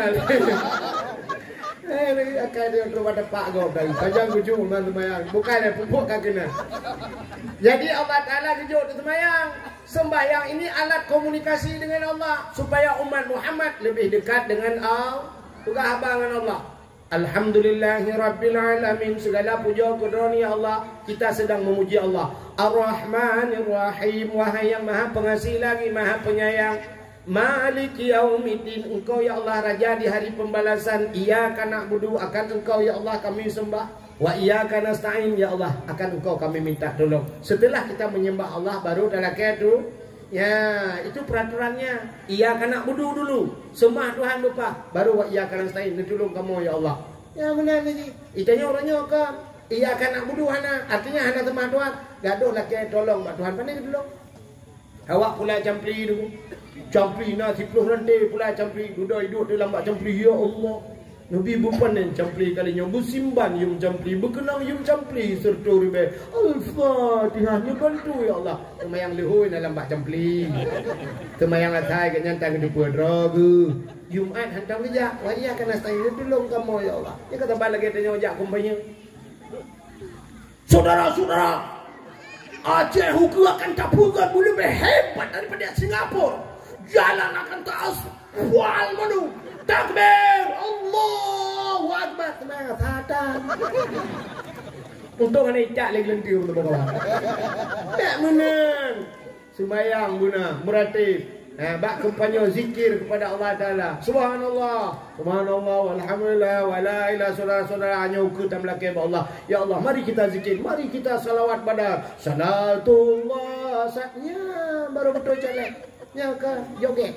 Eh lagi akan dia terus tepak kau dari panjang ujung man semayang. Bukan dia pupuk kena. Jadi Allah Taala sujud semayang. Sembahyang ini alat komunikasi dengan Allah supaya umat Muhammad lebih dekat dengan Allah, juga dengan Allah. Alhamdulillahirabbil alamin. Segala puja kepada ya Allah, kita sedang memuji Allah. Ar-Rahmanir Rahim, wahai yang Maha Pengasih lagi Maha Penyayang. Maliki yaumiddin, Engkau ya Allah Raja di hari pembalasan. Iyyaka na'budu, akan Engkau ya Allah kami sembah. Wa iyyaka nasta'in, ya Allah akan Engkau kami minta tolong. Setelah kita menyembah Allah baru dalam itu ya itu peraturannya. Iyyaka na'budu dulu, sembah Tuhan lupa, baru wa iyyaka nasta'in, tolong kamu ya Allah. Ya benar ni. Itanya orangnya kan iyyaka na'budu hana, artinya hana sembah Tuhan. Gaduh laki tolong Pak Tuhan pandai tolong. Awak pula campli dulu. Campli na sepuluh rantai pula campli duduk hidup dalam bak campli ya Allah. Nabi bupanen campli kalinya busimban yum campli berkenang yum campli serta ribe Al-Fatihah ni bantu ya Allah. Temayang lehoi dalam bak campli. Temayang atai ke nyantang ke depan draga. Jumat hantar kerja. Waya kena stay tolong kamu ya Allah. Dia kata balik tanya ojak kumpanya. Saudara-saudara, Aceh hukum akan tapukan boleh lebih hebat daripada Singapura. Jalan akan taas wal manu. Takbir Allahu Akbar. Semangat hatan. Untung ada icak lagi lentir untuk bawa. Tak menang. Sembayang guna meratib. Eh, bak kumpanya zikir kepada Allah Taala. Subhanallah, subhanallah, walhamdulillah, wala ilaha saudara-saudara hanya ukur dan belakang Allah. Ya Allah, mari kita zikir, mari kita salawat pada salatullah satnya baru betul jalan. Ya ke joget.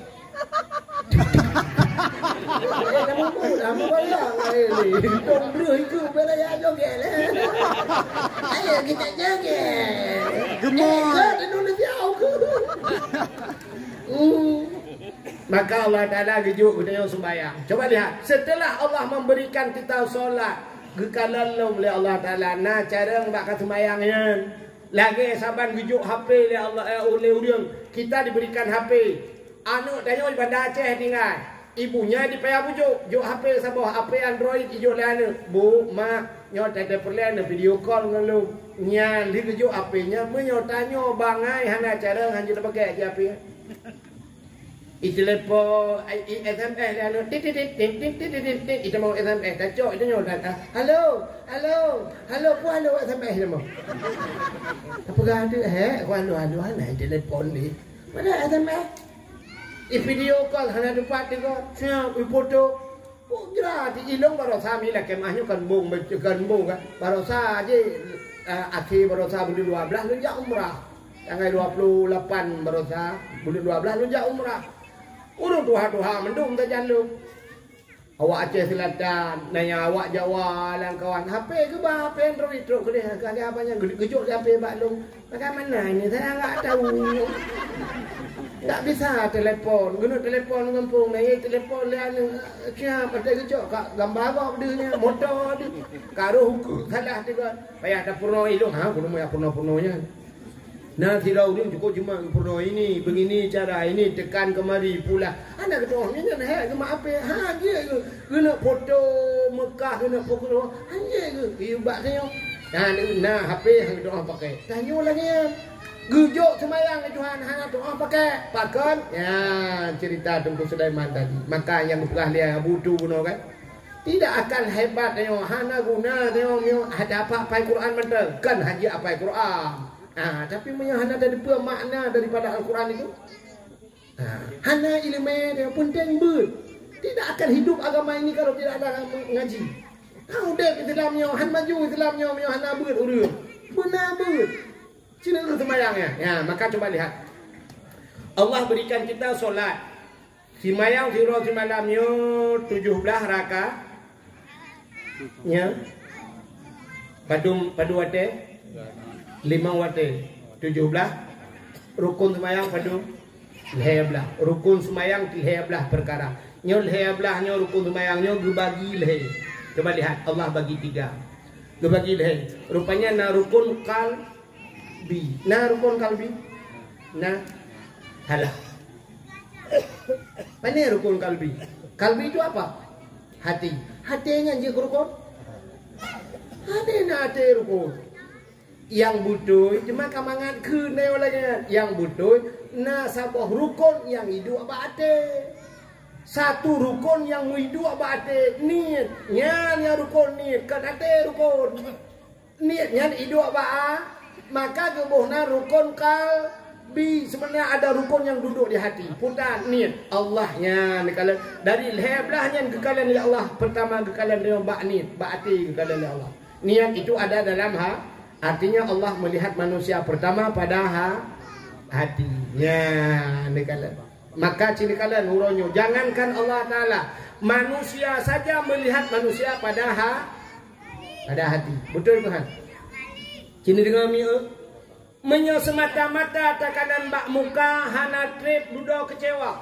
Eh, kamu pun apa bayang ini? Dong beli itu bela ya joget lah. Ayo kita joget. Gemar. Indonesia aku. Hmm. Maka Allah Ta'ala gejuk kita yang sembahyang. Coba lihat, setelah Allah memberikan kita solat, gekalan oleh Allah Ta'ala, nah cara membakar sembahyangnya. Lagi saban gejuk H P oleh Allah eh, oleh uriang. Kita diberikan H P. Anak tanya di Bandar Aceh tinggal. Ibunya di payah bujuk, juk H P sabah H P Android ijuk le ana. Bu, mak, nyo tak ada perlen video call dengan lu. Nya li gejuk H P-nya, menyo tanyo bangai hana cara hanjur pakai H P. Itu lepo S M S dia anu tit tit tit tit tit tit tit itu mau S M S dah cok itu nyo dah. Halo, halo, halo ku halo S M S dia mau. Apa ganda eh ku halo halo hana telefon ni. Mana S M S? I video call hana dapat dia siap i foto. Oh gratis ilong barosa mi lah kemahnya kan bung kan bung kan. Barosa je akhir barosa bulan dua belas lunjak umrah. Tanggal dua puluh lapan barosa bulan dua belas lunjak umrah. Urung tuha-tuha mendung tak jalur. Awak Aceh Selatan, nanya awak Jawa dan kawan. H P ke bah? H P Android teruk ke dia? Ada apanya? Gejuk H P baklung. Bagaimana ini? Saya enggak tahu. Tak bisa telefon. Guna telefon ngampung. Naya telefon dia ni. Siapa pada gejuk? Kak gambar apa dia? Motor dia. Karo hukum. Salah dia kan. Payah ada purno ilung. Ha? Purno ya purno-purnonya. Nah, tidak dia cukup cuma purno ini, begini cara ini tekan kemari pula. Anak ketua ni kan hak cuma apa? Ha dia ke? Kena foto Mekah kena foto. Hanya ke? Ibat saya. Nah, nah H P hang doa pakai. Tanya lagi ya. Gejuk semayang Tuhan hang doa pakai. Pakon. Ya, cerita Tunku Sulaiman tadi. Maka yang pernah dia butuh guna kan? Tidak akan hebat tengok hana guna tengok ada apa apa Quran betul. Kan haji apa Quran. Ah, tapi menyahana dari apa makna daripada Al-Quran itu? Ah, hana ilmu dia penting ber. Tidak akan hidup agama ini kalau tidak ada ngaji. Kau dek Islamnya, han maju Islamnya, menyah hana ber urut. Benar ber. Cina ke semayangnya? Ya, maka coba lihat. Allah berikan kita solat. Simayang siro simalamnya tujuh belas rakaat. Ya. Padum padu wate. Lima wate tujuh belas rukun semayang padu leh belah rukun semayang leh belah perkara nyo leh belah nyo rukun semayang nyo gebagi leh. Coba lihat Allah bagi tiga gebagi leh rupanya na rukun kalbi na rukun kalbi na halah mana rukun kalbi kalbi itu apa hati hatinya je rukun hati na hati rukun yang butuh cuma kamangan ke neolanya yang butuh na sabah rukun yang hidup abate satu rukun yang hidup abate niat nya rukun niat kan ate rukun niatnya hidup abaa maka gebuhna rukun kalbi sebenarnya ada rukun yang duduk di hati putar niat Allahnya kala dari leblahnya kekalian ya Allah pertama kekalian dia bak niat bak hati kekalian ya Allah niat itu ada dalam ha artinya Allah melihat manusia pertama pada ha, hatinya. Maka ciri kalian uronyo. Jangankan Allah Ta'ala. Manusia saja melihat manusia pada ha, pada hati. Betul Tuhan? Cini dengan mi Menyo semata-mata takanan bak muka hana trip dudo kecewa.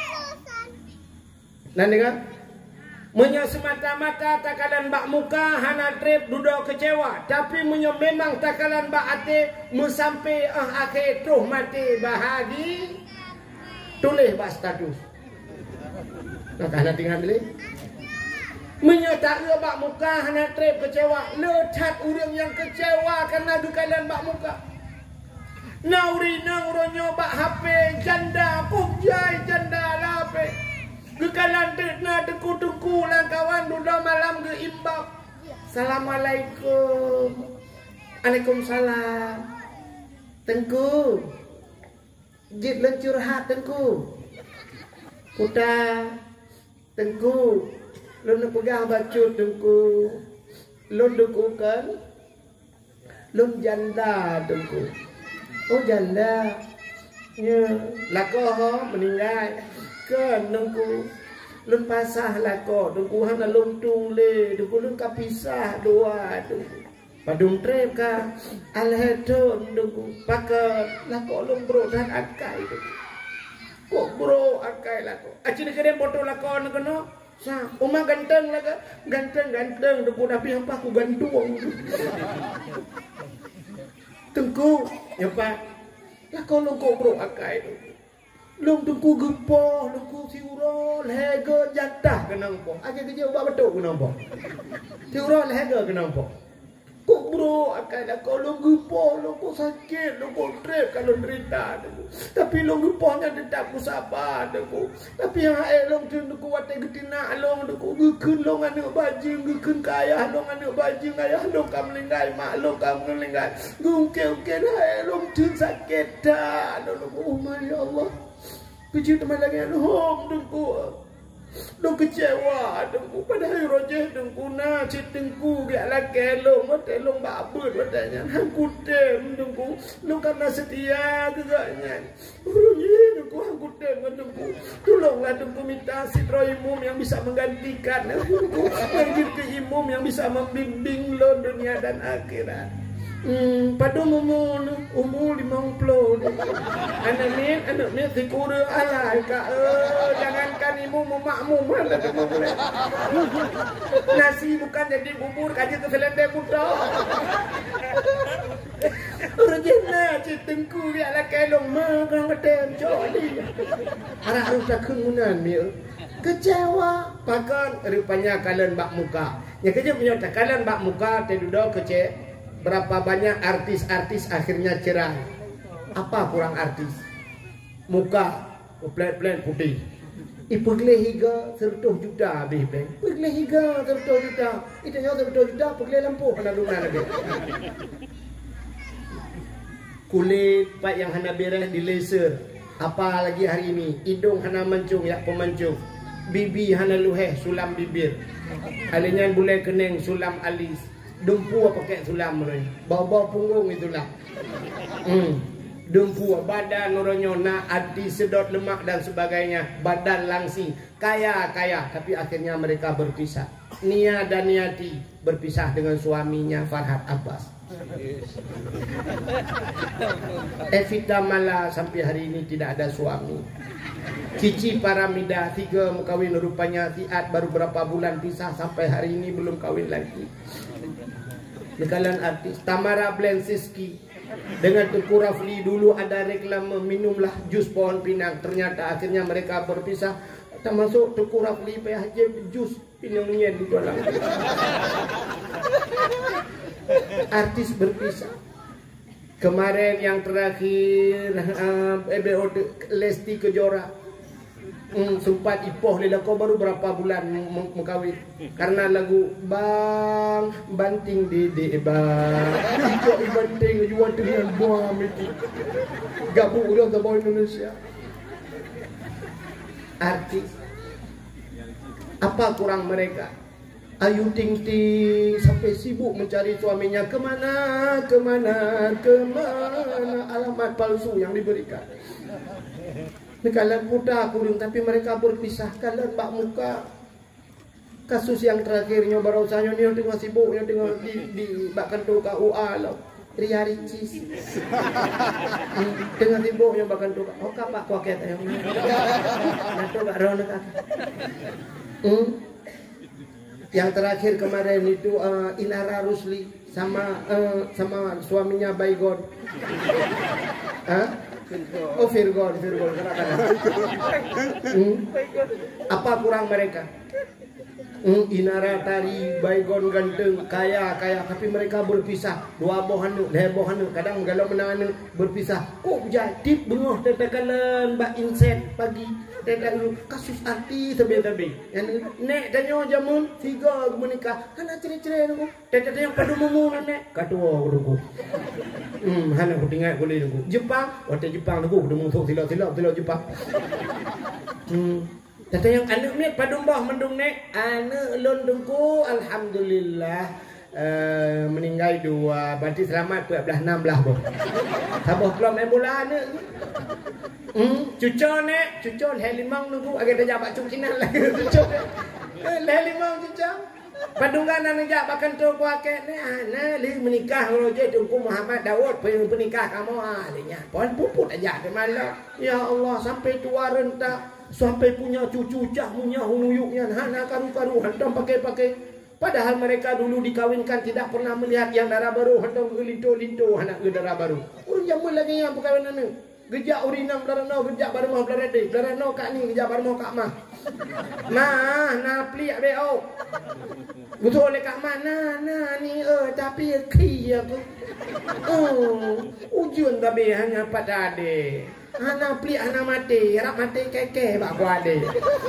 Nanti kan? Menyo semata-mata takalan bak muka hana trip dudo kecewa. Tapi menyo memang takalan bak ate musampai ah akhir tuh mati bahagi. Tulis bak status. Nah, hana tinggal beli. Menyo tak le bak muka hana trip kecewa. Lecat orang yang kecewa karena dukalan bak muka. Nauri nang ronyo bak H P janda pujai janda lape. Gekalan dekna deku-deku lah kawan duda malam ke imbau. Assalamualaikum. Waalaikumsalam. Tengku. Jip lencur hat tengku. Puta. Tengku. Lu nak pegang baju tengku. Lu deku kan? Lu janda tengku. Oh janda. Ya, lako ho meninggal. Kan nungku lun pasah lako nungku hana lun tung le nungku lun kapisah dua nungku padung trep ka alhedon nungku pakai lako lun bro dan akai kok bro akai lako aci negeri bodoh lako nungku no sa uma ganteng laga ganteng ganteng nungku tapi apa aku gantung tengku ya pak lako lun kok bro akai nungku Long tungku gepo, longku siuro, lehega jatah kenang po. Aja kerja ubah betul kenang po. Siuro lehega kenang po. Kok bro, akan aku long gepo, longku sakit, longku trip kalau derita. Tapi long geponya tetap musabah, aku. Tapi yang air long tu longku watai getina, long longku gekun long anak bajing, gekun kaya, long anak bajing, ayah long kamu linggai, mak long kamu linggai. Gungke-gungke air long tu sakit dah, longku umar ya Allah. Kecil teman lagi hom dengku, dong kecewa dengku pada hari rojeh dengku na citengku biar lagi long, wadah long babut wadahnya, hangku dem dengku, long karena setia gegaknya, rojeh dengku hangku dem dengku, tolonglah dengku minta sitro imum yang bisa menggantikan, dengku manggil ke imum yang bisa membimbing lo dunia dan akhirat. Hmm, pada umur umur lima puluh. Anak ni, anak ni sikura alai kak. Eh, jangankan ibu memakmu mana kamu boleh. Nasi bukan jadi bubur, kaji tu selendai buta. Rejena citengku biarlah kelong mah kang ketem joli. Arah harus tak kemunan dia. Kecewa, pakan rupanya kalian bak muka. Yang kerja punya kalian bak muka, tedudo kece. Berapa banyak artis-artis akhirnya cerai. Apa kurang artis? Muka plan-plan putih. Ipegle higa sertuh juta habis bang. Ipegle higa sertuh juta. Itu yang sertuh juta pegle lampu kena lunar lagi. Kulit pak yang hana beres di laser. Apa lagi hari ini? Hidung hana mencung ya pemancung. Bibi hana luheh sulam bibir. Alinyan bulai keneng sulam alis. Dumpu pakai sulam orang, bawa-bawa punggung itulah. Hmm. Dumpu badan orangnya nak hati sedot lemak dan sebagainya, badan langsing, kaya kaya, tapi akhirnya mereka berpisah. Nia dan Niati berpisah dengan suaminya Farhad Abbas. Evita Mala sampai hari ini tidak ada suami. Cici Paramida tiga kawin rupanya Tiat baru berapa bulan pisah sampai hari ini belum kawin lagi. Nekalan artis Tamara Blensiski dengan Tengku Rafli dulu ada reklame minumlah jus pohon pinang, ternyata akhirnya mereka berpisah. Termasuk Tengku Rafli P H J jus pinangnya di dalam. Artis berpisah. Kemarin yang terakhir uh, E B O Lesti Kejora. Hmm, sempat ipoh lila kau baru berapa bulan mengkawin karena lagu bang banting dede bang ikut banting jual dengan buah meti gabung udah tabau Indonesia. Artis apa kurang mereka? Ayu Ting Ting sampai sibuk mencari suaminya kemana kemana kemana, alamat palsu yang diberikan. Kalian muda kurung tapi mereka berpisah. Kalian bak muka. Kasus yang terakhirnya baru saja ni tengah sibuk, yang tengah di di bakkan tu K U A lah. Ria Ricis. Hmm, dengan ibu yang bahkan tu, oh kapak kuaket yang nanti gak rono kan. Hmm. Yang terakhir kemarin itu uh, Inara Rusli sama uh, sama suaminya Baygon. Hah? Oh Virgon, Virgon kadang-kadang. Hmm. Apa kurang mereka? Hmm, Inara tari, Baygon ganteng, kaya, kaya, tapi mereka berpisah. Dua bohanu, dua bohanu, kadang kalau menangan berpisah. Oh, jadi bengoh tetakalan Mbak Inset pagi. Tetak dulu kasus arti tebe-tebe. Yang nek danyo jamun tiga menikah. Hana cerai-cerai nunggu. Tetak yang padu mumu nek katua nunggu. Hmm, hana ku tinggal boleh nunggu. Jepang, waktu Jepang nunggu udah mungsuk silap-silap silap Jepang. Hmm. Tata yang anak ni padung bah mendung nek anak lon dengku alhamdulillah uh, meninggal dua berarti selamat empat belas enam belas boh. Sabah keluar main bola anak. Hmm, cucu nek, cucu leh limang nunggu agak dah jabat cum Cina lagi cucu. Leh limang cucu. Padungan anak jak bahkan tu kuaket ni anak li menikah roje tungku Muhammad Daud penikah kamu ahlinya. Pon puput aja ke malam. Ya Allah sampai tua rentak. Sampai punya cucu cah punya huyuknya hana karu-karu hantam pakai-pakai. Padahal mereka dulu dikawinkan tidak pernah melihat yang darah baru hantam gelinto-linto anak ke darah baru. Urang jamun lagi yang perkawinan ni. Gejak urinam darah no gejak baru mau darah deh. Darah no kak ni gejak baru mau kak mah. Mah na plik beo. Betul le kak mana nah ni eh tapi ki aku. Oh, ujun tapi hanya pada ade. Anak plik anak mati, harap mati keke bak ku ade.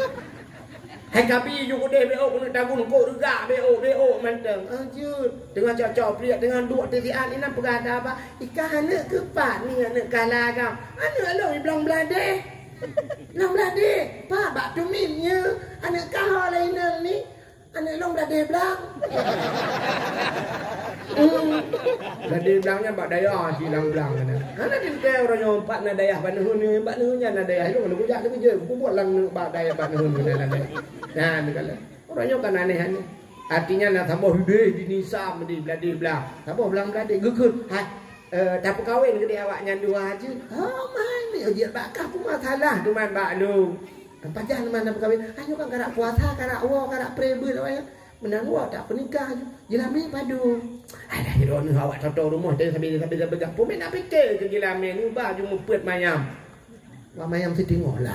Hai kapi ju ku deh beo kena tagun ko juga beo beo manteng. Ajut dengan cocok plik dengan dua titian ini nak pegah ada apa? Ikan anak kepat ni anak kalah kau. Anak lo bilang belade. Bilang belade. Pak bak tuminnya anak kau lain ni. Anak long belade belang. Hmm. Belade belangnya bak daya silang belang kana. Kana dintel orang yang empat na daya banuhun ni, empat nuhunnya na daya. Lu lu kujak tu je. Ku buat lang bak daya banuhun na daya. Nah, ni kala. Orang yang kan aneh ni. Artinya nak tambah hideh di nisa di belade belang. Tambah belang belade gekut. Hai. Eh tak perkahwin ke dia awaknya dua aja. Oh, man ni dia bakah pun masalah tu man bak lu. Pajah mana perkahwin. Ayo kan karak puasa, karak wa, karak prebe tak payah. Menang awak tak pernikah je. Jelami padu. Alah hidup ni awak toto rumah dia sambil sambil sambil gapo nak fikir ke jelami ni bah cuma pet mayam. Wah mayam si tengoklah.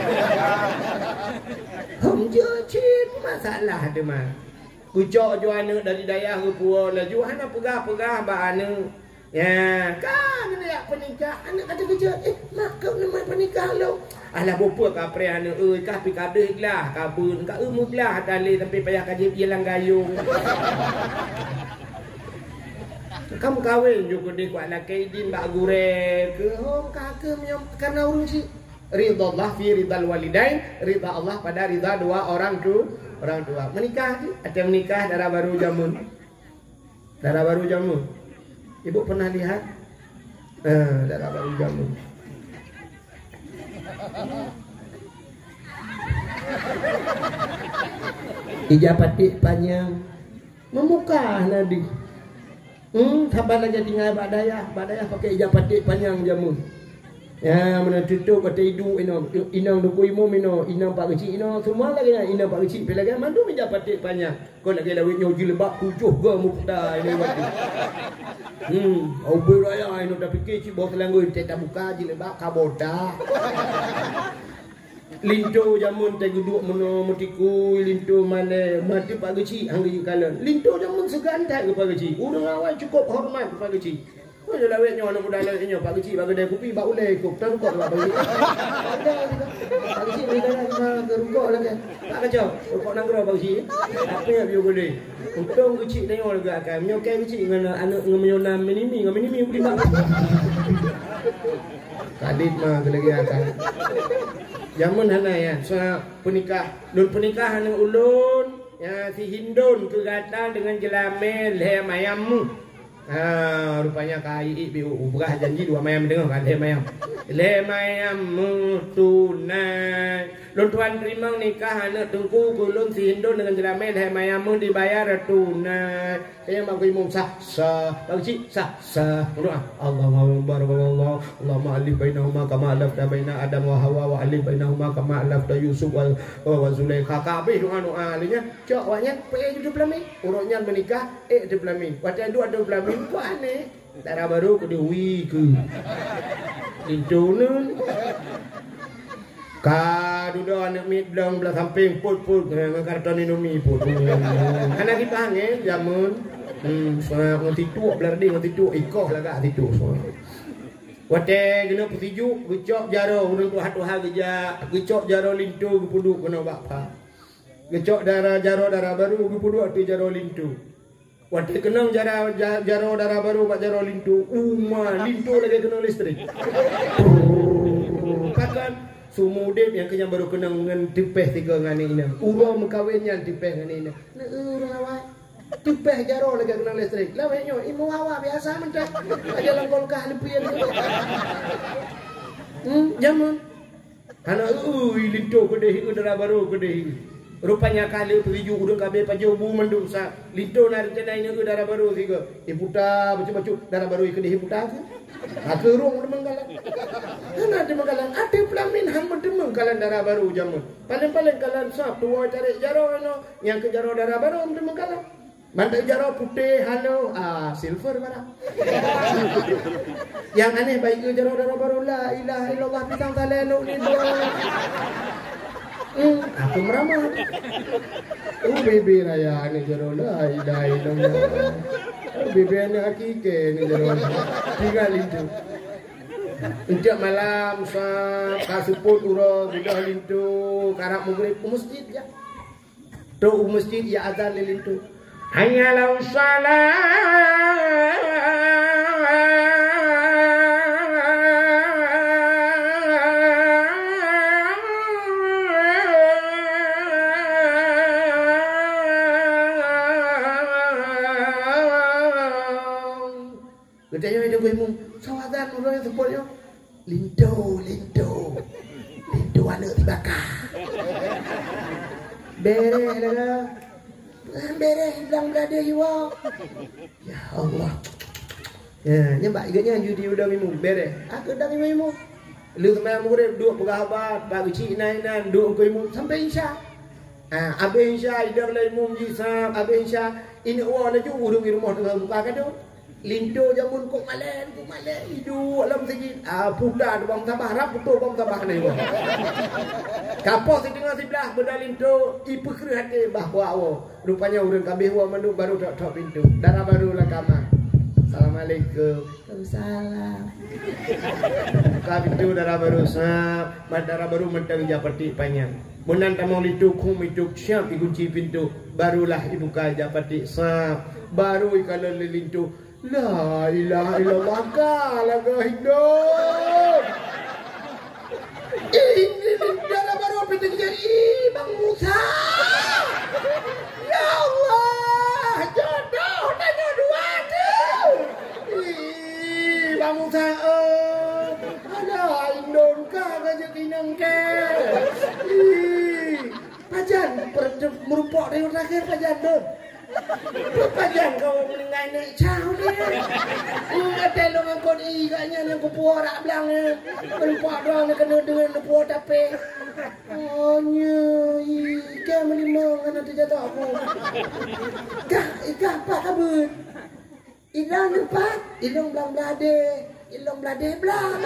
Hom je cip masalah tu mah. Kucok jo anak dari dayah ke puau lah jo anak pegah-pegah ba anak. Ya, kan nak pernikah anak kata kerja. Eh, mak kau nak pernikah lo. Alah bopa ka pre anak euy kah pi kadeh lah kabun ka emu lah tali sampai payah kaji jelang gayung. Kamu kahwin juga di kuat laki din bak gure ke hom kakak menyam karena urus si ridha Allah fi ridal walidain, ridha Allah pada ridha dua orang tu orang tua. Menikah ada menikah darah baru jamun. Darah baru jamun. Ibu pernah lihat? Eh, darah baru jamun. Ijabatik panjang memukah nadi. Hmm, sabar lagi tinggal badaya, badaya pakai ijabatik panjang jamun. Ya, mana tutup kata hidu ino, inang duku imo mino, inang pak kecil ino, semua lagi na inang pak kecil pelagi mandu ijabatik panjang. Kau lagi lawit nyoji lebak tujuh ke mukta ini waktu. Hmm, obor raya ino dah fikir cik bawa selanggur tak buka je lebak kaboda. Linto jamun tak duduk meno metiku linto mana mati pak kecil anggi kalan. Linto jamun segantai ke pak kecil. Urang awal cukup hormat ke pak kecil. Kau je lawet nyo nak budak lawet nyo pak kecil bagi dia kopi bak ulai kop tak kok bak bagi. Pak kecil ni dah ke rukuk lagi. Tak kacau. Rukuk nang gero pak kecil. Apa yang biar boleh. Untung kecil tengok juga akan menyokai kecil dengan anak dengan menyonam minimi dengan minimi budi bak. Kadit mah lagi akan. Jamun hana ya, so pernikah, dun pernikah hana ulun, ya si hindun ke gata dengan jelamel le mayammu. Ah, rupanya kai ibu berah janji dua mayam dengar kan le mayam. Le mayam tunai. Lon tuan terima nikah anak tungku kulun si Hindu dengan jelamai le mayam dibayar tunai. Yang bagi imam sah sah, bagi sah sah. Doa Allahumma barakallahu Allahumma alif bainahuma kama alafta baina Adam wa Hawa wa alif bainahuma kama alafta Yusuf wa wa Zulaikha. Kabeh doa doa alihnya. Cok wanya pe hidup lami. Urutnya menikah eh hidup lami. Waktu dua ada lami ku aneh. Darah baru ke dewi ke. Itu nun. Kadu dah anak mit belang belah samping put put dengan karton Indomie put. Anak kita angin jamun. Hmm, soalnya ngerti tu belar dia ngerti tu ikoh lagak titu semua. Wate kena petiju, gecok jaro urang tu hatu ha geja, gecok jaro lintu gepuduk kena bapa. Gecok darah jaro darah baru gepuduk tu jaro lintu. Wate kena jaro jaro darah baru pak jaro lintu. Uma lintu lagi kena listrik. Kakan sumudip yang kenyang baru kena ngan tipeh tiga ngani ina. Urang mengkawinnya tipeh ngani ina. Ne urang awak tipeh jaro lagi kena listrik. Lah wenyo imu awak biasa mentek. Aja langkol kah lepian. Hmm, jaman. Ana ui lintu kedeh udara baru kedeh. Rupanya kali tuju udang kabeh pajau bu mendung sa. Lintu nari cenai ni udara baru tiga. Iputa bacu-bacu darah baru kedeh iputa. Aku rong demenggalan. Ana demenggalan ate pelamin hang demenggalan darah baru jaman. Paling-paling kalan sap dua cari jaro no yang ke jaro darah baru demenggalan. Mantai jaro putih halo ah silver mana. Yang aneh baik ke jaro darah baru la ilaha illallah pisang talenu ni dua. Hmm, aku meramah. Oh bebe raya ni jaro la ilaha illallah. Oh bebe ni hakike ni jaro. Tinggal itu. Sejak malam sa kasuput uro sudah lintu karap maghrib ke masjid ya. Tu masjid ya azan lintu. Hayya lau salat Katanya itu gue mau sawadan orang yang sebutnya Lindo, Lindo Lindo anak dibakar Bereh lah Bereh hilang berada jiwa. Ya Allah. Ya, nyembak iganya judi udah mimu bereh. Aku dah mimu. Lu teman murid dua pegahabat, bagi cina inan dua ko imu sampai insya. Ah, abe insya idar lai mum jisa, abe insya ini wa na ju urung rumah dengan muka kado. Lindo jamun kok malen, kok malen hidu alam sejin. Ah, puda bang tabah rap betul bang tabah ni bang. Kapok si tengah sebelah berdalin tu ipu kru hati bahwa awo. Rupanya urang kabeh wa mandu baru tok tok pintu. Darah baru lah kamar. Assalamualaikum. Waalaikumsalam. Ka pintu darah baru sap, darah baru mentang japati panjang. Munan tamong litu kum itu siap dikunci pintu. Barulah dibuka japati sap. Baru kalau lilintu la ilaha illallah kalah hidup. Ini darah baru pintu jadi Bang Musa. Ya Allah, jodoh tanya dua tu. Ih, Bang Musa, eh, ada indon kah rezeki nang ke? Ih, pajan merupok dari terakhir pajan tu. Pajan kau meninggal naik jauh ni. Ingat telung aku ni katnya yang kupuar rak belang ni. Merupok doang ni kena dengan kupuar tapi. Oh nya, ikan melimang kan nanti jatuh aku. Kah, ikan apa kabut? Ilang empat, ilang belang belade, ilang belade belang.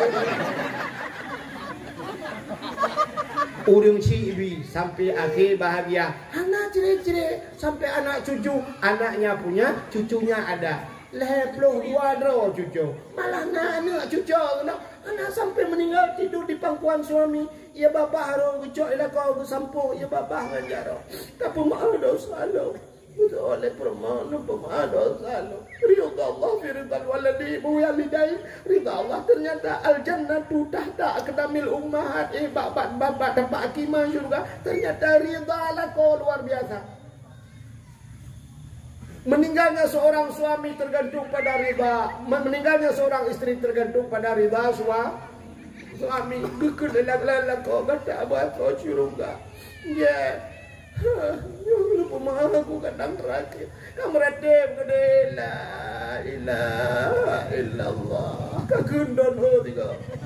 Urung cibi sampai akhir bahagia. Anak cerai-cerai sampai anak cucu, anaknya punya, cucunya ada. Leploh dua dro cucu. Malah anak cucu anak, anak sampai meninggal tidur di pangkuan suami. Ya bapak harus gecok ila kau kesampu, ya bapak ngajaro. Tapi maaf dosa lo. Betul oleh permana pemaaf dosa lo. Ridha Allah fi ridal waladi walidai. Ridha Allah ternyata al jannatu tahta aqdamil ummahat. Eh bapak bapak tempat akimah surga. Ternyata ridha Allah kau luar biasa. Meninggalnya seorang suami tergantung pada riba. Meninggalnya seorang istri tergantung pada riba suami. Kekelelak-lelak kau kata abah kau curungga. Ya. Lupa mahal aku kadang terakhir. Kamu ratim gede. La ilaha illallah. Kagundon ho tiga.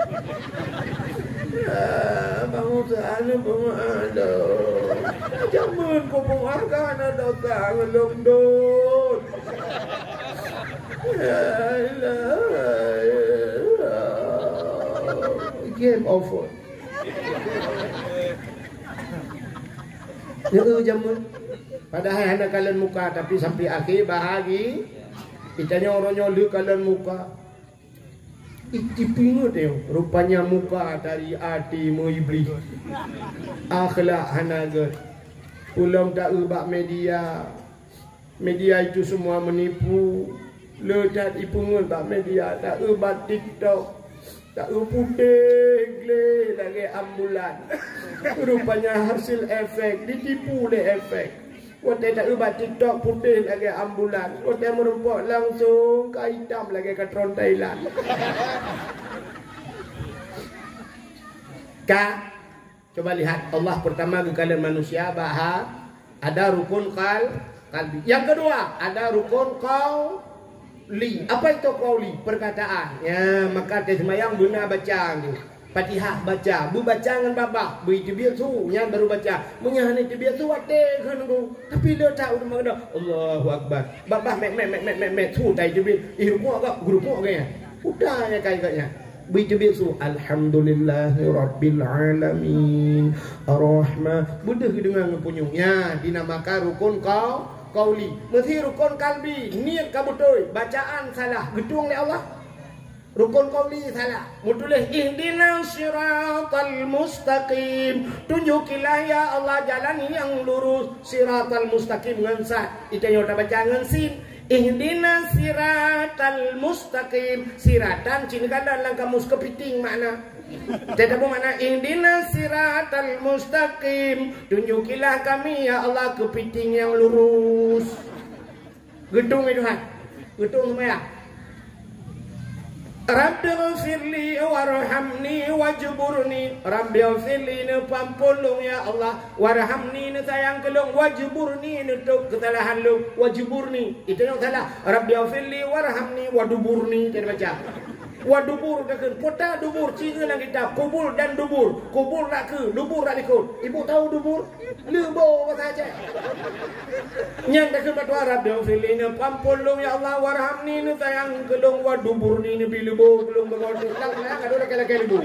Ya, bangun sana pemahalo. Jaman ko pengakan ada tangan lomdon. Ya ilaha illallah. Game over. Ya jaman. Padahal hendak kalian muka tapi sampai akhir bahagi kita nyoro-nyolo kalian muka. Itipingo teo rupanya muka dari hati mu iblis. Akhlak hanaga. Ulam tak ubah media. Media itu semua menipu. Ledat ipungun bak media tak ubah TikTok. Tak putih gle lagi ambulan. Rupanya hasil efek ditipu le efek. Waktu tak ubah TikTok putih lagi ambulan. Waktu merumpok langsung ke hitam lagi ke tron Thailand. Kak, coba lihat Allah pertama ke kalian manusia bahwa ada rukun kal kalbi. Yang kedua ada rukun kau li. Apa itu qauli? Perkataan. Ya, maka teh semayang guna baca ni. Fatihah baca, bu baca dengan babah, bu itu biasa, nya baru baca. Munya hani itu biasa wate kan tu. Tapi dia tahu tu mana. Allahu akbar. Babah mek mek mek mek mek mek tu tai tu bi. Eh ruku agak guru ruku agaknya. Udah ya kayaknya. Bu itu biasa. Alhamdulillahirabbil alamin. Arrahman. Budah dengan punyunya dinamakan rukun kau qauli. Mesti rukun kalbi. Niat kamu betul. Bacaan salah. Gedung oleh Allah. Rukun qauli salah. Mutulih ihdinas siratal mustaqim. Tunjukilah ya Allah jalan yang lurus. Siratal mustaqim ngansat. Itu yang kita baca ngansin. Ihdinas siratal mustaqim. Siratan cini kada lang kamus kepiting makna. Tidak apa makna ihdinas siratal mustaqim. Tunjukilah kami ya Allah kepiting yang lurus. Gedung itu kan. Gedung semua. Rabbi ghafirli warhamni wajburni. Rabbi ghafirli ni pampulung ya Allah. Warhamni ni sayang kelung. Wajburni ni tuk kesalahan lu. Wajburni. Itu yang salah. Rabbi ghafirli warhamni waduburni. Jadi baca. Wadubur dah ke. Pota dubur. Cina dalam kitab. Kubur dan dubur. Kubur tak ke. Dubur tak ikut. Ibu tahu dubur? Lebo saja. Yang dah ke batua Rabbi ghafirli ni pampulung ya Allah. Warhamni ni sayang kelung. Waduburni ni bila bo belum bergolong lang lah kado dah kala kala bu.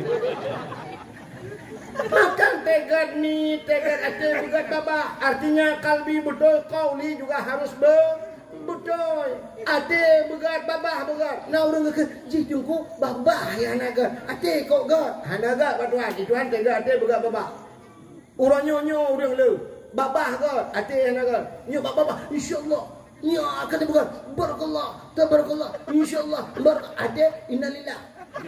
Makan tegad ni tegad ate tegad baba. Artinya kalbi betul qauli juga harus be betul. Ate begat babah begat. Nah orang ke jidungku babah ya naga. Ate kok gat. Hanaga batuan ituan tegad ate begat babah. Urang nyonyo urang le. Babah gat ate hanaga. Nyo babah insyaallah. Ya kata bukan barakallah tabarakallah insyaallah barak ada innalillah.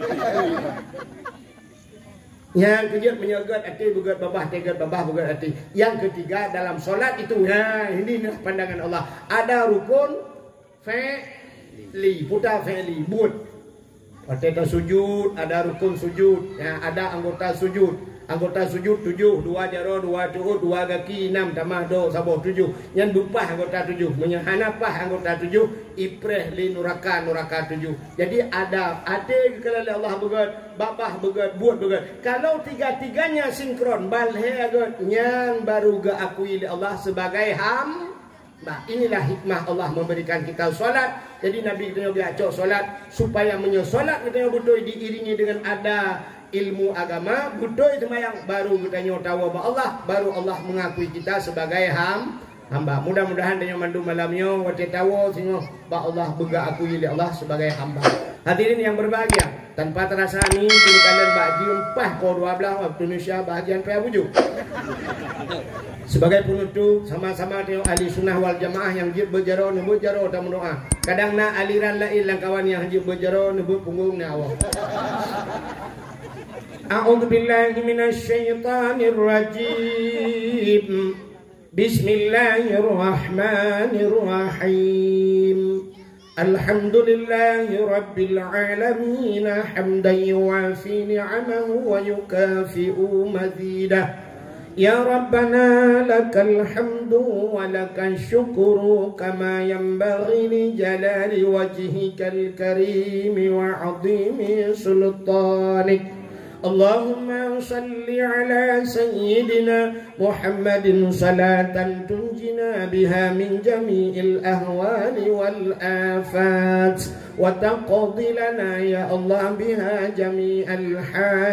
Yang kedua menyegat hati begat babah tegat babah begat hati. Yang ketiga dalam solat itu nah ini pandangan Allah ada rukun fi'li putar fi'li buat. Pada sujud ada rukun sujud ya, ada anggota sujud. Anggota sujud tujuh, dua jaro, dua cuut, dua kaki, enam tambah do, saboh tujuh. Yang dupah anggota tujuh, menyahanapah anggota tujuh, ipreh li nuraka, nuraka tujuh. Jadi ada, ada kalau Allah begat, babah begat, buat begat. Kalau tiga-tiganya sinkron, balhe agat, yang baru ga akui Allah sebagai ham. Nah, inilah hikmah Allah memberikan kita solat. Jadi Nabi kita biacok solat supaya menyolat kita betul diiringi dengan ada ilmu agama, betul semayang baru kita nyotawa ba Allah, baru Allah mengakui kita sebagai ham hamba. Mudah-mudahan dengan mandu malamnya wate tawo singo ba Allah bega akui oleh Allah sebagai hamba. Hadirin yang berbahagia, tanpa terasa ni kini kalian bagi empah ko dua belas waktu Indonesia bahagian P A Bujuk. Sebagai penutup sama-sama tengok ahli sunnah wal jamaah yang jib berjaro nebut jaro dan mendoa. Kadang na aliran lain lang kawan yang jib berjaro nebut punggung na awak. A'udzu billahi minasy syaithanir rajim. Bismillahirrahmanirrahim. Alhamdulillahi rabbil alamin hamdan yuwafi ni'amahu wa yukafi'u mazidah. Ya Rabbana lakal hamdu wa lakal syukru kama yanbaghi li jalali wajhikal karim wa 'azimi sultanik. Allahumma salli ala sayyidina Muhammadin salatan tunjina biha min jami'il ahwali wal afat wa taqdi lana ya Allah biha jami'al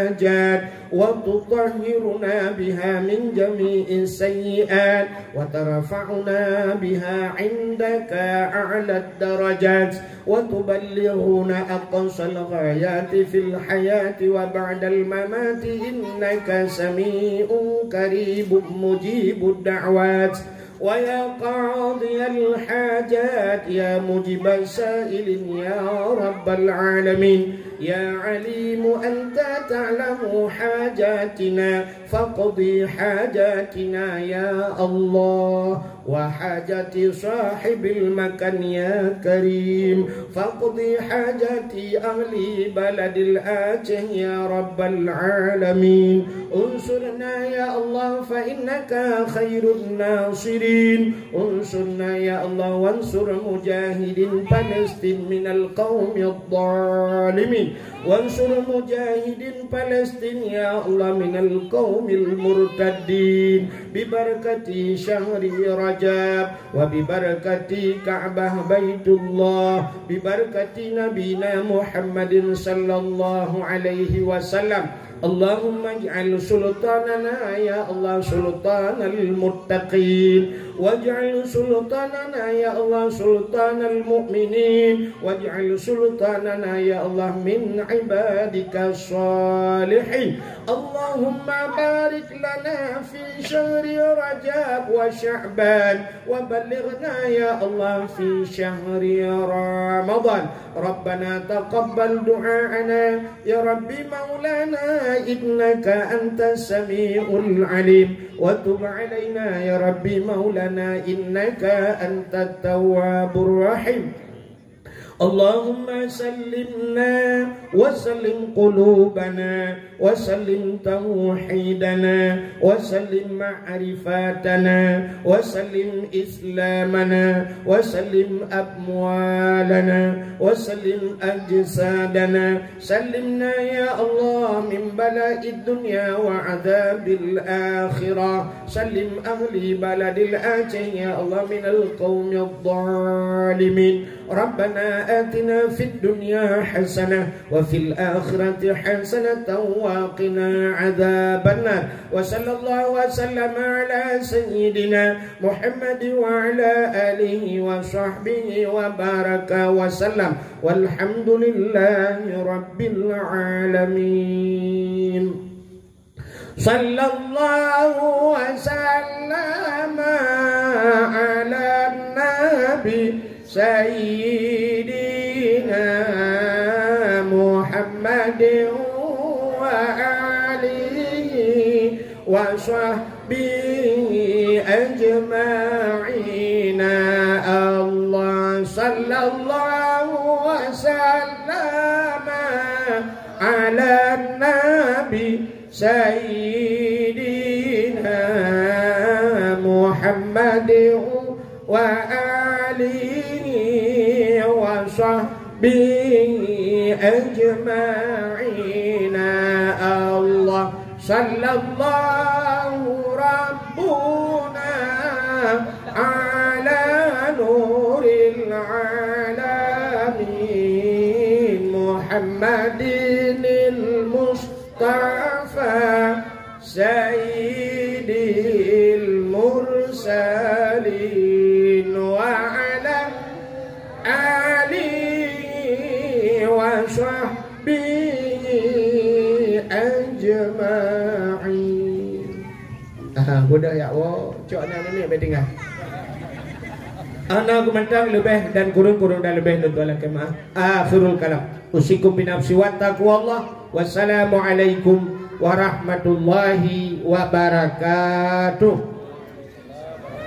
hajat wa tutahhiruna biha min jami'is sayyi'at wa tarfa'una biha 'indaka a'la darajat wa tuballighuna aqsal ghayati fil hayati wa ba'dal mamati innaka sami'un qaribun mujibud da'wat wa ya qadiyal hajat ya mujibal sa'ilin ya rabbal alamin ya alimu anta ta'lamu hajatina faqdi hajatina ya Allah wa hajati sahibil makan ya karim faqdi hajati ahli baladil Aceh ya rabbal alamin unsurna ya Allah fa innaka khairun nasirin unsurna ya Allah wansur mujahidin Palestin minal qawmi adh-dhalimin wansur mujahidin Palestin ya Allah minal qawmil murtaddin bibarakati syahri Rajab wa bibarakati Ka'bah Baitullah bibarakati nabina Muhammadin sallallahu alaihi wasallam. Allahumma ij'al sultanana ya Allah sultanal muttaqin waj'al sultanana ya Allah sultanal mu'minin waj'al sultanana ya Allah min ibadika salihin. Allahumma barik lana fi syahri Rajab wa Sya'ban wa ballighna ya Allah fi syahri Ramadan. Rabbana taqabbal du'aana ya Rabbi maulana innaka antas sami'ul alim wa tub alaina ya Rabbi maulana innaka antat tawwabur rahim. Allahumma sallimna wa sallim qulubana wa sallim tauhidana wa sallim ma'rifatana wa sallim islamana wa sallim amwalana wa sallim ajsadana. Sallimna ya Allah min bala'id dunya wa adzabil akhirah. Sallim ahli baladil Aceh ya Allah minal qawmi adh-dhalimin. Rabbana atina fid dunya hasanah wa fil akhirati hasanah wa qina adzabannar. Wa sallallahu wa sallama ala sayyidina Muhammad wa ala alihi wa sahbihi wa baraka wa sallam. Walhamdulillahi rabbil alamin. Sallallahu wa sallama ala nabi Sayyidina Muhammadin wa alihi wa sahbihi ajma'ina. Allah sallallahu wa sallama ala nabi Sayyidina Muhammadin wa alihi wa sahbihi ajma'ina. Allah sallallahu rabbuna ala nuril alamin Muhammadinil Mustafa sayyidil mursalin wa ala alihi wa sahbihi ajma'in. Ah, budak ya Allah, cok nak ni apa tinggal? Ana kumantang lebih dan kurung-kurung dan lebih tentulah kemah. Akhirul kalam. Usikum binafsi wa taqwallah. Wassalamualaikum warahmatullahi wabarakatuh.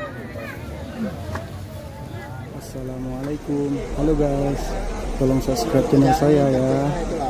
Assalamualaikum. Halo guys, tolong subscribe channel saya ya.